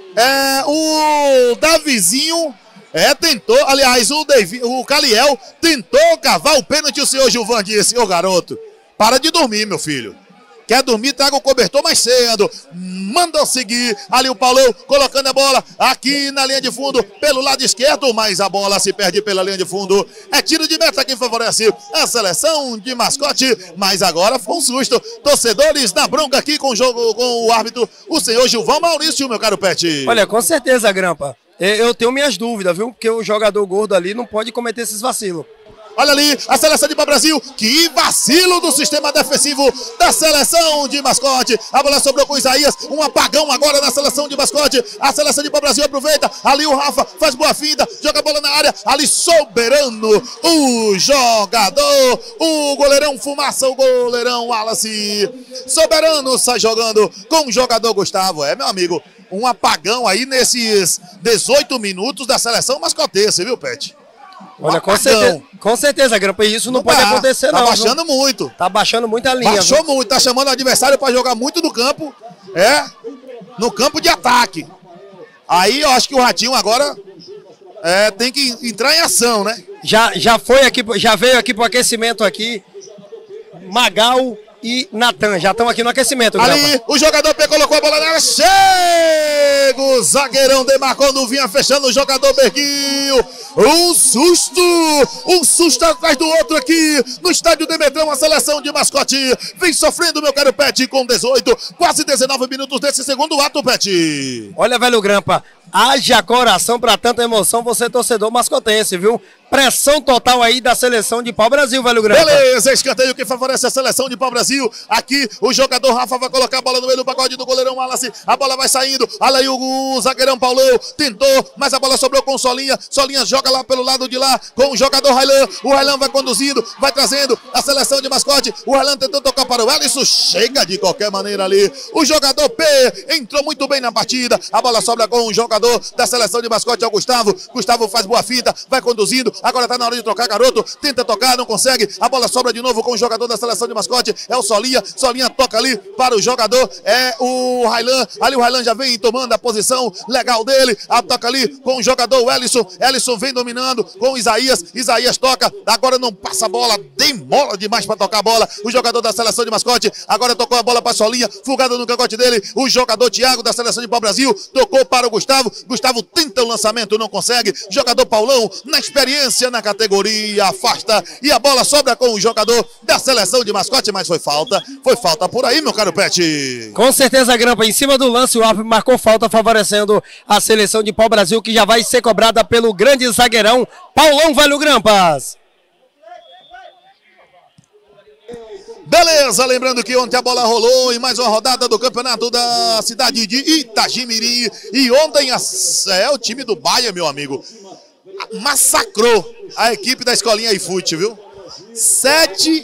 o Davizinho. Tentou, aliás, o Caliel tentou cavar o pênalti, o senhor Gilvan disse, garoto, para de dormir, meu filho. Quer dormir, traga o cobertor mais cedo. Manda seguir, ali o Paulão colocando a bola aqui na linha de fundo, pelo lado esquerdo, mas a bola se perde pela linha de fundo. É tiro de meta que favorece a seleção de Mascote, mas agora foi um susto. Torcedores na bronca aqui com o jogo, com o árbitro, o senhor Gilvan Maurício, meu caro Pet. Olha, com certeza, Grampa. Eu tenho minhas dúvidas, viu? Porque o jogador gordo ali não pode cometer esses vacilos. Olha ali a seleção de Pau-Brasil. Que vacilo do sistema defensivo da seleção de Mascote. A bola sobrou com o Isaías. Um apagão agora na seleção de Mascote. A seleção de Pau-Brasil aproveita. Ali o Rafa faz boa finta. Joga a bola na área. Ali Soberano. O jogador. O goleirão Fumaça. O goleirão Wallace. Soberano sai jogando com o jogador Gustavo. Meu amigo. Um apagão aí nesses 18 minutos da seleção mascotense, viu, Pet? Olha, com certeza, Grampa, isso não pode acontecer, não. Tá baixando muito. Tá baixando muito a linha. Baixou muito, tá chamando o adversário para jogar muito no campo, no campo de ataque. Aí eu acho que o Ratinho agora tem que entrar em ação, né? Já foi aqui, já veio aqui pro aquecimento aqui, Magal e Natan, já estão aqui no aquecimento. Ali, Grampa. o jogador colocou a bola na área, chega! O zagueirão demarcou, não vinha fechando o jogador Berguinho. Um susto atrás do outro aqui no estádio Demetrão. A seleção de Mascote vem sofrendo, meu caro Pet, com 18, quase 19 minutos desse segundo ato, Pet. Olha, velho Grampa, haja coração pra tanta emoção, você torcedor mascotense, viu? Pressão total aí da seleção de pau-brasil, velho Grampa. Beleza, escanteio que favorece a seleção de pau-brasil. Aqui o jogador Rafa vai colocar a bola no meio do pagode do goleirão Wallace. A bola vai saindo. Olha aí o zagueirão Paulão. Tentou, mas a bola sobrou com o Solinha. Solinha joga lá pelo lado de lá com o jogador Railan. O Railan vai conduzindo, vai trazendo a seleção de mascote. O Railan tentou tocar para o Alisson. Chega de qualquer maneira ali. O jogador P entrou muito bem na partida. A bola sobra com o jogador da seleção de mascote, é o Gustavo. Gustavo faz boa fita, vai conduzindo. Agora tá na hora de trocar, garoto. Tenta tocar, não consegue. A bola sobra de novo com o jogador da seleção de mascote. É o Solinha. Solinha toca ali para o jogador. É o Railan. Ali o Railan já vem tomando a posição legal dele. A toca ali com o jogador Ellison. Ellison vem dominando com o Isaías. Isaías toca. Agora não passa a bola. Demora demais para tocar a bola. O jogador da seleção de mascote. Agora tocou a bola para Solinha. Fugada no cangote dele. O jogador Thiago da seleção de pau-brasil. Tocou para o Gustavo. Gustavo tenta o lançamento, não consegue. Jogador Paulão, na experiência, na categoria, afasta. E a bola sobra com o jogador da seleção de mascote, mas foi falta. Foi falta por aí, meu caro Pet. Com certeza, Grampa. Em cima do lance, o árbitro marcou falta, favorecendo a seleção de pau-brasil, que já vai ser cobrada pelo grande zagueirão Paulão, velho Grampas. Beleza, lembrando que ontem a bola rolou em mais uma rodada do campeonato da cidade de Itagimirim. E ontem o time do Bahia, meu amigo, massacrou a equipe da escolinha iFoot, viu? 7-2,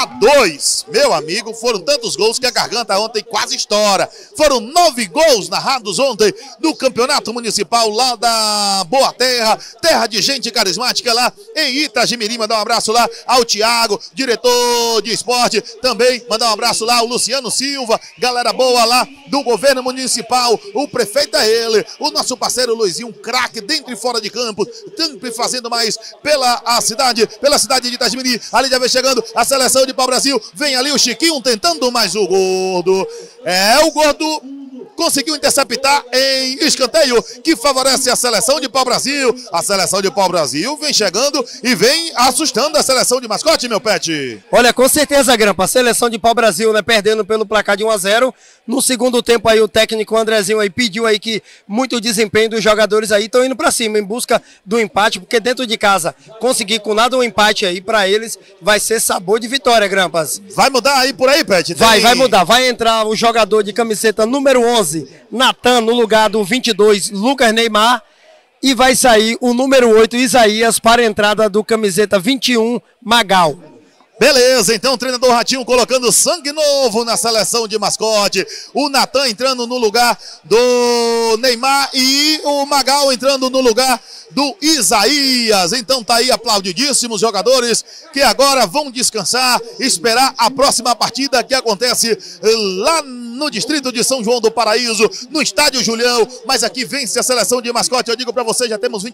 meu amigo, foram tantos gols que a garganta ontem quase estoura. Foram 9 gols narrados ontem no campeonato municipal lá da Boa Terra, terra de gente carismática lá em Itagimirim. Mandar um abraço lá ao Thiago, diretor de esporte, também mandar um abraço lá ao Luciano Silva, galera boa lá do governo municipal. O prefeito é ele, o nosso parceiro Luizinho, um craque dentro e fora de campo, sempre fazendo mais pela cidade de Itagimirim. Ali já vem chegando a seleção de pau-brasil, vem ali o Chiquinho tentando mais o Gordo. O Gordo conseguiu interceptar em escanteio, que favorece a seleção de pau-brasil. A seleção de pau-brasil vem chegando e vem assustando a seleção de mascote, meu Pet. Olha, com certeza, Grampa, a seleção de pau-brasil, né, perdendo pelo placar de 1-0. No segundo tempo aí o técnico Andrezinho aí pediu aí que muito desempenho dos jogadores aí estão indo pra cima em busca do empate, porque dentro de casa conseguir com nada um empate aí pra eles vai ser sabor de vitória, Grampas. Vai mudar aí por aí, Pet? Vai mudar, vai entrar o jogador de camiseta número 11, Natan, no lugar do 22, Lucas Neymar, e vai sair o número 8, Isaías, para a entrada do camiseta 21, Magal. Beleza, então o treinador Ratinho colocando sangue novo na seleção de mascote. O Natan entrando no lugar do Neymar e o Magal entrando no lugar do Isaías. Então tá aí aplaudidíssimos jogadores que agora vão descansar, esperar a próxima partida que acontece lá no distrito de São João do Paraíso, no estádio Julião. Mas aqui vence a seleção de mascote. Eu digo pra vocês, já temos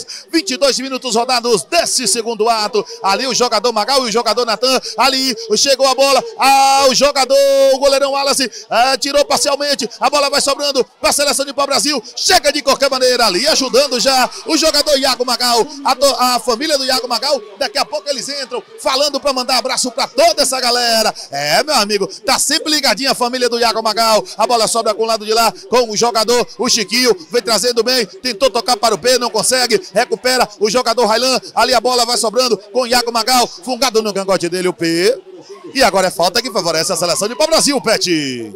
22 minutos rodados desse segundo ato. Ali o jogador Magal e o jogador Natan. Ali chegou a bola ao jogador, o goleirão Wallace tirou parcialmente, a bola vai sobrando para a seleção de pau-brasil. Chega de qualquer maneira ali, ajudando já o jogador Iago Magal, a família do Iago Magal. Daqui a pouco eles entram falando para mandar abraço para toda essa galera. Meu amigo, tá sempre ligadinha a família do Iago Magal. A bola sobra com o lado de lá com o jogador, o Chiquinho, vem trazendo bem, tentou tocar para o P, não consegue, recupera o jogador Railan. Ali a bola vai sobrando com o Iago Magal, fungado no cangote dele o P. E agora é falta que favorece a seleção de pau-brasil, Pet.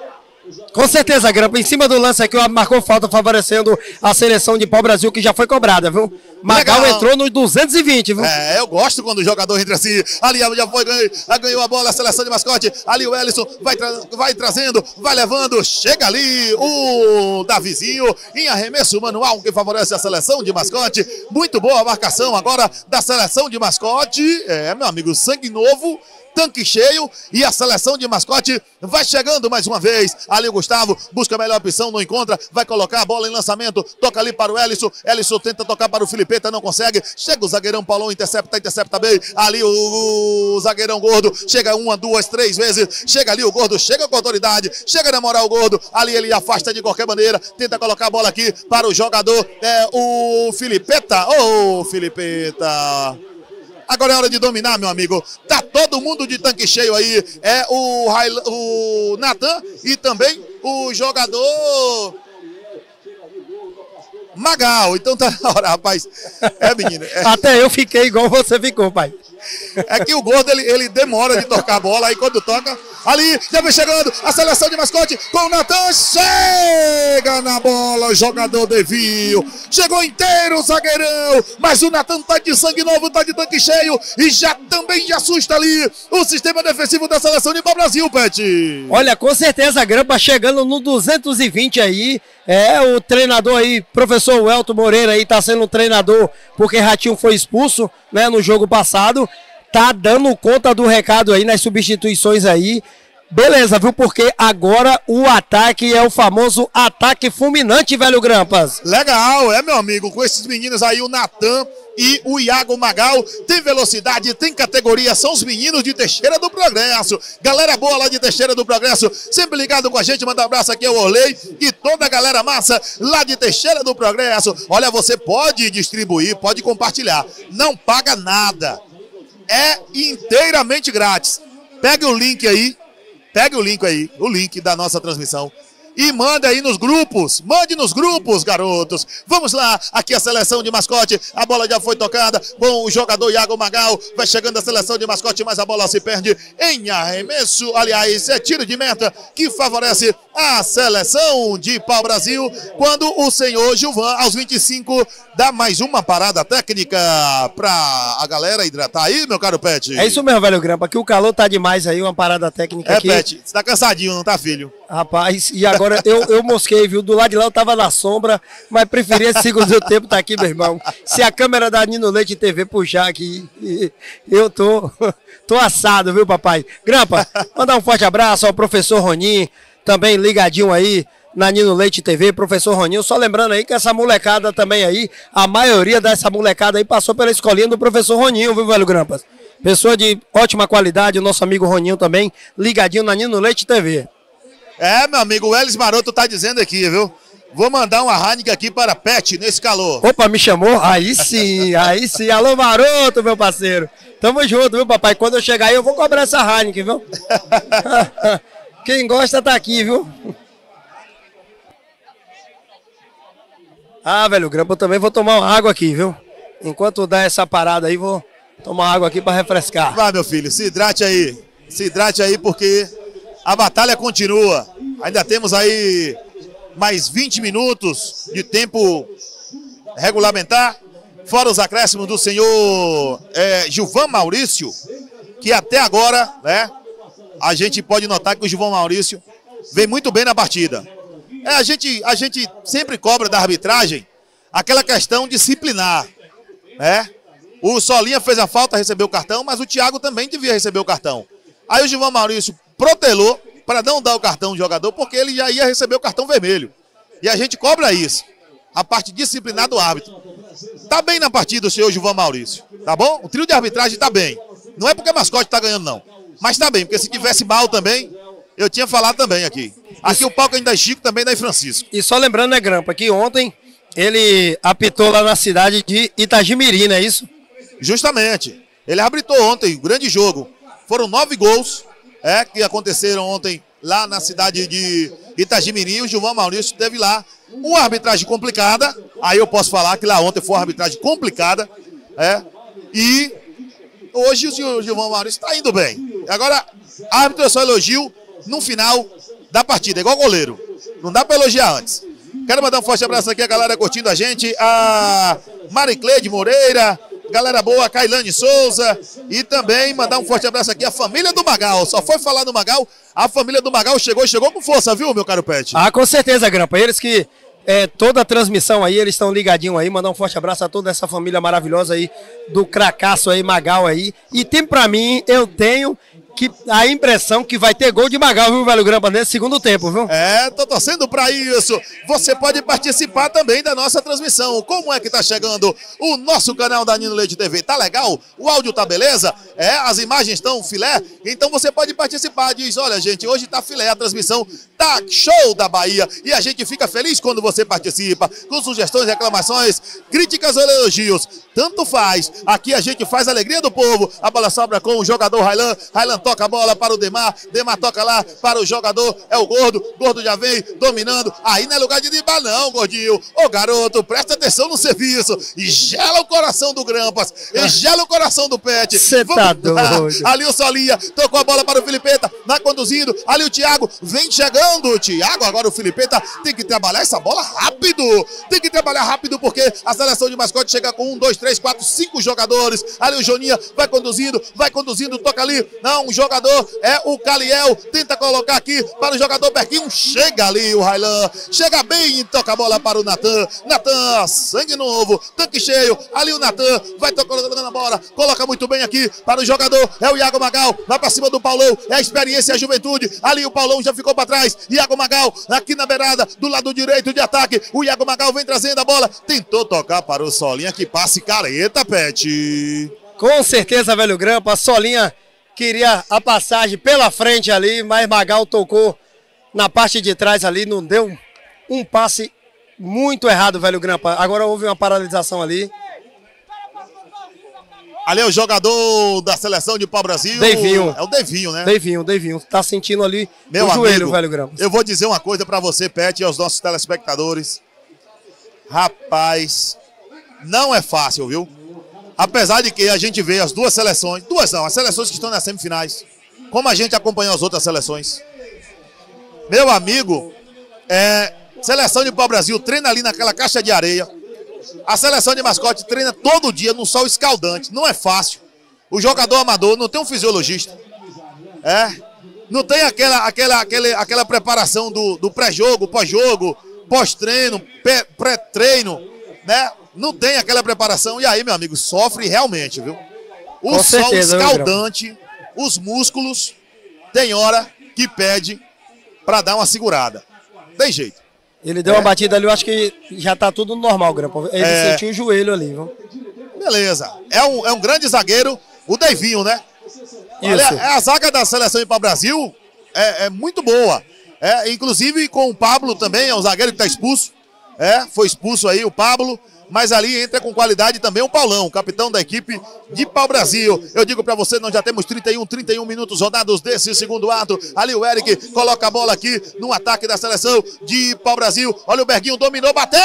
Com certeza, Grampa, em cima do lance aqui, marcou falta favorecendo a seleção de pau-brasil, que já foi cobrada, viu? Magal entrou nos 220, viu? Eu gosto quando o jogador entra assim. Ali já foi, ganhou a bola a seleção de mascote. Ali o Ellison vai trazendo, vai levando. Chega ali o Davizinho em arremesso manual, que favorece a seleção de mascote. Muito boa a marcação agora da seleção de mascote. Meu amigo, sangue novo, tanque cheio, e a seleção de mascote vai chegando mais uma vez. Ali o Gustavo busca a melhor opção, não encontra, vai colocar a bola em lançamento, toca ali para o Ellison. Ellison tenta tocar para o Filipeta, não consegue. Chega o zagueirão Paulão, intercepta bem. Ali o zagueirão Gordo, chega 1, 2, 3 vezes. Chega ali o Gordo, chega com autoridade, chega na moral o Gordo. Ali ele afasta de qualquer maneira, tenta colocar a bola aqui para o jogador, o Filipeta. Filipeta. Agora é hora de dominar, meu amigo. Tá todo mundo de tanque cheio aí. O Natan e também o jogador Magal. Então tá na hora, rapaz. Menino. Até eu fiquei igual você ficou, pai. É que o gordo, ele demora de tocar a bola, aí quando toca, ali, já vem chegando a seleção de mascote com o Natan, chega na bola, jogador desvio, chegou inteiro o zagueirão, mas o Natan tá de sangue novo, tá de tanque cheio, e já também assusta ali o sistema defensivo da seleção de Pau-Brasil, Pet. Olha, com certeza a Grampa chegando no 220 aí, o treinador aí, professor Welton Moreira aí, tá sendo um treinador, porque Ratinho foi expulso, né, no jogo passado, tá dando conta do recado aí nas substituições aí. Beleza, viu? Porque agora o ataque é o famoso ataque fulminante, velho Grampas. Legal, meu amigo, com esses meninos aí, o Natan e o Iago Magal, tem velocidade, tem categoria, são os meninos de Teixeira do Progresso. Galera boa lá de Teixeira do Progresso, sempre ligado com a gente, manda um abraço aqui ao Orley e toda a galera massa lá de Teixeira do Progresso. Olha, você pode distribuir, pode compartilhar, não paga nada, é inteiramente grátis. Pega o link aí, o link da nossa transmissão. E manda aí nos grupos, mande nos grupos, garotos. Vamos lá, aqui a seleção de mascote, a bola já foi tocada com o jogador Iago Magal, vai chegando a seleção de mascote, mas a bola se perde em arremesso, aliás, é tiro de meta que favorece a seleção de Pau-Brasil, quando o senhor Gilvan, aos 25, dá mais uma parada técnica pra a galera hidratar aí, meu caro Pet. É isso mesmo, velho Grampa, que o calor tá demais aí, uma parada técnica aqui. Pet, você tá cansadinho, não tá, filho? Rapaz, e agora eu mosquei, viu? Do lado de lá eu tava na sombra, mas preferi esse segundo tempo tá aqui, meu irmão. Se a câmera da Nino Leite TV puxar aqui, eu tô assado, viu, papai? Grampa, mandar um forte abraço ao professor Roninho, também ligadinho aí na Nino Leite TV, professor Roninho. Só lembrando aí que essa molecada também aí, a maioria dessa molecada aí passou pela escolinha do professor Roninho, viu, velho Grampas? Pessoa de ótima qualidade, o nosso amigo Roninho também, ligadinho na Nino Leite TV. Meu amigo, o Elis Maroto tá dizendo aqui, viu? Vou mandar uma Heineken aqui para Pet nesse calor. Opa, me chamou? Aí sim. Alô, Maroto, meu parceiro. Tamo junto, viu, papai? Quando eu chegar aí, eu vou cobrar essa Heineken, viu? Quem gosta tá aqui, viu? Velho Grampa, eu também vou tomar uma água aqui, viu? Enquanto dá essa parada aí, vou tomar água aqui para refrescar. Vai, meu filho, se hidrate aí. Se hidrate aí, porque a batalha continua. Ainda temos aí mais 20 minutos de tempo regulamentar, fora os acréscimos do senhor Gilvan Maurício, que até agora, né, a gente pode notar que o Gilvan Maurício vem muito bem na partida. A gente sempre cobra da arbitragem aquela questão disciplinar, né? O Solinha fez a falta, recebeu o cartão, mas o Thiago também devia receber o cartão. Aí o Gilvan Maurício protelou para não dar o cartão do jogador, porque ele já ia receber o cartão vermelho. E a gente cobra isso, a parte disciplinar do árbitro. Tá bem na partida o senhor Gilvan Maurício, tá bom? O trio de arbitragem tá bem. Não é porque o mascote tá ganhando, não. Mas tá bem, porque se tivesse mal também, eu tinha falado também aqui. Aqui o palco ainda é Chico, também da Francisco. E só lembrando, né, Grampa, que ontem ele apitou lá na cidade de Itagimirim, não é isso? Justamente. Ele arbitrou ontem, grande jogo. Foram 9 gols que aconteceram ontem lá na cidade de Itagimirim. O Gilvan Maurício teve lá uma arbitragem complicada. Aí eu posso falar que lá ontem foi uma arbitragem complicada. E hoje o Gilvan Maurício está indo bem. Agora, árbitro é só elogio no final da partida, igual goleiro. Não dá para elogiar antes. Quero mandar um forte abraço aqui a galera curtindo a gente. A Maricleide Moreira, galera boa, Cailane Souza. E também mandar um forte abraço aqui à família do Magal. Só foi falar do Magal, a família do Magal chegou com força, viu, meu caro Pet? Com certeza, Grampa. Eles que toda a transmissão aí, eles estão ligadinhos aí. Mandar um forte abraço a toda essa família maravilhosa aí, do cracaço aí, Magal aí. E tem pra mim, eu tenho a impressão que vai ter gol de Magal, viu, velho Grampa, nesse segundo tempo, viu? Tô torcendo pra isso. Você pode participar também da nossa transmissão. Como é que tá chegando o nosso canal da Nino Leite TV? Tá legal? O áudio tá beleza? As imagens estão filé? Então você pode participar. Diz, olha, gente, hoje tá filé a transmissão. Tá show da Bahia. E a gente fica feliz quando você participa com sugestões, reclamações, críticas ou elogios. tanto faz. Aqui a gente faz a alegria do povo. A bola sobra com o jogador Railan. Railan toca a bola para o Demar. Demar toca lá para o jogador. É o Gordo. Gordo já vem dominando. Aí não é lugar de driblar não, Gordinho. Ô garoto, presta atenção no serviço. E gela o coração do Grampas. E gela o coração do Pet. Você tá doido. Ali o Solinha tocou a bola para o Filipeta. Vai conduzindo. Ali o Thiago vem chegando. O Thiago, agora o Filipeta tem que trabalhar essa bola rápido. Tem que trabalhar rápido porque a seleção de mascote chega com 1, 2, 3, 4, 5 jogadores. Ali o Joninha vai conduzindo, toca ali. Não, um jogador é o Caliel. Tenta colocar aqui para o jogador Berguinho. Chega ali o Railan. Chega bem e toca a bola para o Natan. Natan, sangue novo, tanque cheio. Ali o Natan vai tocando a bola. Coloca muito bem aqui para o jogador. É o Iago Magal. Vai para cima do Paulão. É a experiência e a juventude. Ali o Paulão já ficou para trás. Iago Magal aqui na beirada do lado direito de ataque. O Iago Magal vem trazendo a bola. Tentou tocar para o Solinha que passe careta, Pet. Com certeza, velho Grampa. Solinha queria a passagem pela frente ali, mas Magal tocou na parte de trás ali, não deu um passe muito errado, velho Grampa. Agora houve uma paralisação ali. Ali é o jogador da seleção de pau-brasil. Devinho. É o Devinho, né? Devinho. Tá sentindo ali meu o joelho, amigo, velho Grampa. Eu vou dizer uma coisa pra você, Pet, e aos nossos telespectadores. Rapaz, não é fácil, viu? Apesar de que a gente vê as duas seleções, as seleções que estão nas semifinais, como a gente acompanhou as outras seleções. Meu amigo, seleção de pau-brasil treina ali naquela caixa de areia. A seleção de mascote treina todo dia num sol escaldante. Não é fácil. O jogador amador não tem um fisiologista. Não tem aquela preparação do pré-jogo, pós-jogo, pós-treino, pré-treino, né? Não tem aquela preparação. E aí, meu amigo, sofre realmente, viu? O sol escaldante, os músculos, tem hora que pede para dar uma segurada. Tem jeito. Ele deu uma batida ali, eu acho que já tá tudo normal, Grampa. Ele sentiu o joelho ali, viu? Beleza. É um grande zagueiro, o Devinho, né? Olha, a zaga da seleção de pau-brasil é muito boa. Inclusive com o Pablo também, é um zagueiro que tá expulso. Foi expulso aí o Pablo. Mas ali entra com qualidade também o Paulão, capitão da equipe de pau-brasil. Eu digo pra você, nós já temos 31 minutos rodados desse segundo ato. Ali o Eric coloca a bola aqui no ataque da seleção de pau-brasil. Olha o Berguinho, dominou, bateu!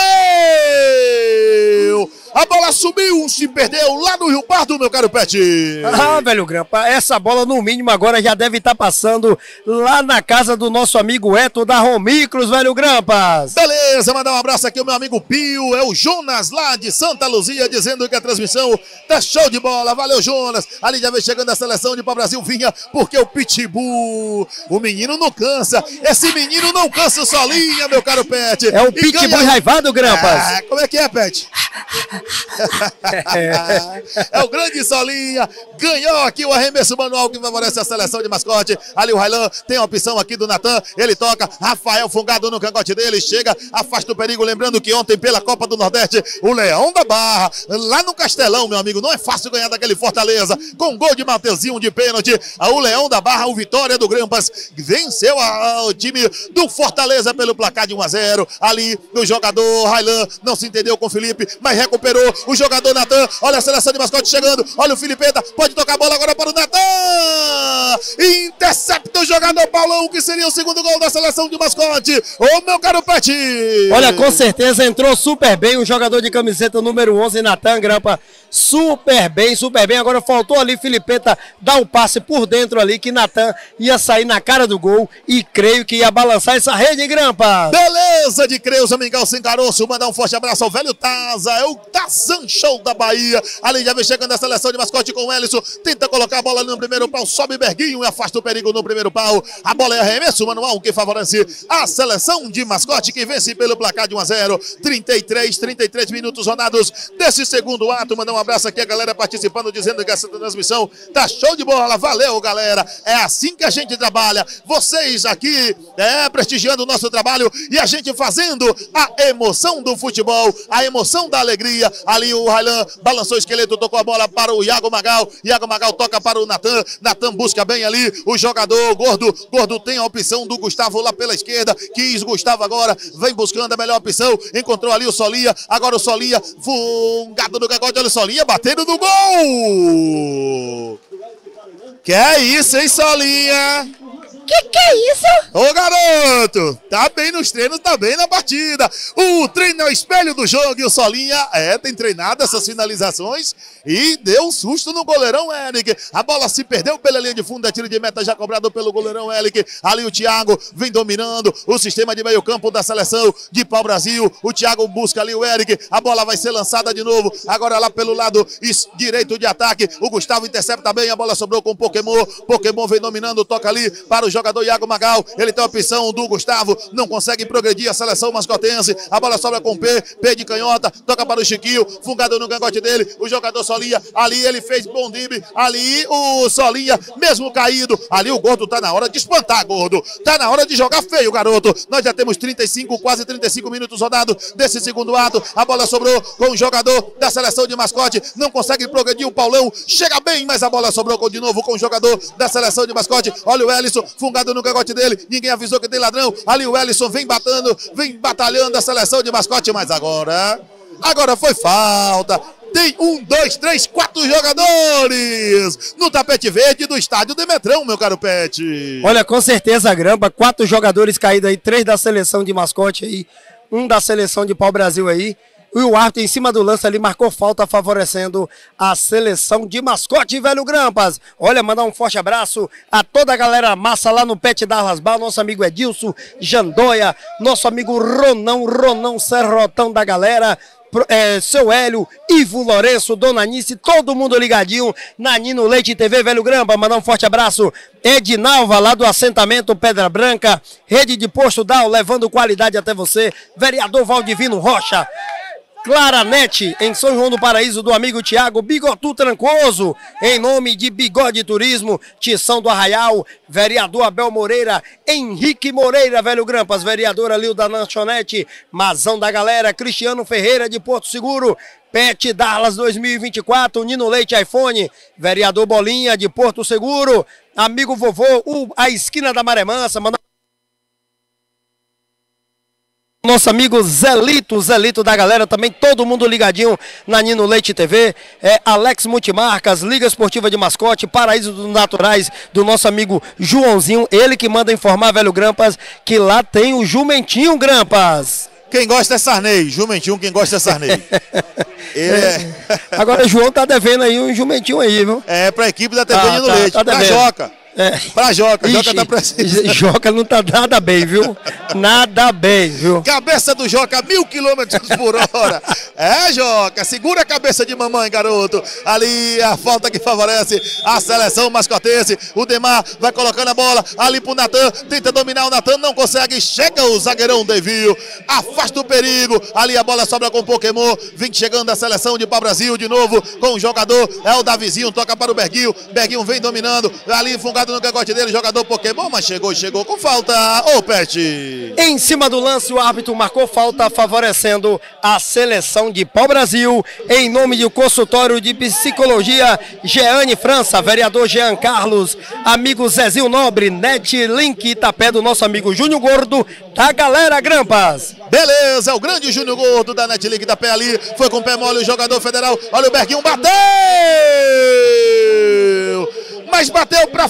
A bola subiu, se perdeu lá no Rio Pardo, meu caro Pet. Ah, velho Grampa, essa bola no mínimo agora já deve estar passando lá na casa do nosso amigo Eto da Romicros, velho Grampas. Beleza, mandar um abraço aqui ao meu amigo Pio, é o Jonas lá de Santa Luzia, dizendo que a transmissão tá show de bola. Valeu, Jonas. Ali já vem chegando a seleção de pau-brasil, vinha porque o Pitbull, o menino não cansa. Esse menino não cansa solinha, meu caro Pet. É o Pitbull enraivado, Grampas. Como é que é, Pet? É o grande Solinha, ganhou aqui o arremesso manual que favorece a seleção de mascote. Ali o Railan tem a opção aqui do Natan, ele toca, Rafael fungado no cangote dele, chega, afasta o perigo, lembrando que ontem pela Copa do Nordeste, o Leão da Barra, lá no Castelão, meu amigo, não é fácil ganhar daquele Fortaleza, com gol de Mateuzinho de pênalti, o Leão da Barra, o Vitória do Grampas, venceu o time do Fortaleza pelo placar de 1-0, ali o jogador Railan não se entendeu com o Felipe, mas recuperou o jogador Natan, olha a seleção de mascote chegando, olha o Filipeta, pode tocar a bola agora para o Natan, intercepta o jogador Paulão, que seria o segundo gol da seleção de mascote, ô meu caro Pet. Olha, com certeza entrou super bem o jogador de camiseta número 11, Natan Grampa, super bem, agora faltou ali Filipeta dar um passe por dentro ali, que Natan ia sair na cara do gol e creio que ia balançar essa rede, Grampa. Beleza de Creuza, Mingau sem caroço, mandar um forte abraço ao velho Taza, é o Tazan Show da Bahia, ali já vem chegando a seleção de mascote com o Ellison, tenta colocar a bola ali no primeiro pau, sobe Berguinho e afasta o perigo no primeiro pau, a bola é arremesso manual que favorece a seleção de mascote que vence pelo placar de 1-0, 33 minutos rodados desse segundo ato, mandar um abraço aqui a galera participando, dizendo que essa transmissão tá show de bola, valeu galera, é assim que a gente trabalha, vocês aqui prestigiando o nosso trabalho e a gente Pet fazendo a emoção do futebol, a emoção da alegria. Ali o Railan balançou o esqueleto, tocou a bola para o Iago Magal. Iago Magal toca para o Natan. Natan busca bem ali o jogador Gordo. Gordo tem a opção do Gustavo lá pela esquerda. Quis Gustavo agora, vem buscando a melhor opção. Encontrou ali o Solinha. Agora o Solinha, fungado no cangote. Olha o Solinha batendo no gol. Que é isso, hein, Solinha? Que é isso? Ô, garoto, tá bem nos treinos, tá bem na partida. O treino é o espelho do jogo e o Solinha, tem treinado essas finalizações e deu um susto no goleirão Eric. A bola se perdeu pela linha de fundo, é tiro de meta já cobrado pelo goleirão Eric. Ali o Thiago vem dominando o sistema de meio campo da seleção de pau-brasil. O Thiago busca ali o Eric, a bola vai ser lançada de novo. Agora lá pelo lado direito de ataque, o Gustavo intercepta bem, a bola sobrou com o Pokémon. Pokémon vem dominando, toca ali para o jogador Iago Magal, ele tem a opção do Gustavo, não consegue progredir a seleção mascotense, a bola sobra com P de canhota, toca para o Chiquinho, fungado no cangote dele, o jogador Solinha, ali ele fez bom drible, ali o Solinha, mesmo caído, ali o Gordo tá na hora de espantar, Gordo, tá na hora de jogar feio, garoto. Nós já temos 35, quase 35 minutos rodados desse segundo ato, a bola sobrou com o jogador da seleção de mascote, não consegue progredir o Paulão, chega bem, mas a bola sobrou de novo com o jogador da seleção de mascote, olha o Ellison, fungado no cangote dele, ninguém avisou que tem ladrão, ali o Ellison vem batalhando a seleção de mascote, mas agora foi falta. Tem 1, 2, 3, 4 jogadores no tapete verde do estádio Demetrão, meu caro Pet. Olha, com certeza a Grampa, 4 jogadores caídos aí, 3 da seleção de mascote aí, 1 da seleção de pau-brasil aí. E o árbitro em cima do lance ali marcou falta, favorecendo a seleção de mascote, velho Grampas. Olha, mandar um forte abraço a toda a galera massa lá no Pet Darlas Bar, nosso amigo Edilson Jandoia, nosso amigo Ronão Serrotão da galera, seu Hélio, Ivo Lourenço, Dona Anice, todo mundo ligadinho na Nino Leite TV, velho Grampa, mandar um forte abraço. Edinalva, lá do assentamento Pedra Branca, rede de posto Dal, levando qualidade até você, vereador Valdivino Rocha. Claranete, em São João do Paraíso, do amigo Tiago Bigotu Trancoso, em nome de Bigode Turismo, Tição do Arraial, vereador Abel Moreira, Henrique Moreira, velho Grampas, vereador Alil da Lanchonete, Mazão da Galera, Cristiano Ferreira de Porto Seguro, Pet Darlas 2024, Nino Leite iPhone, vereador Bolinha de Porto Seguro, amigo vovô, a esquina da Maré Mansa, nosso amigo Zelito da galera, também todo mundo ligadinho na Nino Leite TV, Alex Multimarcas, Liga Esportiva de Mascote, Paraíso dos Naturais, do nosso amigo Joãozinho, ele que manda informar, velho Grampas, que lá tem o Jumentinho Grampas. Quem gosta é Sarney, Jumentinho, quem gosta é Sarney. Agora o João tá devendo aí um Jumentinho aí, viu? Pra equipe da TV Nino Leite, pra Joca. Pra Joca, Joca tá precisando. Joca não tá nada bem, viu? Nada bem, viu? Cabeça do Joca, 1000 km por hora. Joca, segura a cabeça de mamãe, garoto. Ali a falta que favorece a seleção mascotense. O Demar vai colocando a bola ali pro Natan. Tenta dominar o Natan, não consegue. Chega o zagueirão Devil. Afasta o perigo. Ali a bola sobra com o Pokémon. Vem chegando a seleção de pau-brasil de novo com o jogador. É o Davizinho, toca para o Berguinho. Berguinho vem dominando. Ali fungado no cangote dele, jogador Pokémon, mas chegou com falta. Pet. Em cima do lance, o árbitro marcou falta, favorecendo a seleção de pau-brasil. Em nome do consultório de psicologia Jeane França, vereador Jean Carlos, amigo Zezinho Nobre, Netlink Itapé, do nosso amigo Júnior Gordo, da galera Grampas. Beleza, o grande Júnior Gordo da Netlink Itapé ali, foi com o pé mole o jogador federal. Olha o Berguinho, bateu! Mas bateu para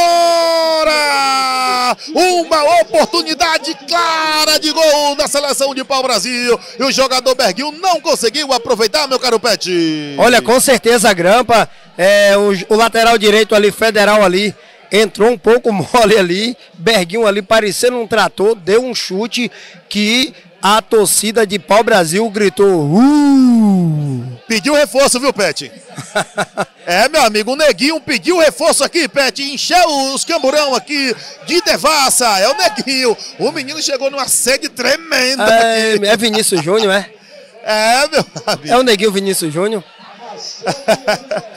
fora! Uma oportunidade clara de gol da seleção de pau-brasil. E o jogador Berguinho não conseguiu aproveitar, meu caro Pet. Olha, com certeza a Grampa, o lateral direito ali, federal ali, entrou um pouco mole ali. Berguinho ali parecendo um trator, deu um chute que a torcida de pau-brasil gritou. Pediu reforço, viu, Pet? Meu amigo, o Neguinho pediu reforço aqui, Pet. Encheu os camburão aqui de devassa. É o Neguinho. O menino chegou numa sede tremenda aqui. É Vinícius Júnior, é? Meu amigo. É o Neguinho Vinícius Júnior.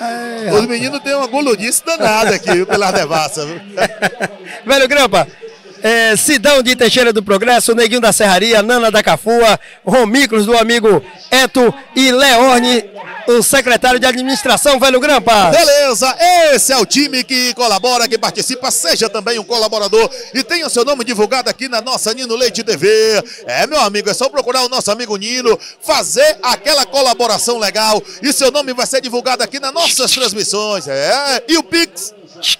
Os meninos têm uma guludice danada aqui, pelas devassas, viu? Velho Grampa, Sidão de Teixeira do Progresso, Neguinho da Serraria, Nana da Cafua, Romicros do amigo Eto e Leorne, o secretário de administração, Velho Grampa. Beleza, esse é o time que colabora, que participa, seja também um colaborador e tenha o seu nome divulgado aqui na nossa Nino Leite TV. Meu amigo, é só procurar o nosso amigo Nino, fazer aquela colaboração legal e seu nome vai ser divulgado aqui nas nossas transmissões. E o Pix?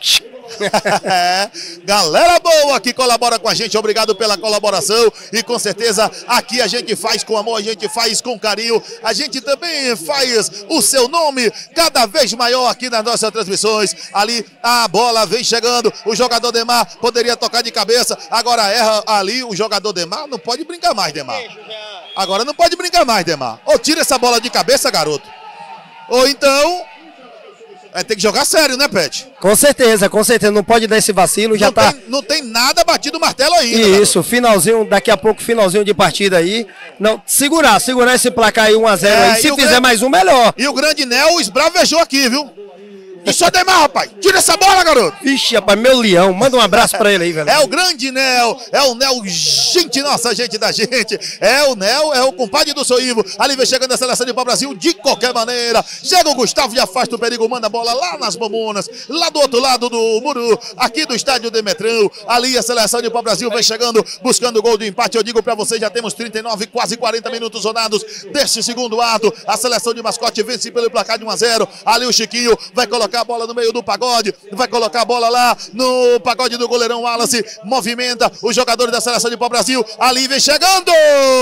Galera boa que colabora com a gente, obrigado pela colaboração e com certeza aqui a gente faz com amor, a gente faz com carinho, a gente também faz o seu nome cada vez maior aqui nas nossas transmissões. Ali a bola vem chegando, o jogador Demar poderia tocar de cabeça, agora erra ali o jogador Demar, não pode brincar mais, Demar. Agora não pode brincar mais, Demar. Ou tira essa bola de cabeça, garoto, ou então tem que jogar sério, né, Pet? Com certeza, não pode dar esse vacilo, já tá... Não tem nada batido o martelo ainda. Isso, garoto. Finalzinho, daqui a pouco, finalzinho de partida aí. Não, segurar esse placar aí 1-0 aí, se fizer mais um, melhor. E o grande Nel esbravejou aqui, viu? Isso é Demar, rapaz. Tira essa bola, garoto. Vixe, rapaz, meu leão. Manda um abraço pra ele aí, velho. É o grande Nel. É o Nel, gente, nossa, gente da gente. É o Nel, é o compadre do seu Ivo. Ali vem chegando a seleção de pau-brasil de qualquer maneira. Chega o Gustavo e afasta o perigo, manda a bola lá nas mamonas, lá do outro lado do muro, aqui do estádio Demetrão. Ali a seleção de pau-brasil vem chegando, buscando o gol de empate. Eu digo pra vocês, já temos 39, quase 40 minutos rodados deste segundo ato. A seleção de Mascote vence pelo placar de 1-0. Ali o Chiquinho vai colocar a bola no meio do pagode, vai colocar a bola lá no pagode do goleirão Wallace, movimenta o jogador da seleção de pau-brasil, ali vem chegando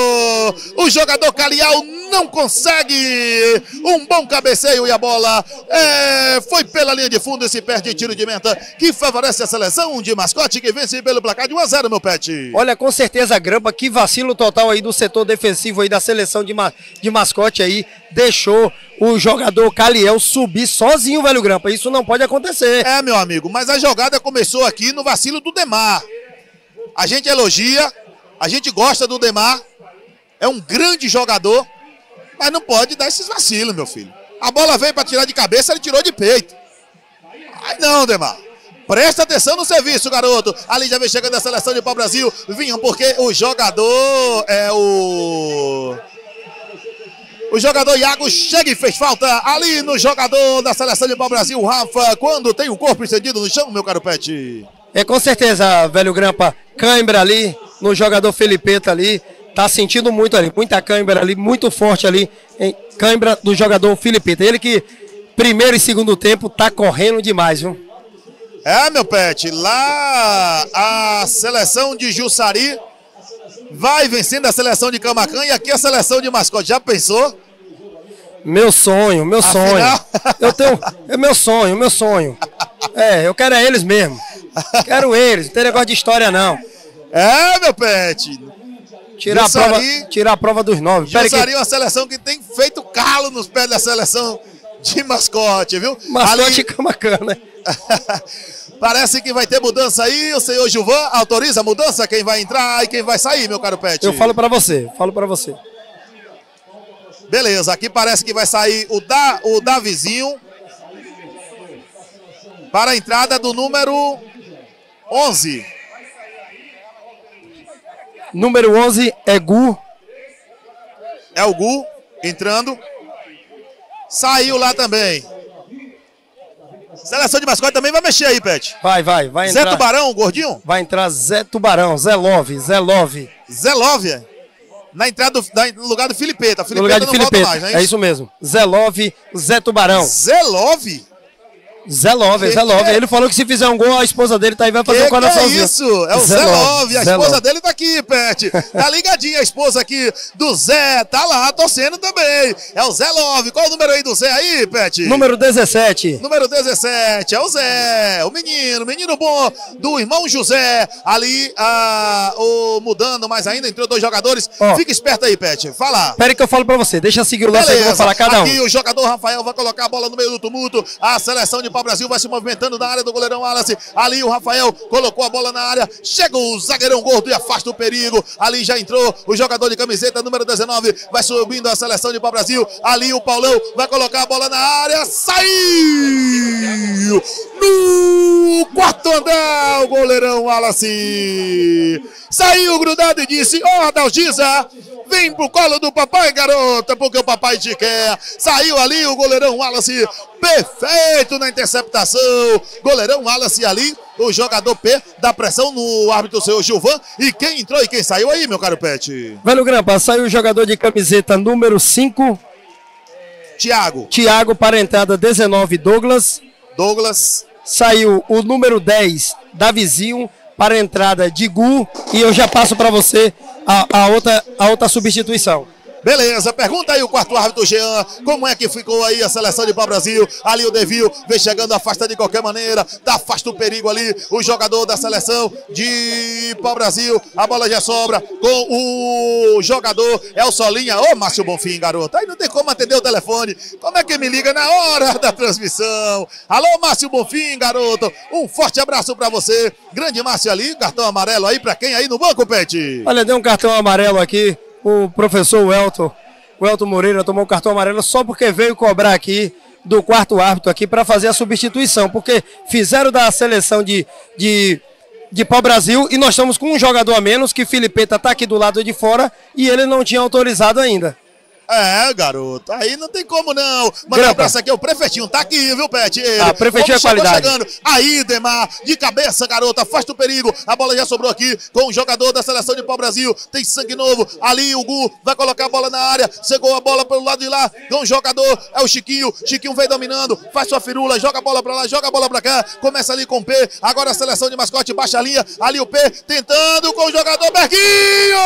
o jogador Calial, não consegue um bom cabeceio e a bola foi pela linha de fundo, esse perde tiro de meta que favorece a seleção de Mascote que vence pelo placar de 1-0, meu Pet. Olha, com certeza, Grampa, que vacilo total aí do setor defensivo aí da seleção de Mascote aí, deixou o jogador Caliel subir sozinho, Velho Grampa. Isso não pode acontecer. Meu amigo, mas a jogada começou aqui no vacilo do Demar. A gente elogia, a gente gosta do Demar, é um grande jogador, mas não pode dar esses vacilos, meu filho. A bola veio para tirar de cabeça, ele tirou de peito. Ai não, Demar. Presta atenção no serviço, garoto. Ali já vem chegando a seleção de pau-brasil. Vinham porque o jogador O jogador Iago chega e fez falta ali no jogador da seleção de pau-brasil, Rafa, quando tem o corpo estendido no chão, meu caro Pet. Com certeza, Velho Grampa, cãibra ali no jogador Felipeta ali, tá sentindo muito ali, muita cãibra ali, muito forte ali, em cãibra do jogador Felipeta. Ele que primeiro e segundo tempo tá correndo demais, viu? Meu Pet, lá a seleção de Jussari vai vencendo a seleção de Camacan e aqui a seleção de Mascote. Já pensou? Meu sonho. Eu tenho. É meu sonho. Eu quero eles mesmo. Quero eles, não tem negócio de história não. Meu Pet. Tirar a prova dos 9. Jussari é uma seleção que tem feito calo nos pés da seleção de Mascote, viu? Mascote e Camacan, né? Parece que vai ter mudança aí, o senhor Gilvan autoriza a mudança, quem vai entrar e quem vai sair, meu caro Pet? Eu falo pra você. Beleza, aqui parece que vai sair o Davizinho para a entrada do número 11. Número 11 é Gu. É o Gu entrando. Saiu lá também. Seleção de Mascote também vai mexer aí, Pet. Vai entrar. Zé Tubarão, gordinho? Vai entrar Zé Tubarão, Zé Love. Zé Love, na entrada no lugar do Filipeta. No lugar de não Filipeta, volta mais, não é isso? É isso mesmo. Zé Love, Zé Tubarão. Zé Love? Zé Love. Ele falou que se fizer um gol, a esposa dele tá aí, vai fazer um coraçãozinho. É isso, é o Zé Love, a esposa dele tá aqui, Pet. Tá ligadinha a esposa aqui do Zé, tá lá torcendo também. É o Zé Love. Qual o número aí do Zé aí, Pet? Número 17. Número 17, é o Zé, o menino bom do irmão José. Ali, mudando mais ainda, entrou 2 jogadores. Fica esperto aí, Pet, fala. Espera que eu falo pra você, deixa seguir o lance aí que eu vou falar cada um. Aqui o jogador Rafael vai colocar a bola no meio do tumulto. A seleção de Pau-Brasil vai se movimentando na área do goleirão Wallace. Ali o Rafael colocou a bola na área. Chega o zagueirão gordo e afasta o perigo. Ali já entrou o jogador de camiseta número 19. Vai subindo a seleção de Pau-Brasil. Ali o Paulão vai colocar a bola na área. Saiu no quarto andar o goleirão Wallace. Saiu grudado e disse: ó, Dalgisa, vem pro colo do papai, garota, porque o papai te quer. Saiu ali o goleirão Wallace, perfeito na interceptação. Goleirão Wallace ali, o jogador P dá pressão no árbitro, seu Gilvan. E quem entrou e quem saiu aí, meu caro Pet? Velho Grampa, saiu o jogador de camiseta número 5. Thiago para a entrada 19, Douglas. Saiu o número 10, Davizinho, para a entrada de Gu. E eu já passo para você a outra substituição. Beleza, pergunta aí o quarto árbitro Jean, como é que ficou aí a seleção de Pau-Brasil? Ali o Devil vem chegando, afasta de qualquer maneira, afasta o perigo ali, o jogador da seleção de Pau-Brasil, a bola já sobra com o jogador, é o Solinha. Ô, Márcio Bonfim, garoto, aí não tem como atender o telefone, como é que me liga na hora da transmissão? Alô, Márcio Bonfim, garoto, um forte abraço pra você, grande Márcio ali, cartão amarelo aí pra quem aí no banco, Pet? Olha, deu um cartão amarelo aqui. O professor Welton Moreira tomou o cartão amarelo só porque veio cobrar aqui do quarto árbitro aqui para fazer a substituição, porque fizeram da seleção de Pau-Brasil e nós estamos com um jogador a menos, que Filipeta está aqui do lado de fora e ele não tinha autorizado ainda. É, garoto, aí não tem como não. Manda um abraço aqui, o prefeitinho tá aqui, viu, Pet? Prefeitinho é qualidade. Chegando. Aí, Demar, de cabeça, garoto, afasta o perigo. A bola já sobrou aqui com o jogador da seleção de Pau-Brasil. Tem sangue novo. Ali o Gu vai colocar a bola na área. Chegou a bola pelo lado de lá. Com o jogador, é o Chiquinho. Chiquinho vem dominando, faz sua firula, joga a bola pra lá, joga a bola pra cá. Começa ali com o P. Agora a seleção de mascote baixa a linha. Ali o P tentando com o jogador Berguinho.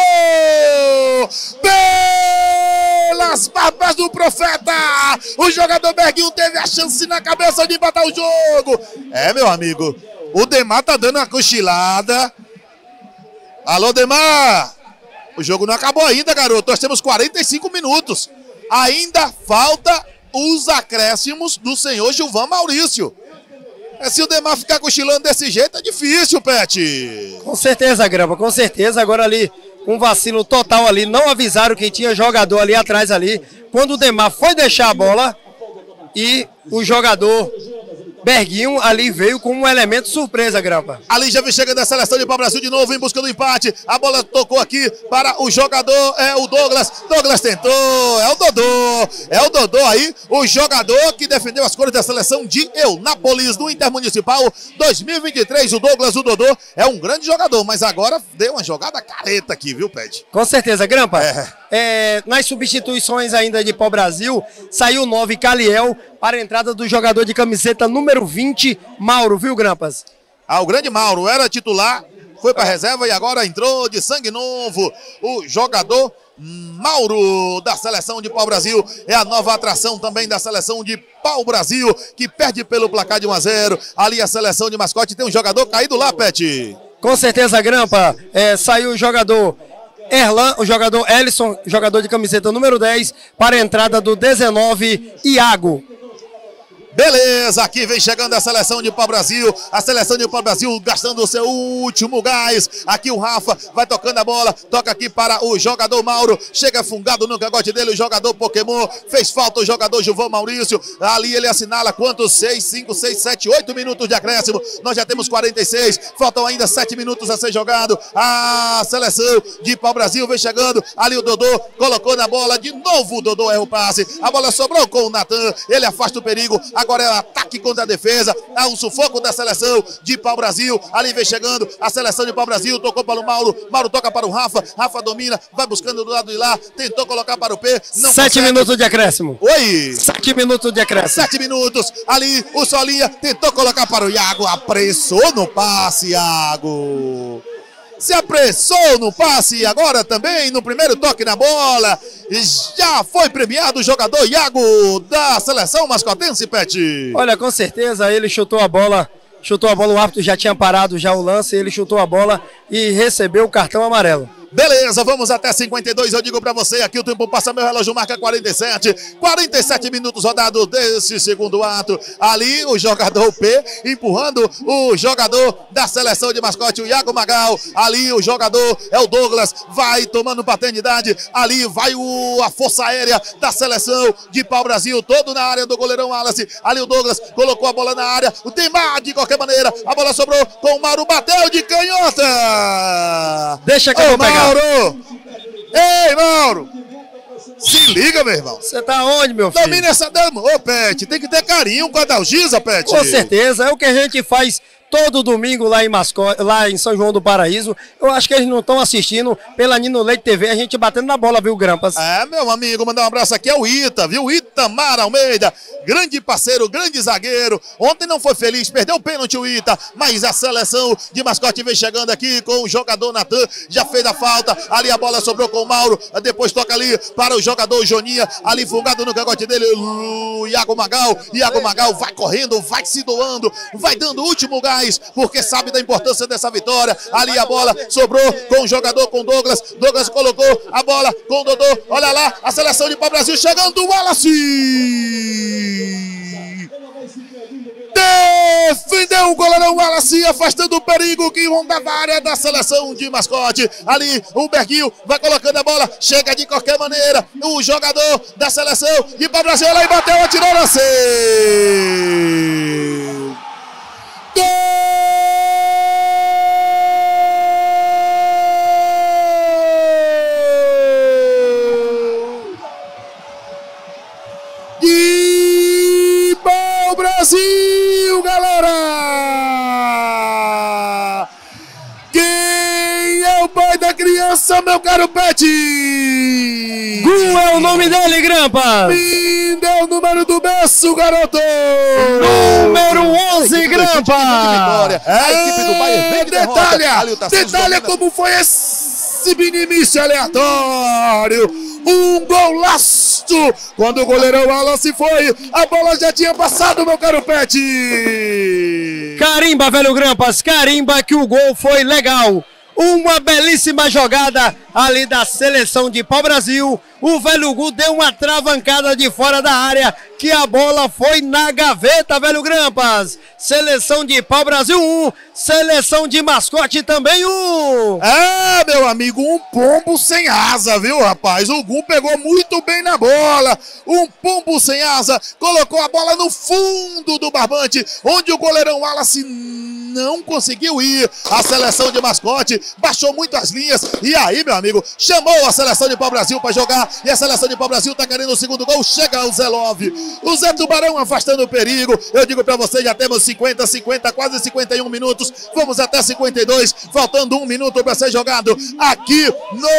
Pelas barbas do profeta, o jogador Berguinho teve a chance na cabeça de empatar o jogo. É, meu amigo, o Demar tá dando uma cochilada. Alô, Demar, o jogo não acabou ainda, garoto, nós temos 45 minutos, ainda falta os acréscimos do senhor Gilvan Maurício. Se o Demar ficar cochilando desse jeito é difícil, Pet. Com certeza, Grampa, com certeza. Agora ali um vacilo total ali, não avisaram que tinha jogador ali atrás ali, quando o Demar foi deixar a bola e o jogador Berguinho ali veio com um elemento surpresa, Grampa. Ali já vem chegando a seleção de Pau-Brasil de novo em busca do empate, a bola tocou aqui para o jogador, é o Douglas tentou, é o Dodô aí, o jogador que defendeu as cores da seleção de Eunápolis no Intermunicipal 2023, o Dodô é um grande jogador, mas agora deu uma jogada careta aqui, viu, Pet? Com certeza, Grampa. Nas substituições ainda de Pau-Brasil, saiu o 9, Caliel, para a entrada do jogador de camiseta número 20, Mauro, viu, Grampas? O grande Mauro era titular, foi para reserva e agora entrou de sangue novo. O jogador Mauro da seleção de Pau-Brasil é a nova atração também da seleção de Pau-Brasil, que perde pelo placar de 1-0. Ali a seleção de mascote tem um jogador caído lá, Pet. Com certeza, Grampa. Saiu o jogador Erlan, o jogador Ellison, jogador de camiseta número 10, para a entrada do 19, Iago. Beleza, aqui vem chegando a seleção de Pau-Brasil, a seleção de Pau-Brasil gastando o seu último gás. Aqui o Rafa vai tocando a bola, toca aqui para o jogador Mauro, chega fungado no cangote dele o jogador Pokémon, fez falta o jogador Gilvan Maurício, ali ele assinala quantos? 6, 5, 6, 7, 8 minutos de acréscimo, nós já temos 46, faltam ainda 7 minutos a ser jogado. A seleção de Pau-Brasil vem chegando, ali o Dodô colocou na bola, de novo o Dodô erra o passe, a bola sobrou com o Natan, ele afasta o perigo. Agora é o ataque contra a defesa. Há um sufoco da seleção de Pau-Brasil. Ali vem chegando a seleção de Pau-Brasil. Tocou para o Mauro. Mauro toca para o Rafa. Rafa domina. Vai buscando do lado de lá. Tentou colocar para o P. Não 7 minutos de acréscimo. Oi. 7 minutos de acréscimo. 7 minutos. Ali o Solinha tentou colocar para o Iago. Apressou no passe, Iago. Se apressou no passe, agora também no primeiro toque na bola. Já foi premiado o jogador Iago da seleção mascotense, Pet. Olha, com certeza ele chutou a bola, o árbitro já tinha parado já o lance, ele chutou a bola e recebeu o cartão amarelo. Beleza, vamos até 52, eu digo pra você, aqui o tempo passa, meu relógio marca 47 minutos rodados desse segundo ato. Ali o jogador P empurrando o jogador da seleção de mascote, o Iago Magal. Ali o jogador é o Douglas, vai tomando paternidade. Ali vai a força aérea da seleção de pau-brasil, todo na área do goleirão Wallace. Ali o Douglas colocou a bola na área, o Temar de qualquer maneira, a bola sobrou com o Mauro, bateu de canhota. Deixa que eu vou pegar. Mauro! Ei, Mauro! Se liga, meu irmão. Você tá onde, meu filho? Domina essa dama. Ô, Pet, tem que ter carinho com a Dalgisa, Pet. Com certeza, é o que a gente faz todo domingo lá em São João do Paraíso. Eu acho que eles não estão assistindo pela Nino Leite TV, a gente batendo na bola, viu, Grampas? É, meu amigo, mandar um abraço aqui ao Ita, viu? Itamar Almeida, grande parceiro, grande zagueiro. Ontem não foi feliz, perdeu o pênalti o Ita, mas a seleção de mascote vem chegando aqui com o jogador Natan, já fez a falta, ali a bola sobrou com o Mauro, depois toca ali para o jogador Joninha, ali fungado no cangote dele, o Iago Magal. Iago Magal vai correndo, vai se doando, vai dando o último gás, porque sabe da importância dessa vitória. Ali a bola sobrou com o jogador, com Douglas. Douglas colocou a bola com o Dodô. Olha lá, a seleção de pau-brasil chegando, o Wallace! Defendeu o goleirão Wallace, afastando o perigo que rondava a área da seleção de mascote. Ali o Berguinho vai colocando a bola, chega de qualquer maneira. O jogador da seleção de pau-brasil lá e bateu, atirou na C. De pau-brasil, galera! Quem é o pai da criança, meu caro Pet? Gu é o nome dele, Grampas! Lindo é o número do berço, garoto! Número 11, Grampas! A equipe do Bayern vem detalha como foi esse início aleatório. Um golaço! Quando o goleirão Wallace foi, a bola já tinha passado, meu caro Pet! Carimba, velho Grampas, carimba que o gol foi legal. Uma belíssima jogada ali da seleção de pau-brasil. O velho Gu deu uma travancada de fora da área, que a bola foi na gaveta, velho Grampas. Seleção de pau-brasil 1, seleção de mascote também 1. É, meu amigo, um pombo sem asa, viu, rapaz? O Gu pegou muito bem na bola. Um pombo sem asa, colocou a bola no fundo do barbante, onde o goleirão Wallace não conseguiu ir. A seleção de mascote baixou muito as linhas. E aí, meu amigo, chamou a seleção de pau-brasil para jogar. E a seleção de pau-brasil tá querendo o segundo gol. Chega o Zé Love. O Zé Tubarão afastando o perigo. Eu digo para vocês, já temos 50, quase 51 minutos. Vamos até 52, faltando 1 minuto para ser jogado aqui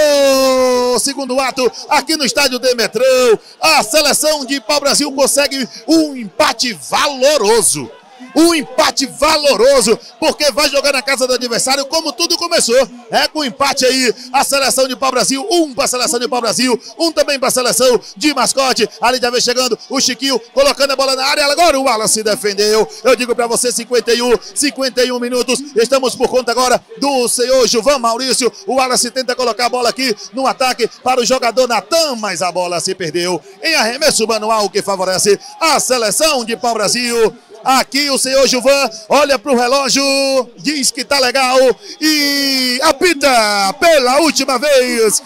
no segundo ato, aqui no estádio Demetrão. A seleção de pau-brasil consegue um empate valoroso. Um empate valoroso, porque vai jogar na casa do adversário, como tudo começou. É com o empate aí, a seleção de pau-brasil, 1 para a seleção de pau-brasil, 1 também para a seleção de mascote. Ali já vem chegando o Chiquinho, colocando a bola na área. Agora o Wallace defendeu. Eu digo para você, 51 minutos. Estamos por conta agora do senhor Gilvan Maurício. O Wallace tenta colocar a bola aqui no ataque para o jogador Natan, mas a bola se perdeu em arremesso manual, que favorece a seleção de pau-brasil. Aqui o senhor Gilvan olha para o relógio, diz que tá legal e apita pela última vez.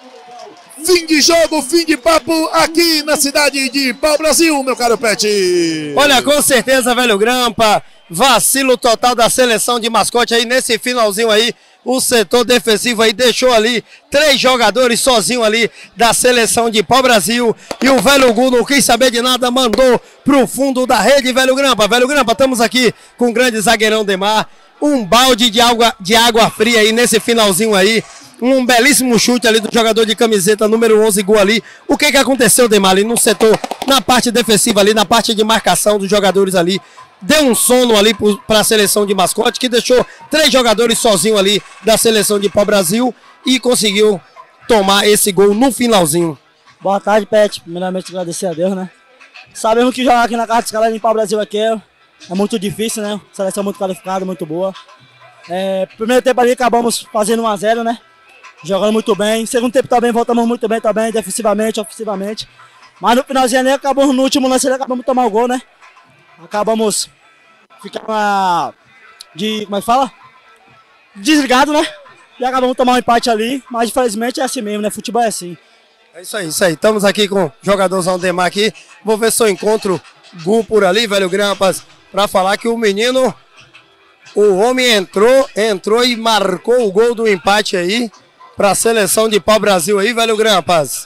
Fim de jogo, fim de papo aqui na cidade de pau-brasil, meu caro Pet. Olha, com certeza, velho Grampa, vacilo total da seleção de mascote aí nesse finalzinho aí. O setor defensivo aí deixou ali 3 jogadores sozinho ali da seleção de pau-brasil. E o velho Gu não quis saber de nada, mandou pro fundo da rede, velho Grampa. Velho Grampa, estamos aqui com o grande zagueirão Demar. Um balde de água fria aí nesse finalzinho aí. Um belíssimo chute ali do jogador de camiseta número 11, Gu ali. O que aconteceu, Demar, ali no setor, na parte defensiva ali, na parte de marcação dos jogadores ali? Deu um sono ali para a seleção de mascote, que deixou 3 jogadores sozinhos ali da seleção de pau-brasil e conseguiu tomar esse gol no finalzinho. Boa tarde, Pet. Primeiramente agradecer a Deus, né? Sabemos que jogar aqui na casa dos caras de pau-brasil aqui é muito difícil, né? Seleção muito qualificada, muito boa. Primeiro tempo ali acabamos fazendo 1 a 0, né? jogando muito bem. Segundo tempo também, voltamos muito bem também, defensivamente, ofensivamente. Mas no finalzinho ali, acabamos no último lance, acabamos de tomar o gol, né? Acabamos ficando como é que fala? Desligado, né? E acabamos de tomar um empate ali, mas infelizmente é assim mesmo, né? Futebol é assim. É isso aí, isso aí. Estamos aqui com o jogadorzão Demar aqui. Vou ver se eu encontro Gu por ali, velho Grampas, pra falar que o menino, o homem entrou e marcou o gol do empate aí pra seleção de pau-brasil aí, velho Grampas.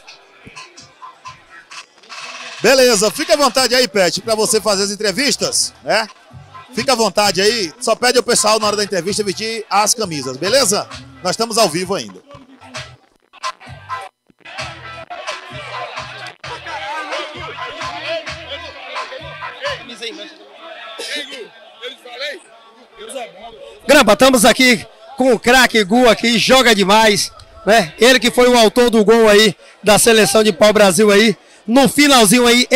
Beleza, fica à vontade aí, Pet, pra você fazer as entrevistas, né? Fica à vontade aí, só pede ao pessoal na hora da entrevista vestir as camisas, beleza? Nós estamos ao vivo ainda. Grampa, estamos aqui com o craque Gu aqui, joga demais, né? Ele que foi o autor do gol aí da seleção de pau-brasil aí, no finalzinho aí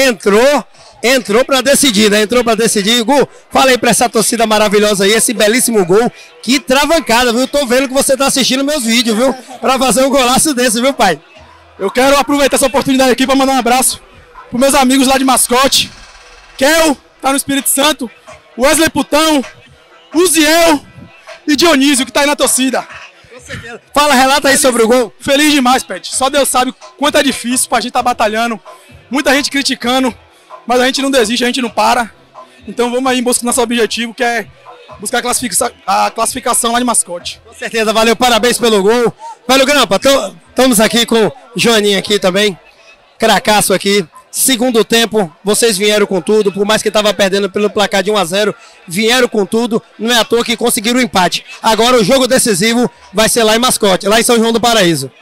entrou pra decidir, né? Entrou pra decidir. Gu, fala aí pra essa torcida maravilhosa aí, esse belíssimo gol. Que travancada, viu? Tô vendo que você tá assistindo meus vídeos, viu? Pra fazer um golaço desse, viu, pai? Eu quero aproveitar essa oportunidade aqui pra mandar um abraço pros meus amigos lá de Mascote. Kel, tá no Espírito Santo. Wesley Putão, Uziel e Dionísio, que tá aí na torcida. Fala, relata aí sobre o gol. Feliz demais, Pet. Só Deus sabe quanto é difícil pra gente tá batalhando. Muita gente criticando, mas a gente não desiste, a gente não para. Então vamos aí em busca do nosso objetivo, que é buscar a classificação lá de Mascote. Com certeza, valeu, parabéns pelo gol. Valeu, Grampa, estamos aqui com o Joaninho aqui também, cracaço aqui. Segundo tempo, vocês vieram com tudo, por mais que estava perdendo pelo placar de 1-0, vieram com tudo, não é à toa que conseguiram o empate. Agora o jogo decisivo vai ser lá em Mascote, lá em São João do Paraíso.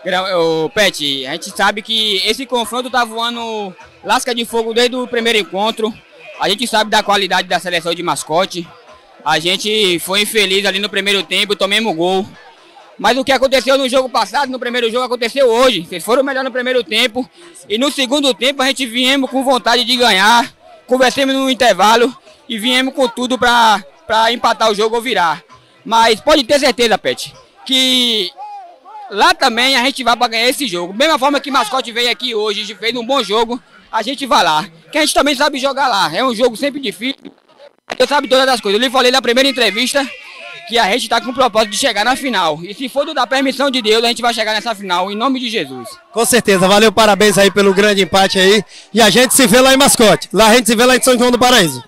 Pet, a gente sabe que esse confronto tá voando lasca de fogo desde o primeiro encontro. A gente sabe da qualidade da seleção de Mascote. A gente foi infeliz ali no primeiro tempo, tomemos gol. Mas o que aconteceu no jogo passado, no primeiro jogo, aconteceu hoje. Vocês foram melhor no primeiro tempo. E no segundo tempo a gente viemos com vontade de ganhar. Conversamos no intervalo e viemos com tudo para empatar o jogo ou virar. Mas pode ter certeza, Pet, que lá também a gente vai para ganhar esse jogo. Da mesma forma que Mascote veio aqui hoje e fez um bom jogo, a gente vai lá. Que a gente também sabe jogar lá. É um jogo sempre difícil. Eu sabe todas as coisas. Eu lhe falei na primeira entrevista que a gente está com o propósito de chegar na final. E se for da permissão de Deus, a gente vai chegar nessa final, em nome de Jesus. Com certeza, valeu, parabéns aí pelo grande empate aí. E a gente se vê lá em Mascote. Lá a gente se vê lá em São João do Paraíso.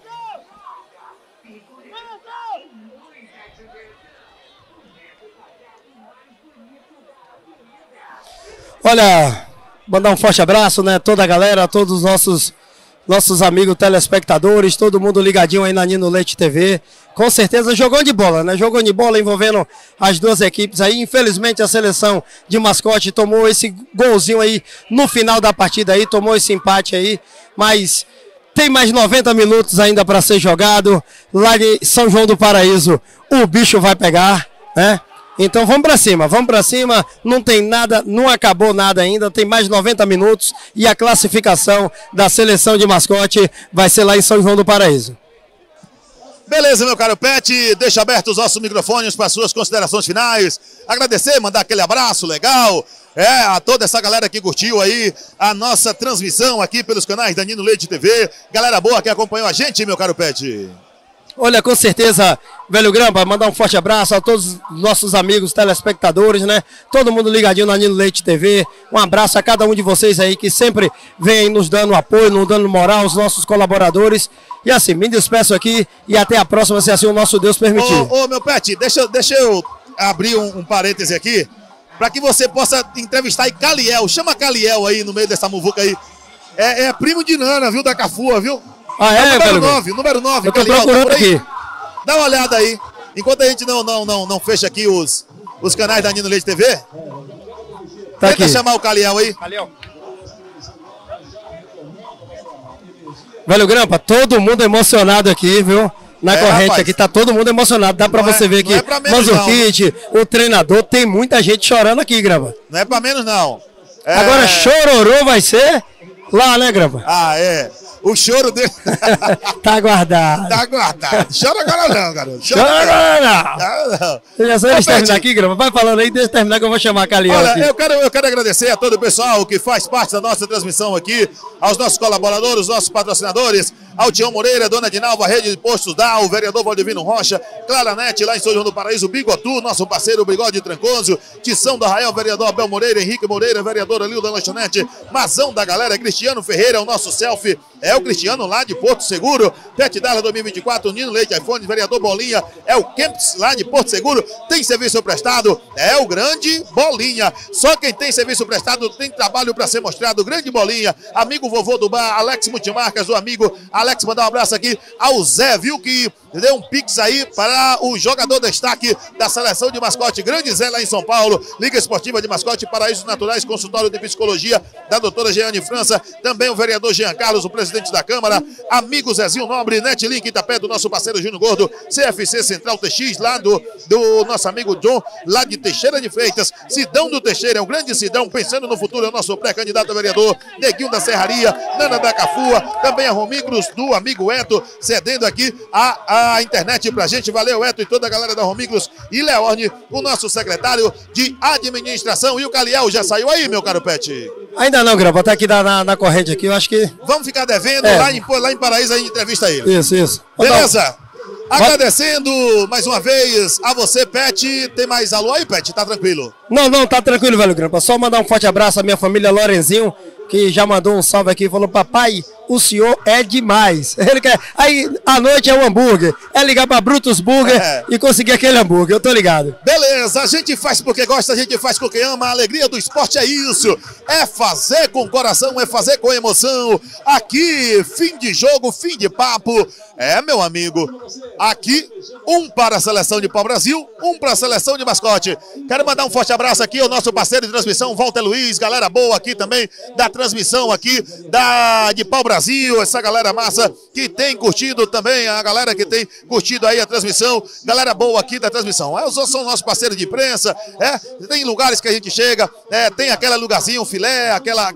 Olha, mandar um forte abraço, né? Toda a galera, todos os nossos amigos telespectadores, todo mundo ligadinho aí na Nino Leite TV. Com certeza jogou de bola, né? Jogou de bola envolvendo as duas equipes aí. Infelizmente a seleção de Mascote tomou esse golzinho aí no final da partida aí, tomou esse empate aí, mas tem mais 90 minutos ainda para ser jogado. Lá em São João do Paraíso o bicho vai pegar, né? Então vamos para cima, não tem nada, não acabou nada ainda, tem mais 90 minutos e a classificação da seleção de Mascote vai ser lá em São João do Paraíso. Beleza, meu caro Pet, deixa abertos os nossos microfones para suas considerações finais. Agradecer, mandar aquele abraço legal a toda essa galera que curtiu aí a nossa transmissão aqui pelos canais da Nino Leite TV. Galera boa que acompanhou a gente, meu caro Pet. Olha, com certeza, velho Grampa, mandar um forte abraço a todos os nossos amigos telespectadores, né? Todo mundo ligadinho na Nino Leite TV. Um abraço a cada um de vocês aí que sempre vem nos dando apoio, nos dando moral, os nossos colaboradores. E assim, me despeço aqui e até a próxima, se assim o nosso Deus permitir. Ô meu Pet, deixa eu abrir um parêntese aqui, para que você possa entrevistar aí Caliel. Chama Caliel aí no meio dessa muvuca aí. É primo de Nana, viu, da Cafua, viu? Ah, número 9, eu tô Caliel, procurando tá aqui. Dá uma olhada aí. Enquanto a gente não fecha aqui os canais da Nino Leite TV. Tá Tenta aqui. chamar o Caliel aí. Caliel. Velho Grampa, todo mundo emocionado aqui, viu? Na corrente rapaz, aqui, tá todo mundo emocionado. Dá pra você ver que Manzurkit, o treinador, tem muita gente chorando aqui, Grampa. Não é pra menos, não. Agora chororô vai ser lá, né, Grampa? Ah, é. O choro dele. Tá guardado. Tá guardado. Chora agora não, garoto. Chora agora não. Deixa eles Ô, terminar Pet, aqui, Grama. Vai falando aí, deixa eu terminar que eu vou chamar a Calião aqui. Olha, eu quero agradecer a todo o pessoal que faz parte da nossa transmissão aqui, aos nossos colaboradores, nossos patrocinadores, ao Tião Moreira, Dona Dinalva, Rede de Postos Dal, o vereador Valdivino Rocha, Claranete, lá em São João do Paraíso, Bigotu, nosso parceiro Bigode Trancoso, Tição do Arraial, vereador Abel Moreira, Henrique Moreira, vereador Alil da Lanchonete, Mazão da galera, Cristiano Ferreira, o nosso selfie, é o Cristiano lá de Porto Seguro, Pet Dala 2024, Nino Leite iPhone, vereador Bolinha, é o Kemps lá de Porto Seguro, tem serviço prestado, é o grande Bolinha, só quem tem serviço prestado tem trabalho para ser mostrado, grande Bolinha, amigo vovô do bar, Alex Multimarcas, o amigo Alex, mandar um abraço aqui ao Zé, viu, que deu um pix aí para o jogador destaque da seleção de mascote, grande Zé lá em São Paulo, Liga Esportiva de Mascote, Paraísos Naturais, consultório de psicologia da doutora Jeane França, também o vereador Jean Carlos, o presidente da Câmara, amigo Zezinho Nobre, Netlink Itapé, do nosso parceiro Júnior Gordo, CFC Central TX, lá do nosso amigo John, lá de Teixeira de Freitas, Sidão do Teixeira, é um grande Sidão, pensando no futuro, é o nosso pré-candidato a vereador, Neguinho da Serraria, Nana da Cafua, também a Romicros, do amigo Eto, cedendo aqui a internet pra gente, valeu Eto e toda a galera da Romicros, e Leorne, o nosso secretário de administração, e o Caliel já saiu aí, meu caro Pet? Ainda não, Grama, tá aqui na corrente aqui, eu acho que... Vamos ficar devendo, lá em Paraíso a gente entrevista ele. Isso. Beleza? Agradecendo mais uma vez a você, Pet. Tem mais alô aí, Pet? Tá tranquilo? Não, tá tranquilo, velho Grampa. Só mandar um forte abraço à minha família Lorenzinho, que já mandou um salve aqui, falou, papai, o senhor é demais. Ele quer. Aí, à noite é o hambúrguer. É ligar pra Brutus Burger e conseguir aquele hambúrguer, eu tô ligado. Beleza, a gente faz porque gosta, a gente faz porque ama. A alegria do esporte é isso. É fazer com coração, é fazer com emoção. Aqui, fim de jogo, fim de papo. É, meu amigo, aqui, um para a seleção de pau-brasil, um para a seleção de mascote. Quero mandar um forte abraço aqui ao nosso parceiro de transmissão, Walter Luiz, galera boa aqui também, da transmissão aqui de pau-brasil, essa galera massa que tem curtido também, a galera que tem curtido aí a transmissão, galera boa aqui da transmissão. Os outros são nossos parceiros de imprensa, tem lugares que a gente chega, tem aquele lugarzinho, filé,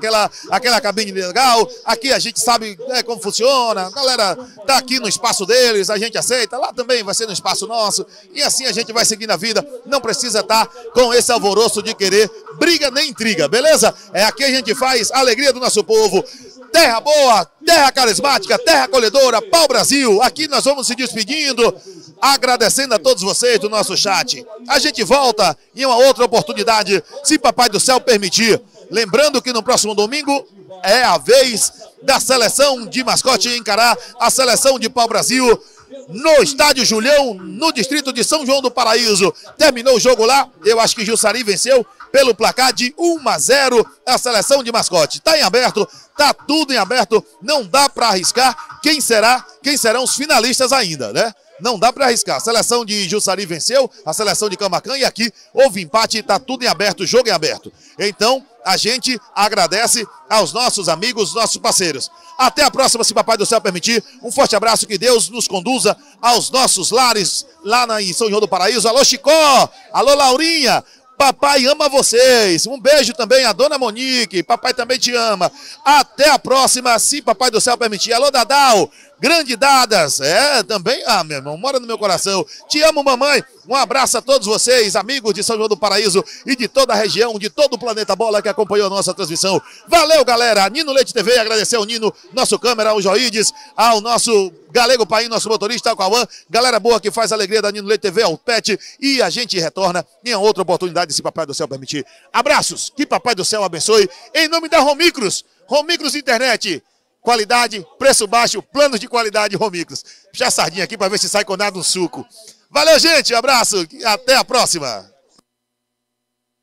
aquela cabine legal, aqui a gente sabe como funciona, a galera tá aqui no espaço deles, a gente aceita, lá também vai ser no espaço nosso, e assim a gente vai seguindo a vida, não precisa estar com esse alvoroço de querer briga nem intriga, beleza? Aqui a gente faz a alegria do nosso povo, terra boa, terra carismática, terra acolhedora, pau-brasil, aqui nós vamos se despedindo, agradecendo a todos vocês do nosso chat, a gente volta em uma outra oportunidade, se Papai do Céu permitir, lembrando que no próximo domingo é a vez da seleção de mascote encarar a seleção de pau-brasil no Estádio Julião, no distrito de São João do Paraíso. Terminou o jogo lá, eu acho que Jussari venceu pelo placar de 1-0 a seleção de mascote. Tá em aberto, tá tudo em aberto, não dá para arriscar quem serão os finalistas ainda, né? Não dá para arriscar. A seleção de Jussari venceu, a seleção de Camacan, e aqui houve empate, está tudo em aberto, jogo em aberto. Então, a gente agradece aos nossos amigos, nossos parceiros. Até a próxima, se Papai do Céu permitir. Um forte abraço, que Deus nos conduza aos nossos lares, lá em São João do Paraíso. Alô, Chicó! Alô, Laurinha! Papai ama vocês. Um beijo também à dona Monique. Papai também te ama. Até a próxima, se Papai do Céu permitir. Alô, Dadal. Grande Dadas. Também. Meu irmão, mora no meu coração. Te amo, mamãe. Um abraço a todos vocês, amigos de São João do Paraíso e de toda a região, de todo o Planeta Bola que acompanhou a nossa transmissão. Valeu, galera. Nino Leite TV, agradecer ao Nino, nosso câmera, ao Joides, ao nosso Galego Paim, nosso motorista, ao Cauã. Galera boa que faz a alegria da Nino Leite TV, ao Pet. E a gente retorna em outra oportunidade, se Papai do Céu permitir. Abraços. Que Papai do Céu abençoe. Em nome da Romicros. Romicros Internet. Qualidade, preço baixo, planos de qualidade Romicros. Puxa a sardinha aqui para ver se sai com nada no suco. Valeu, gente. Um abraço. Até a próxima.